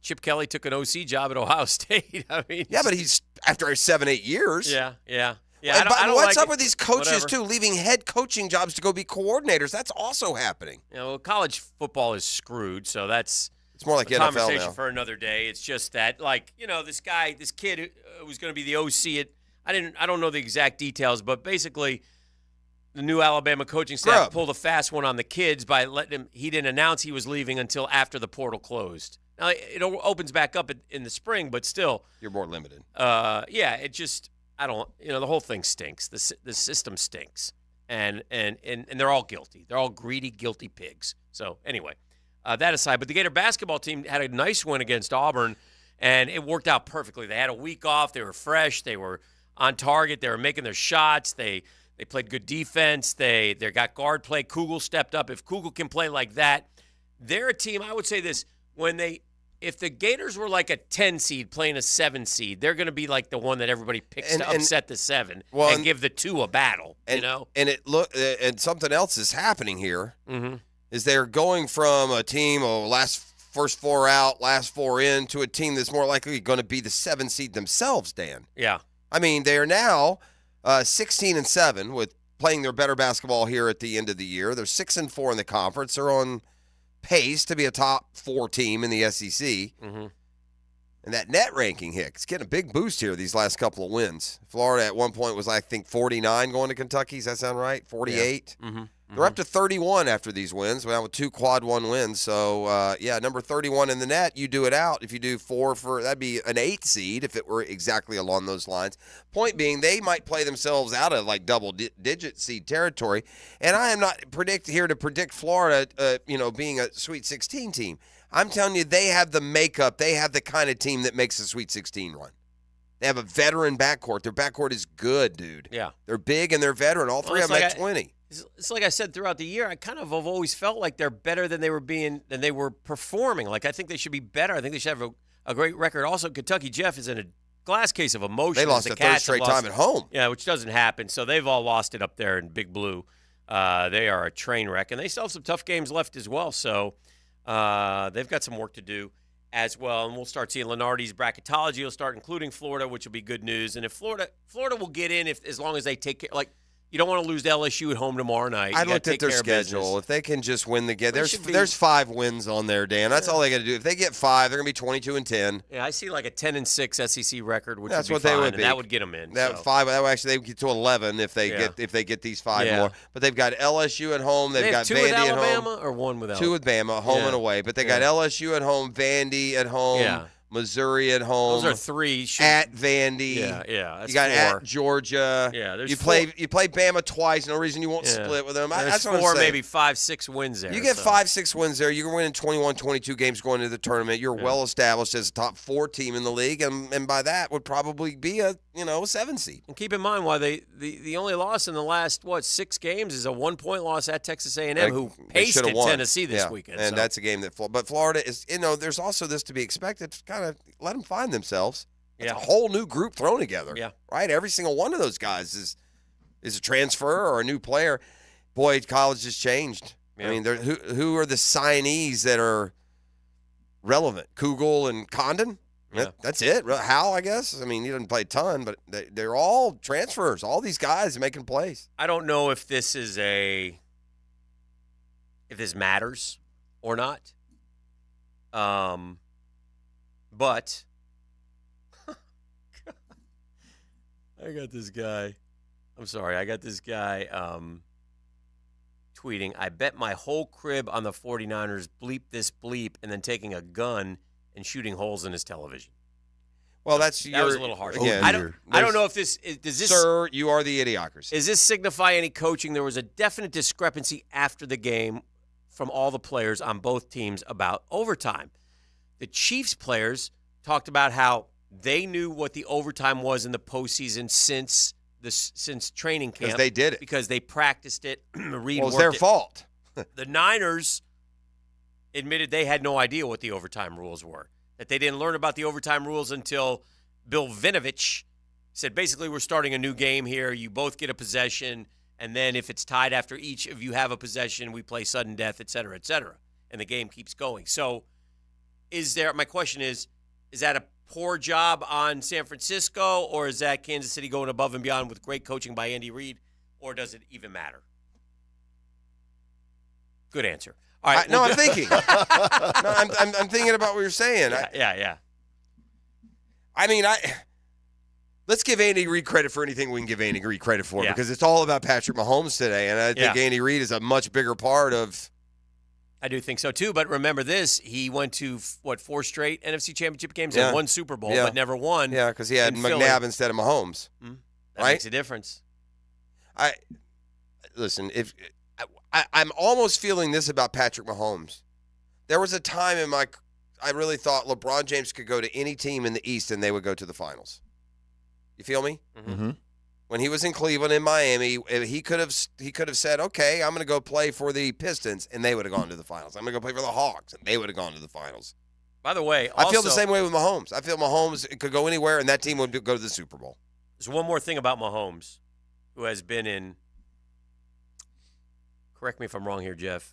Chip Kelly took an O C job at Ohio State. I mean, yeah, but he's after seven, eight years. Yeah, yeah. Yeah, and, I don't, but I don't what's like up it, with these coaches, whatever. too, leaving head coaching jobs to go be coordinators? That's also happening. You know, college football is screwed, so that's it's more like a N F L conversation now. for another day. It's just that, like, you know, this guy, this kid who was going to be the O C at, I didn't, I don't know the exact details, but basically the new Alabama coaching staff Grubb. pulled a fast one on the kids by letting him, he didn't announce he was leaving until after the portal closed. Now, it opens back up in the spring, but still. You're more limited. Uh, yeah, it just, I don't, you know, the whole thing stinks. The the system stinks. And and and, and they're all guilty. They're all greedy, guilty pigs. So, anyway, uh, that aside. But the Gator basketball team had a nice win against Auburn, and it worked out perfectly. They had a week off. They were fresh. They were on target. They were making their shots. They they played good defense. They, they got guard play. Kugel stepped up. If Kugel can play like that, they're a team, I would say this, when they – if the Gators were like a ten seed playing a seven seed, they're going to be like the one that everybody picks And- to and- upset the seven well, and and- give the two a battle. And, you know, and it look and something else is happening here. Mhm. Is they're going from a team of last first four out, last four in to a team that's more likely going to be the seven seed themselves. Dan, yeah, I mean they are now uh, sixteen and seven with playing their better basketball here at the end of the year. They're six and four in the conference. They're on pace to be a top four team in the S E C. Mm-hmm. And that net ranking hit, it's getting a big boost here these last couple of wins. Florida at one point was, I think, forty-nine going to Kentucky. Does that sound right? forty-eight? Yeah. Mm-hmm. They're up to thirty-one after these wins, now with two quad one wins. So, uh, yeah, number thirty-one in the net, you do it out. If you do four for, that'd be an eight seed if it were exactly along those lines. Point being, they might play themselves out of like double-digit seed territory. And I am not predict here to predict Florida, uh, you know, being a Sweet sixteen team. I'm telling you, they have the makeup. They have the kind of team that makes a Sweet sixteen run. They have a veteran backcourt. Their backcourt is good, dude. Yeah. They're big and they're veteran. All Well, three it's of them like at I- twenty. It's, it's like I said throughout the year. I kind of have always felt like they're better than they were being than they were performing. Like I think they should be better. I think they should have a, a great record. Also, Kentucky Jeff is in a glass case of emotion. They lost The a third Cats have straight lost- time at home. Yeah, which doesn't happen. So they've all lost it up there in Big Blue. Uh, they are a train wreck, and they still have some tough games left as well. So uh, they've got some work to do as well. And we'll start seeing Lenardi's bracketology. Will start including Florida, which will be good news. And if Florida, Florida will get in if as long as they take care. Like you don't want to lose to L S U at home tomorrow night. I You gotta looked at take their care of schedule. business. If they can just win the game, there's should be- there's five wins on there, Dan. That's all they got to do. If they get five, they're gonna be twenty-two and ten. Yeah, I see like a ten and six S E C record, which That's would what be they fine, would and be. that would get them in. That so. five. That would actually they would get to eleven if they Yeah. get if they get these five Yeah. more. But they've got L S U at home. They've They got have two Vandy with at Alabama home. or one with Two Alabama? with Bama, home Yeah. and away. But they got Yeah. L S U at home, Vandy at home, Yeah. Missouri at home. Those are three. Should- At Vandy. Yeah, yeah, that's you got four. at Georgia. Yeah, there's you four. play you play Bama twice. No reason you won't Yeah. split with them. I, There's that's what I'm four, saying. maybe five, six wins there. You get so. five, six wins there. You're winning twenty-one, twenty-two games going into the tournament. You're well established as a top four team in the league, and, and by that would probably be a you know a seven seed. And keep in mind, why they the, the only loss in the last what six games is a one point loss at Texas A and M, who They pasted should've won. Tennessee this Yeah, weekend. and so. that's a game that. Flo- But Florida is, you know, there's also this to be expected. Kind of let them find themselves. It's Yeah. a whole new group thrown together. Yeah. Right. Every single one of those guys is is a transfer or a new player. Boy, college has changed. I Yeah. mean, there- who who are the signees that are relevant? Kugel and Condon. Yeah. That- that's it. Re- Hal, I guess. I mean, he didn't play a ton, but they, they're all transfers. All these guys are making plays. I don't know if this is a if this matters or not. Um, but I got this guy. I'm sorry. I got this guy um, tweeting, I bet my whole crib on the 49ers bleep this bleep and then taking a gun and shooting holes in his television. Well, that's That your, was a little harsh. Again, I don't I don't know if this is, does this Sir, you are the idiocracy. Does this signify any coaching? There was a definite discrepancy after the game from all the players on both teams about overtime. The Chiefs players talked about how they knew what the overtime was in the postseason since the since training camp 'Cause they did it. because they practiced it. Reed Well, it's worked their it. fault. The Niners admitted they had no idea what the overtime rules were, that they didn't learn about the overtime rules until Bill Vinovich said, basically, we're starting a new game here. You both get a possession, and then if it's tied after each of you have a possession, we play sudden death, et cetera, et cetera. And the game keeps going. So is there, my question is, is that a poor job on San Francisco, or is that Kansas City going above and beyond with great coaching by Andy Reid, or does it even matter? Good answer. All right. I, no, we'll I'm do- thinking. no, I'm, I'm, I'm thinking about what you're saying. Yeah, I, yeah, yeah. I mean, I let's give Andy Reid credit for anything we can give Andy Reid credit for Yeah. because it's all about Patrick Mahomes today, and I think Yeah. Andy Reid is a much bigger part of. I do think so, too. But remember this. He went to, what, four straight N F C Championship games Yeah. and won Super Bowl, Yeah. but never won. Yeah, because he had in Philly. McNabb instead of Mahomes. Hmm? That right? makes a difference. I listen. If I, I'm almost feeling this about Patrick Mahomes, there was a time in my, I really thought LeBron James could go to any team in the East and they would go to the finals. You feel me? Mm-hmm. When he was in Cleveland and Miami, he could have he could have said, "Okay, I'm going to go play for the Pistons," and they would have gone to the finals. I'm going to go play for the Hawks, and they would have gone to the finals. By the way, I feel the also- same way with Mahomes. I feel Mahomes could go anywhere, and that team would go to the Super Bowl. There's one more thing about Mahomes, who has been in, correct me if I'm wrong here, Jeff,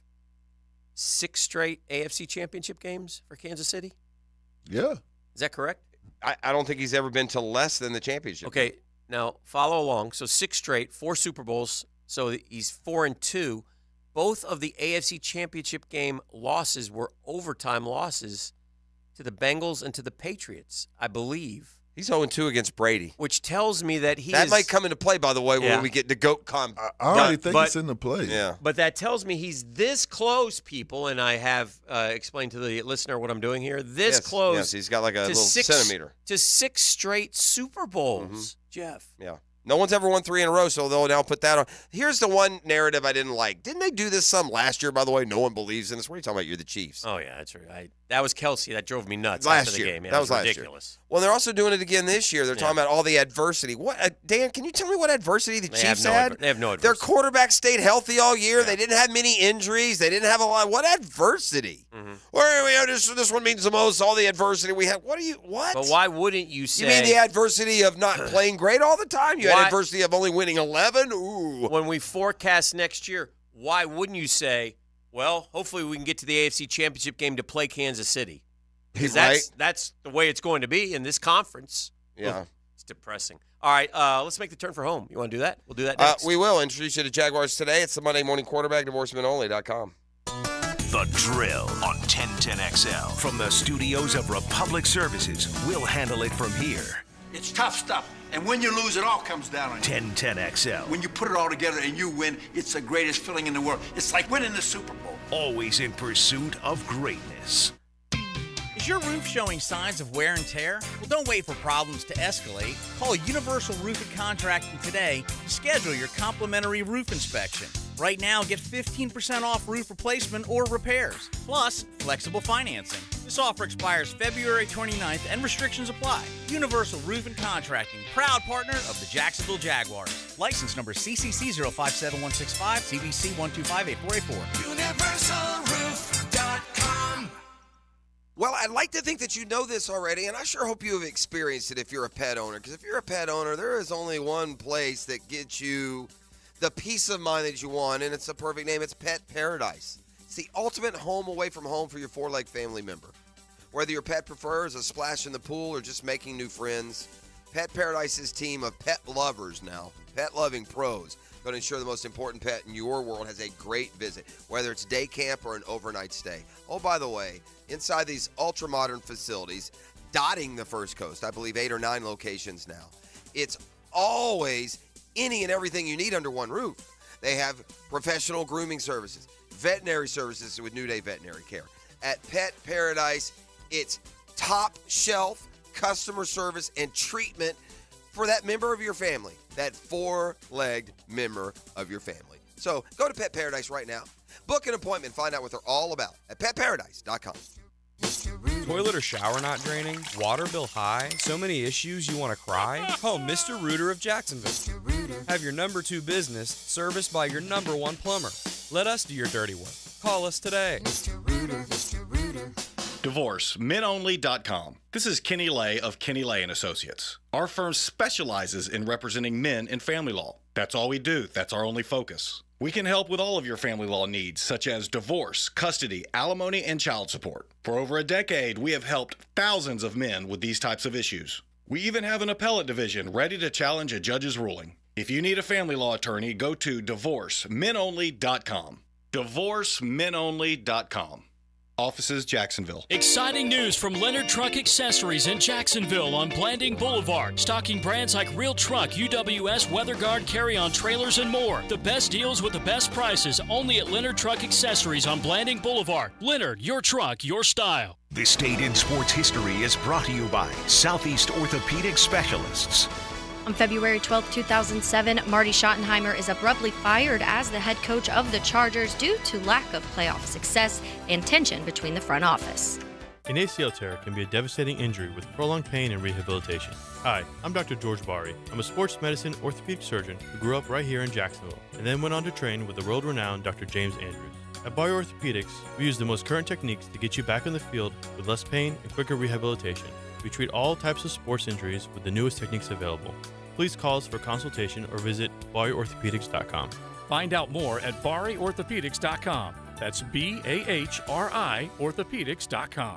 six straight A F C Championship games for Kansas City? Yeah. Is that correct? I, I don't think he's ever been to less than the championship. Okay, now follow along. So six straight, four Super Bowls. So he's four and two. Both of the A F C Championship game losses were overtime losses to the Bengals and to the Patriots, I believe. He's oh and two against Brady. Which tells me that he that is, might come into play, by the way, Yeah. when we get to GOAT comp. I already But- think but- it's in the play. Yeah. But that tells me he's this close, people, and I have uh, explained to the listener what I'm doing here. This Yes, close. yes, he's got like a to little six, centimeter. To six straight Super Bowls, Mhm. Jeff. Yeah. No one's ever won three in a row, so they'll now put that on. Here's the one narrative I didn't like. Didn't they do this some last year, by the way? No one believes in this. What are you talking about? You're the Chiefs. Oh, yeah, that's right. I, that was Kelsey. That drove me nuts Last after the year. game. Yeah, that it was last ridiculous. year. Well, they're also doing it again this year. They're Yeah. talking about all the adversity. What, uh, Dan, can you tell me what adversity the They Chiefs have no had? adver- they have no Their adversity. quarterback stayed healthy all year. They didn't have many injuries. They didn't have a lot. What adversity? Mm-hmm. Well, we have this, this one means the most, all the adversity we have. What are you, what? But why wouldn't you say? You mean the adversity of not playing great all the time? You Why- had adversity of only winning eleven? Ooh. When we forecast next year, why wouldn't you say, well, hopefully we can get to the A F C Championship game to play Kansas City? Because that's, that's the way it's going to be in this conference. Yeah. Ugh, it's depressing. All right, uh, let's make the turn for home. You want to do that? We'll do that Uh, next. we will introduce you to Jaguars today. It's the Monday Morning Quarterback, divorcemen only dot com. The Drill on ten ten X L. From the studios of Republic Services, we'll handle it from here. It's tough stuff. And when you lose, it all comes down on you. ten ten X L. When you put it all together and you win, it's the greatest feeling in the world. It's like winning the Super Bowl. Always in pursuit of greatness. Is your roof showing signs of wear and tear? Well, don't wait for problems to escalate. Call Universal Roofing Contracting today to schedule your complimentary roof inspection. Right now, get fifteen percent off roof replacement or repairs, plus flexible financing. This offer expires February twenty-ninth and restrictions apply. Universal Roofing Contracting, proud partner of the Jacksonville Jaguars. License number C C C zero five seven one six five, C B C one two five eight four eight four. Universal Roof dot com. Well, I'd like to think that you know this already, and I sure hope you have experienced it if you're a pet owner. Because if you're a pet owner, there is only one place that gets you the peace of mind that you want, and it's a perfect name. It's Pet Paradise. It's the ultimate home away from home for your four-leg family member. Whether your pet prefers a splash in the pool or just making new friends, Pet Paradise's team of pet lovers now, pet-loving pros, going to ensure the most important pet in your world has a great visit, whether it's day camp or an overnight stay. Oh, by the way, inside these ultra-modern facilities, dotting the First Coast, I believe eight or nine locations now, it's always any and everything you need under one roof. They have professional grooming services, veterinary services with New Day Veterinary Care. At Pet Paradise, it's top shelf customer service and treatment for that member of your family, that four-legged member of your family. So go to Pet Paradise right now. Book an appointment. Find out what they're all about at pet paradise dot com. Toilet or shower not draining? Water bill high? So many issues you want to cry? Call Mister Rooter of Jacksonville. Have your number two business serviced by your number one plumber. Let us do your dirty work. Call us today. divorce men only dot com. This is Kenny Lay of Kenny Lay and Associates. Our firm specializes in representing men in family law. That's all we do. That's our only focus. We can help with all of your family law needs, such as divorce, custody, alimony, and child support. For over a decade, we have helped thousands of men with these types of issues. We even have an appellate division ready to challenge a judge's ruling. If you need a family law attorney, go to divorce men only dot com. divorce men only dot com. Offices, Jacksonville. Exciting news from Leonard Truck Accessories in Jacksonville on Blanding Boulevard. Stocking brands like Real Truck, U W S, WeatherGuard, Carry-On Trailers, and more. The best deals with the best prices only at Leonard Truck Accessories on Blanding Boulevard. Leonard, your truck, your style. This date in sports history is brought to you by Southeast Orthopedic Specialists. On February twelfth, two thousand seven, Marty Schottenheimer is abruptly fired as the head coach of the Chargers due to lack of playoff success and tension between the front office. An A C L tear can be a devastating injury with prolonged pain and rehabilitation. Hi, I'm Doctor George Bari. I'm a sports medicine orthopedic surgeon who grew up right here in Jacksonville and then went on to train with the world-renowned Doctor James Andrews. At Bari Orthopedics, we use the most current techniques to get you back on the field with less pain and quicker rehabilitation. We treat all types of sports injuries with the newest techniques available. Please call us for consultation or visit bari orthopedics dot com. Find out more at bari orthopedics dot com. That's B A H R I orthopedics dot com.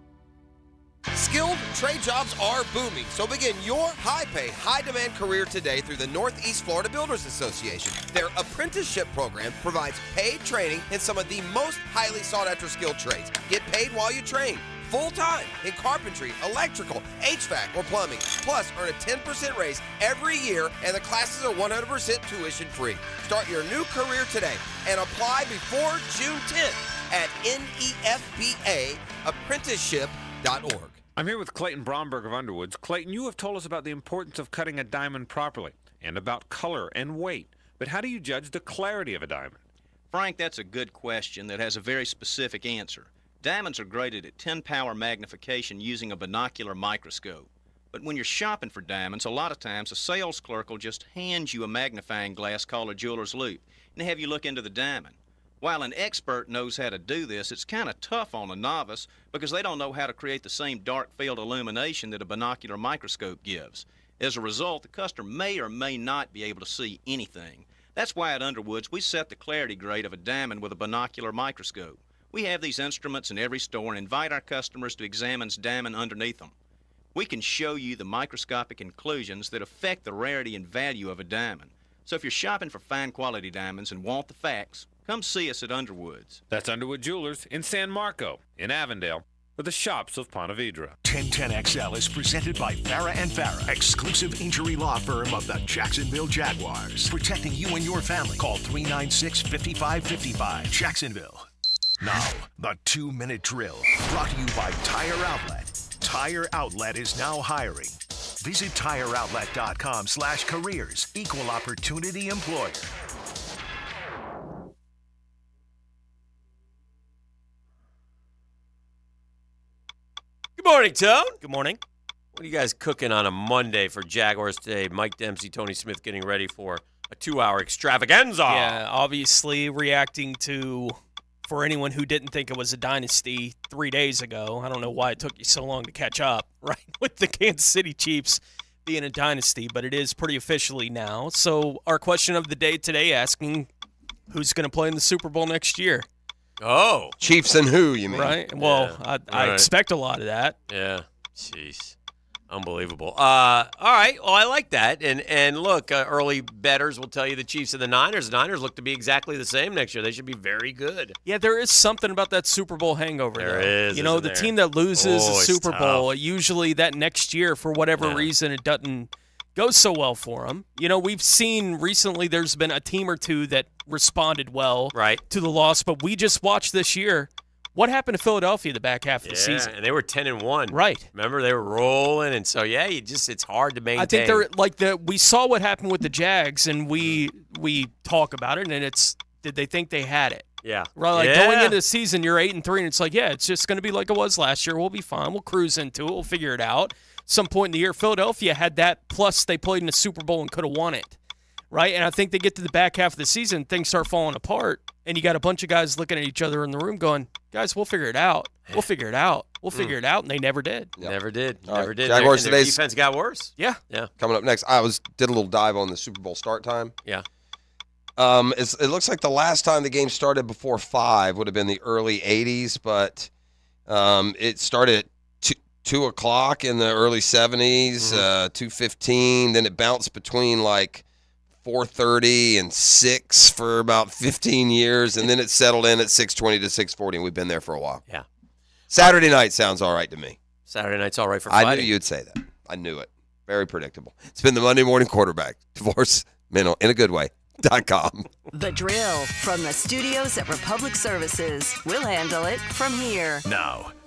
Skilled trade jobs are booming, so begin your high-pay, high-demand career today through the Northeast Florida Builders Association. Their apprenticeship program provides paid training in some of the most highly sought-after skilled trades. Get paid while you train. Full-time in carpentry, electrical, H V A C, or plumbing. Plus, earn a ten percent raise every year, and the classes are one hundred percent tuition-free. Start your new career today and apply before June tenth at N E F B A apprenticeship dot org. I'm here with Clayton Bromberg of Underwoods. Clayton, you have told us about the importance of cutting a diamond properly and about color and weight. But how do you judge the clarity of a diamond? Frank, that's a good question that has a very specific answer. Diamonds are graded at ten power magnification using a binocular microscope. But when you're shopping for diamonds, a lot of times a sales clerk will just hand you a magnifying glass called a jeweler's loupe and have you look into the diamond. While an expert knows how to do this, it's kind of tough on a novice because they don't know how to create the same dark field illumination that a binocular microscope gives. As a result, the customer may or may not be able to see anything. That's why at Underwoods we set the clarity grade of a diamond with a binocular microscope. We have these instruments in every store and invite our customers to examine the diamond underneath them. We can show you the microscopic inclusions that affect the rarity and value of a diamond. So if you're shopping for fine quality diamonds and want the facts, come see us at Underwoods. That's Underwood Jewelers in San Marco, in Avondale, or the shops of Ponte Vedra. ten ten X L is presented by Farah and Farah, exclusive injury law firm of the Jacksonville Jaguars. Protecting you and your family. Call three nine six, five five five five. Jacksonville. Now, the two-minute drill, brought to you by Tire Outlet. Tire Outlet is now hiring. Visit tire outlet dot com slash careers. Equal opportunity employer. Good morning, Tone. Good morning. What are you guys cooking on a Monday for Jaguars today? Mike Dempsey, Tony Smith getting ready for a two-hour extravaganza. Yeah, obviously reacting to... For anyone who didn't think it was a dynasty three days ago, I don't know why it took you so long to catch up, right, with the Kansas City Chiefs being a dynasty, but it is pretty officially now. So our question of the day today asking who's going to play in the Super Bowl next year? Oh. Chiefs and who, you mean? Right. Well, Yeah. I, I Right. expect a lot of that. Yeah. Jeez. Unbelievable. Uh, all right. Well, I like that. And and look, uh, early bettors will tell you the Chiefs and the Niners. The Niners look to be exactly the same next year. They should be very good. Yeah, there is something about that Super Bowl hangover. There though. is, You know, isn't the there? team that loses Oh, a it's Super tough. Bowl, usually that next year, for whatever Yeah. reason, it doesn't go so well for them. You know, we've seen recently there's been a team or two that responded well right. to the loss, but we just watched this year. What happened to Philadelphia the back half of Yeah, the season? and they were ten and one. Right. Remember, they were rolling, and so yeah, you just it's hard to maintain. I think they're like the we saw what happened with the Jags, and we we talk about it, and it's did they think they had it? Yeah. Right, like Yeah. going into the season, you're eight and three, and it's like, yeah, it's just going to be like it was last year. We'll be fine. We'll cruise into it. We'll figure it out. Some point in the year, Philadelphia had that. Plus, they played in the Super Bowl and could have won it, right? And I think they get to the back half of the season, things start falling apart, and you got a bunch of guys looking at each other in the room, going, "Guys, we'll figure it out. We'll figure it out. We'll figure it out." And they never did. Never did. All Never right, did. Jaguars Their, and their today's defense got worse. Yeah. Yeah. Coming up next, I was did a little dive on the Super Bowl start time. Yeah. Um, it's, it looks like the last time the game started before five would have been the early eighties, but um, it started at two, two o'clock in the early seventies, mm-hmm. uh, two fifteen. Then it bounced between like four thirty and six for about fifteen years, and then it settled in at six twenty to six forty, and we've been there for a while. Yeah. Saturday night sounds all right to me. Saturday night's all right for fighting. I knew you'd say that. I knew it. Very predictable. It's been the Monday Morning Quarterback. Divorce, mental, in a good way. Dot com. The Drill from the studios at Republic Services. We'll handle it from here. Now,